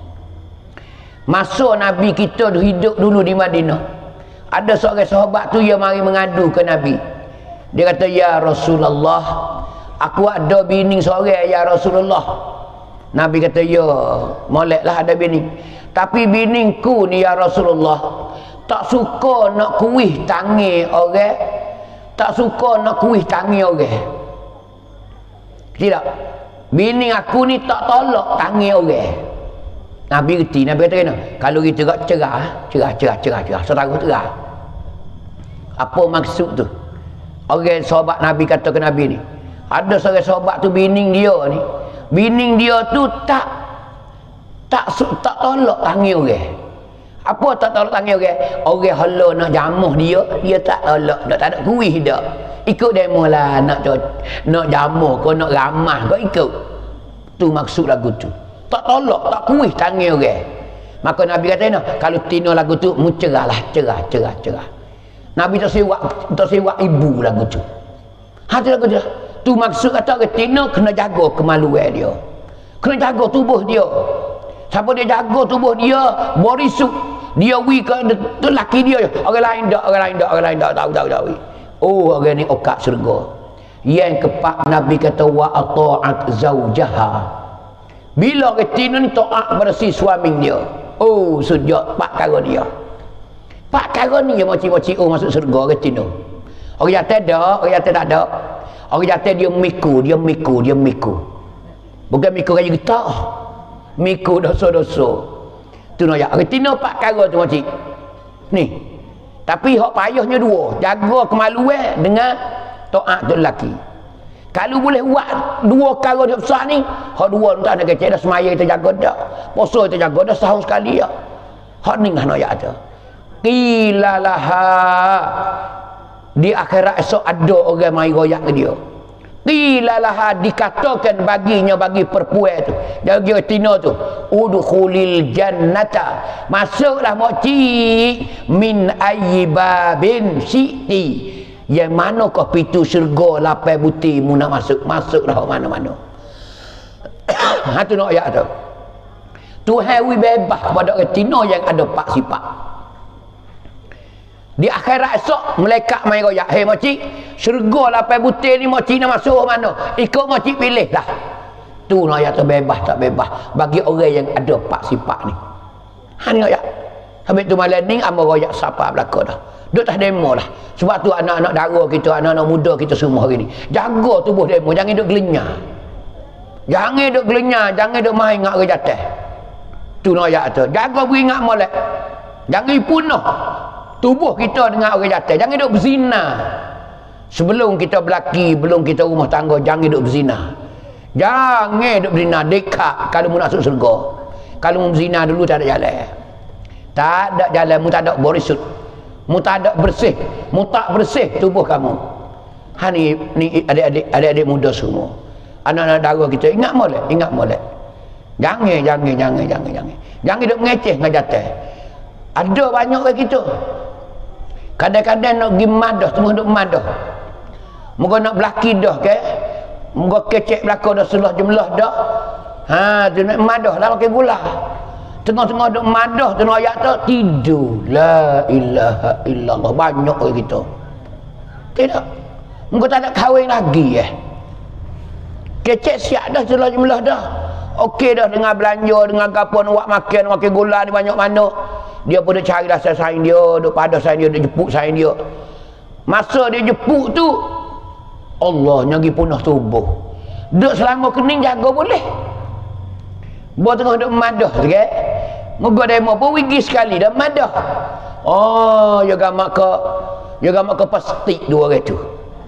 Masa Nabi kita hidup dulu di Madinah, ada seorang sahabat tu yang mari mengadu ke Nabi. Dia kata, ya Rasulullah, aku ada bini seorang ya Rasulullah. Nabi kata, ya, moleklah ada bini. Tapi biningku ni ya Rasulullah tak suka nak kuih tangi orang. Tak suka nak kuih tangi orang. Tidak. Bini aku ni tak tolak tangi orang. Nabi reti, Nabi kata kena. Kalau kita cerah. Saya tahu cerah. Apa maksud tu? Orang sahabat Nabi kata ke Nabi ni. Ada seorang sahabat tu bining dia ni. Bining dia tu tak tolak tangi orang. Apa tak tolak tangi orang? Orang hala nak jamuh dia tak tolak. Tak ada kuih dah. Ikut demo lah nak jamuh kau nak ramah kau ikut. Tu maksud lagu tu. Tak tolak, tak kuih tangi orang. Maka Nabi kata kalau tino lagu tu cerahlah, cerah. Nabi tak sewa ibu lagu tu. Hati lagu tu. Tu maksud kata orang tino kena jaga kemaluan dia. Kena jaga tubuh dia. Siapa dia jaga tubuh dia, berisuk. Dia ke tu laki dia. Orang lain tak tahu. Oh, orang ni okak syurga. Yang keempat Nabi kata wa ata'at zaujaha. Bila ketina ni taat pada si suami dia. Oh, sejak 4 perkara dia. 4 perkara ni yang moci-moci masuk syurga ketina. Orang jatuh ada, orang jatuh tak ada. Orang jatuh dia miku. Bukan miku kaya getah. Miku dosa-dosa. Tu nak ya. Ketina 4 perkara tu moci. Ni. Tapi hak payahnya 2, jaga kemaluan dengan taat tu lelaki. Kalau boleh buat 2 perkara dia besar ni, hak 2 tak ada kecil dah, semaya kita jaga dah. Puasa kita jaga dah setahun sekali dah. Hak ni nak ayat tu. Qilalaha, di akhirat esok ada orang mai royak ke dia. Qilalah dikatakan baginya, bagi perempuan tu, bagi betina tu, udkhulil jannata, masuklah makcik, min ayyi babin syi'ti, yang manakah pintu syurga lapai buti mu nak masuk, masuklah mana-mana. Ha tu nak ayat tu. Tuhan wi bebas pada betina yang ada 4 sifat. Di akhirat esok malaikat mai royak, "Hei makcik, syurga lapai butir ni makcik nak masuk mana? Ikut makcik pilih dah." Tu nak ayat bebas tak bebas bagi orang yang ada 4 sifat ni. Ha ni ayat. Habis tu malam ni amal royak siapa belaka dah. Duk tak demo dah. Sebab tu anak-anak dara kita, anak-anak muda kita semua hari ni, jaga tubuh demo, jangan duk gelenyah. Jangan duk gelenyah, jangan duk main ingat orang jatuh. Tu nak ayat tu. Jaga beringat molek. Jangan punah tubuh kita dengan orang jatuh. Jangan duk berzina. Sebelum kita berlaki, belum kita rumah tangga, jangan duk berzina. Jangan duk berzina. Dekat kalau mu nak masuk surga. Kalau mu berzina dulu tak ada jalan. Tak ada jalan, mu tak ada berisut. Mu tak ada bersih. Mu tak bersih tubuh kamu. Ha ni adik-adik muda semua. Anak-anak dara kita ingat molek, ingat molek. Jangan. Jangan duk ngeceh dengan jatuh. Ada banyak orang kita. Kadang-kadang nak pergi madah, semua duk madah. Moga nak belaki dah ke? Moga kecek belaka dah selah jumlah dah. Ha, tu nak madah lah pakai gula. Tengah-tengah duk madah tu ayat tu tidur. La ilaha illallah. Banyak orang kita. Tidak. Moga tak ada kahwin lagi Kecek siap dah selah jumlah dah. Okey dah dengan belanja, dengan gapo nak buat makan gula ni banyak mana. Dia pun dia cari rasa saing dia, duk pada saing dia, duk jepuk saing dia. Masa dia jepuk tu, Allah nyagi punah tubuh. Duk selama kening jaga boleh. Buat tengah duk madah sikit. Moga demo pun wigi sekali dah madah. Oh, jaga mak ke plastik dua orang tu.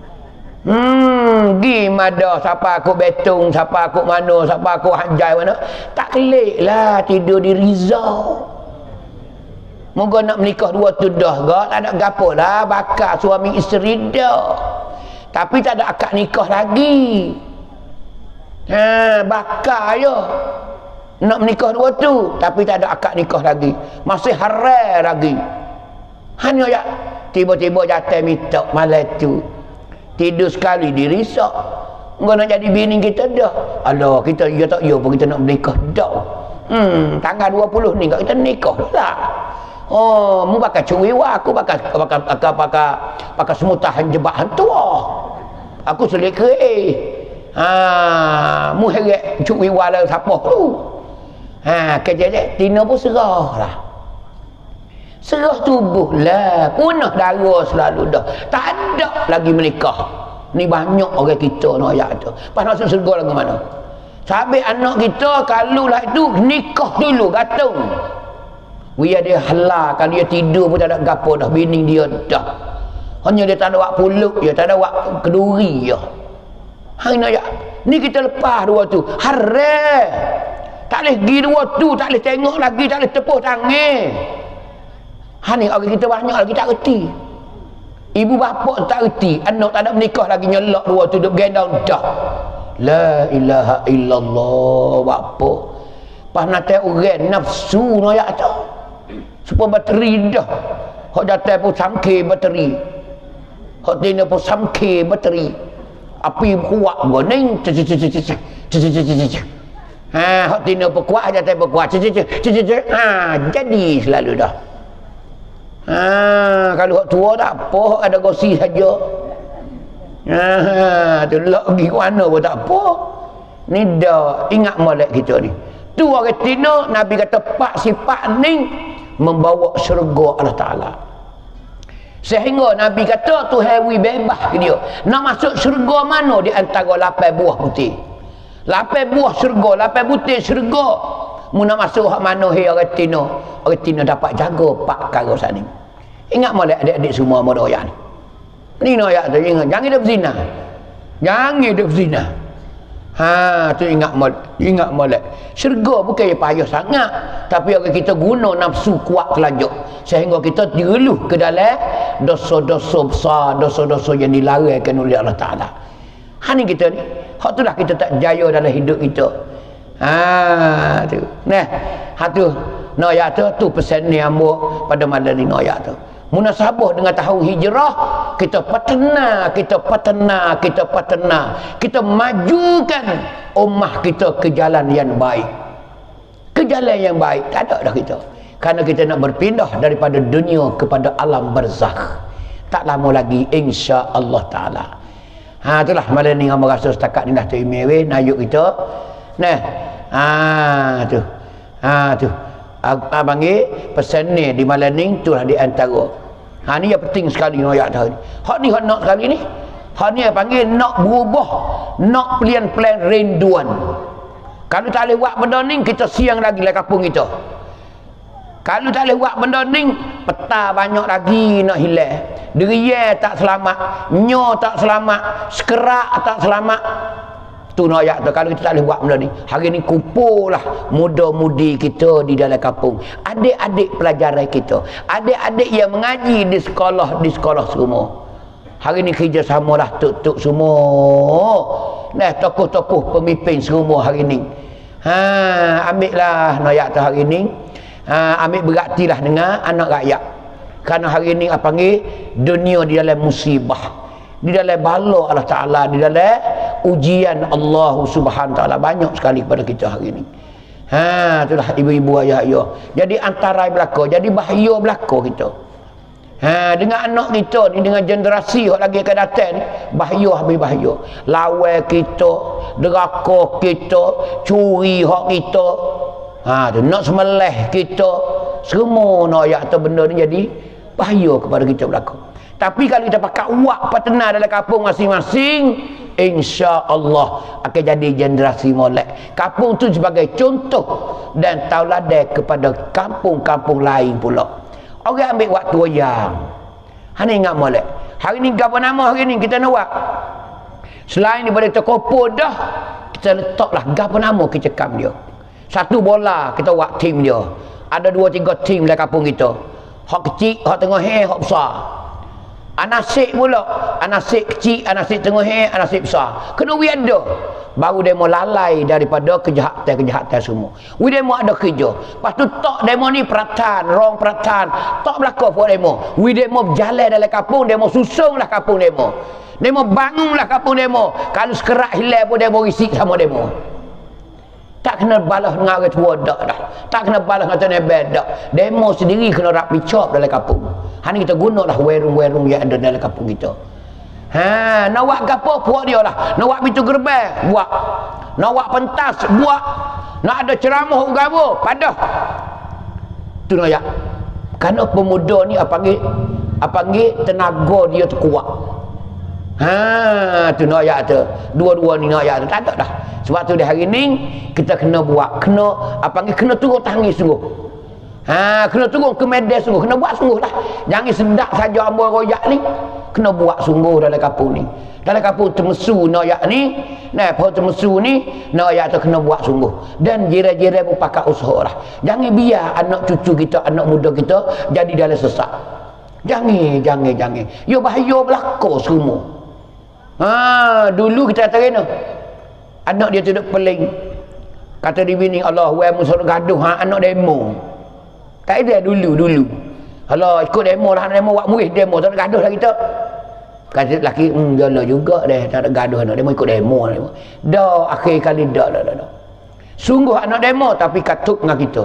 Gi madah siapa aku betung, siapa aku mana, siapa aku hanjai mana. Tak kelik lah tidur di Rizau. Moga nak menikah dua tu dah gak, tak ada gapo lah, bakal suami isteri dah. Tapi tak ada akad nikah lagi. Ha, bakal je. Nak menikah dua tu, tapi tak ada akad nikah lagi. Masih haram lagi. Hanya ya tiba-tiba jatuh minta malam tu. Tidur sekali di risak. Engkau nak jadi bini kita dah. Alah, kita ya tak ya pun kita nak menikah dah. Tanggal 20 ni kita nikah lah. Oh, mu bakal cuwi wah, aku bakal semutahan jebakan tua. Aku selik ke. Ha, mu heret cuwi wah lah siapa tu. Ha, kejadian tina pun serah lah. Serah tubuh lah, punah darah selalu dah. Tak ada lagi menikah. Ni banyak orang kita nak ayat tu. Pas nak masuk surga lagu mana? Sabit anak kita kalau lah itu nikah dulu gantung. Dia dia halal, kalau dia tidur pun tak ada gapo dah, bini dia dah. Hanya dia tak ada wak puluk, dia tak ada wak keduri je. Hari nak ayat. Ni kita lepas dua tu. Haram. Tak boleh pergi dua tu, tak boleh tengok lagi, tak boleh tepuk tangan. Ha ni orang kita banyak lagi tak reti. Ibu bapa tak reti, anak tak ada menikah lagi nyelak dua tu duk gendang dah. La ilaha illallah bapa. Pas nak tengok orang nafsu no ya tu. Supaya bateri dah. Hak datang pun samke bateri. Hak tina pun samke bateri. Api kuat goning. Ha, hak tina pun kuat datang pun kuat. Ha, jadi selalu dah. Ha, kalau hak tua tak apa, hak ada gosi saja. Ha, tu lagi ke mana pun tak apa. Ni dah ingat molek kita ni. Tu orang tina Nabi kata 4 sifat ni membawa syurga Allah Ta'ala. Sehingga Nabi kata Tuhan wi bebas ke dia. Nak masuk syurga mana di antara 8 buah putih. 8 buah syurga, 8 putih syurga. Mu nak masuk hak mana hei orang tina. Orang tina dapat jaga 4 perkara sat ni. Ingat molek adik-adik semua muda ayat ni. Ni no ayat tu ingat, jangan hidup zina. Jangan hidup zina. Tu ingat molek. Syurga bukan payah sangat, tapi orang kita guna nafsu kuat kelajuk sehingga kita tergeluh ke dalam dosa-dosa besar, dosa-dosa yang dilarangkan oleh Allah Taala. Ni kita ni, hak tu lah kita tak jaya dalam hidup kita. Tu. Nah, tu noyak tu pesan ni ambo pada malam ni noyak tu. Munasabah dengan tahun hijrah, kita patena, kita majukan ummah kita ke jalan yang baik. Ke jalan yang baik, tak ada dah kita. Karena kita nak berpindah daripada dunia kepada alam barzakh. Tak lama lagi insya-Allah taala. Itulah malam ni hamba rasa setakat ni dah terima nayuk kita. Nah. Tu. Abang pesan ni di malam ni itulah di antara. Ni yang penting sekali noyak tahu ni. Hak ni hak nak sekali ni. Hak ni yang panggil nak berubah, nak plan-plan rinduan. Kalau tak boleh buat benda ni, kita siang lagi lah kampung kita. Kalau tak boleh buat benda ni, peta banyak lagi nak hilang. Deriya tak selamat, nyo tak selamat, sekerak tak selamat. Tu noyak tu. Kalau kita tak boleh buat benda ni, hari ni kumpullah muda-mudi kita di dalam kampung, adik-adik pelajaran kita, adik-adik yang mengaji di sekolah semua. Hari ni kerjasama lah tuk-tuk semua, nah tokoh-tokoh pemimpin semua hari ni. Ambil lah noyak tu hari ni, ambil beraktilah dengan anak rakyat. Kerana hari ni apa panggil dunia di dalam musibah, di dalam bala Allah Ta'ala, di dalam ujian Allah Subhanahu Ta'ala banyak sekali kepada kita hari ni. Itulah ibu-ibu ayah-ayah. Jadi antara belaka, jadi bahaya belaka kita. Dengan anak kita ni, dengan generasi yang lagi akan datang ni, bahaya habis bahaya. Lawan kita, deraka kita, curi hak kita, nak semelih kita, semua noyak tu benda ni jadi bahaya kepada kita belaka. Tapi kalau kita pakai uak patena dalam kampung masing-masing, insya-Allah akan jadi generasi molek. Kampung tu sebagai contoh dan tauladan kepada kampung-kampung lain pula. Orang ambil waktu wayang. Ni ingat molek. Hari ni apa nama hari ni kita nak buat? Selain daripada terkopo dah, kita letaklah apa nama kita cekam dia. Satu bola kita buat tim dia. Ada 2-3 tim dalam kampung kita. Hak kecil, hak tengah, hak besar. Anasik pula, anasik kecil, anasik tengah, anasik besar. Kena ada. Baru demo lalai daripada kejahatan semua. Demo ada kerja. Lepas tu tak demo ni peratan, rong peratan. Tak berlaku buat demo. Demo berjalan dalam kampung, demo susunglah kampung demo. Demo bangunlah kampung demo. Kalau sekerak hilang pun demo risik sama demo. Tak kena balas dengan orang tua dak dah. Tak kena balas dengan tuan nebel dak. Demo sendiri kena rapi cop dalam kampung. Ni kita gunalah werung-werung yang ada dalam kampung kita. Nak buat gapo buat dia lah. Nak buat pintu gerbang buat. Nak buat pentas buat. Nak ada ceramah gapo padah. Tu nak ya. Kerana pemuda ni apa panggil tenaga dia tu kuat. Tu nak ya tu. Dua-dua ni nak ya tu. Tak ada dah. Sebab tu di hari ni kita kena buat, kena turun tangis sungguh. Kena turun ke medan sungguh, kena buat sungguh lah. Jangan sedap saja ambo royak ni. Kena buat sungguh dalam kampung ni. Dalam kampung Temesu noyak ni, Temesu ni noyak tu kena buat sungguh. Dan jiran-jiran pun pakai usaha lah. Jangan biar anak cucu kita, anak muda kita jadi dalam sesat. Jangan. Ya bahaya belaka semua. Dulu kita kata kena. Anak dia tidak peling. Kata dia bini Allah, wei musuh gaduh anak demo. Tak ada dulu. Kalau ikut demo lah, demo buat murid demo, tak ada gaduh lah kita. Kata lelaki, jala juga deh, tak ada gaduh anak demo ikut demo. Dah akhir kali dah. Sungguh anak demo tapi katuk dengan kita.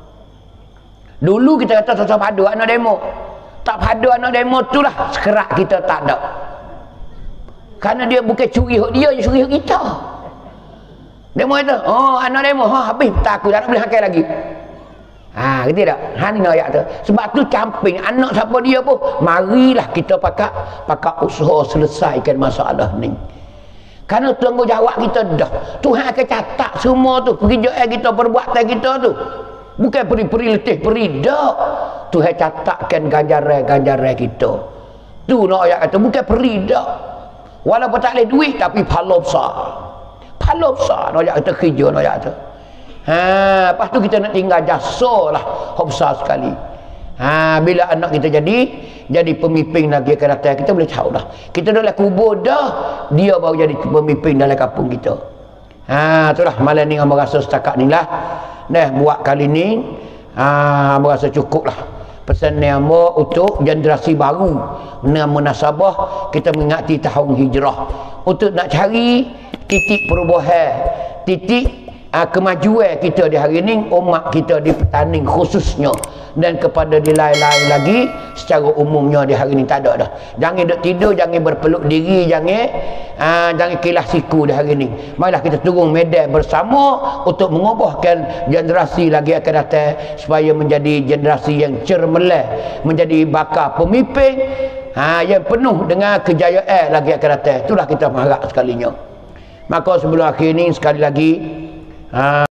Dulu kita kata tak padu anak demo. Tak padu anak demo tu lah sekerak kita tak ada. Kerana dia bukan curi hak dia curi hak kita. Demo itu, anak demo, habis takut tak boleh hakai lagi. Gitu tak? Ni noyak tu. Sebab tu camping anak siapa dia pun, marilah kita pakai usaha selesaikan masalah ni. Kerana tanggungjawab kita dah. Tuhan akan catat semua tu, pekerjaan kita, perbuatan kita tu. Bukan peri-peri letih peri dak. Tuhan catatkan ganjaran kita. Tu noyak kata bukan peri dak. Walaupun tak boleh duit tapi pahala besar. pahala besar nak kita kerja nak tu. Lepas tu kita nak tinggal jasa lah besar sekali. Bila anak kita jadi pemimpin lagi akan datang, kita boleh tahu dah. Kita dah kubur dah, dia baru jadi pemimpin dalam kampung kita. Itulah malam ni hamba rasa setakat ni lah. Buat kali ni hamba rasa cukup lah. Pesan ni hamba untuk generasi baru dengan munasabah kita mengingati tahun hijrah, untuk nak cari titik perubahan, titik kemajuan kita di hari ini, umat kita di Petaning khususnya, dan kepada di lain-lain lagi secara umumnya di hari ini tak ada dah. Jangan duduk tidur, jangan berpeluk diri, jangan kilas siku di hari ini. Marilah kita turun medan bersama untuk mengubahkan generasi lagi akan datang supaya menjadi generasi yang cermelah, menjadi bakal pemimpin yang penuh dengan kejayaan lagi akan datang. Itulah kita mengharap sekalinya. Maka sebelum akhir ini sekali lagi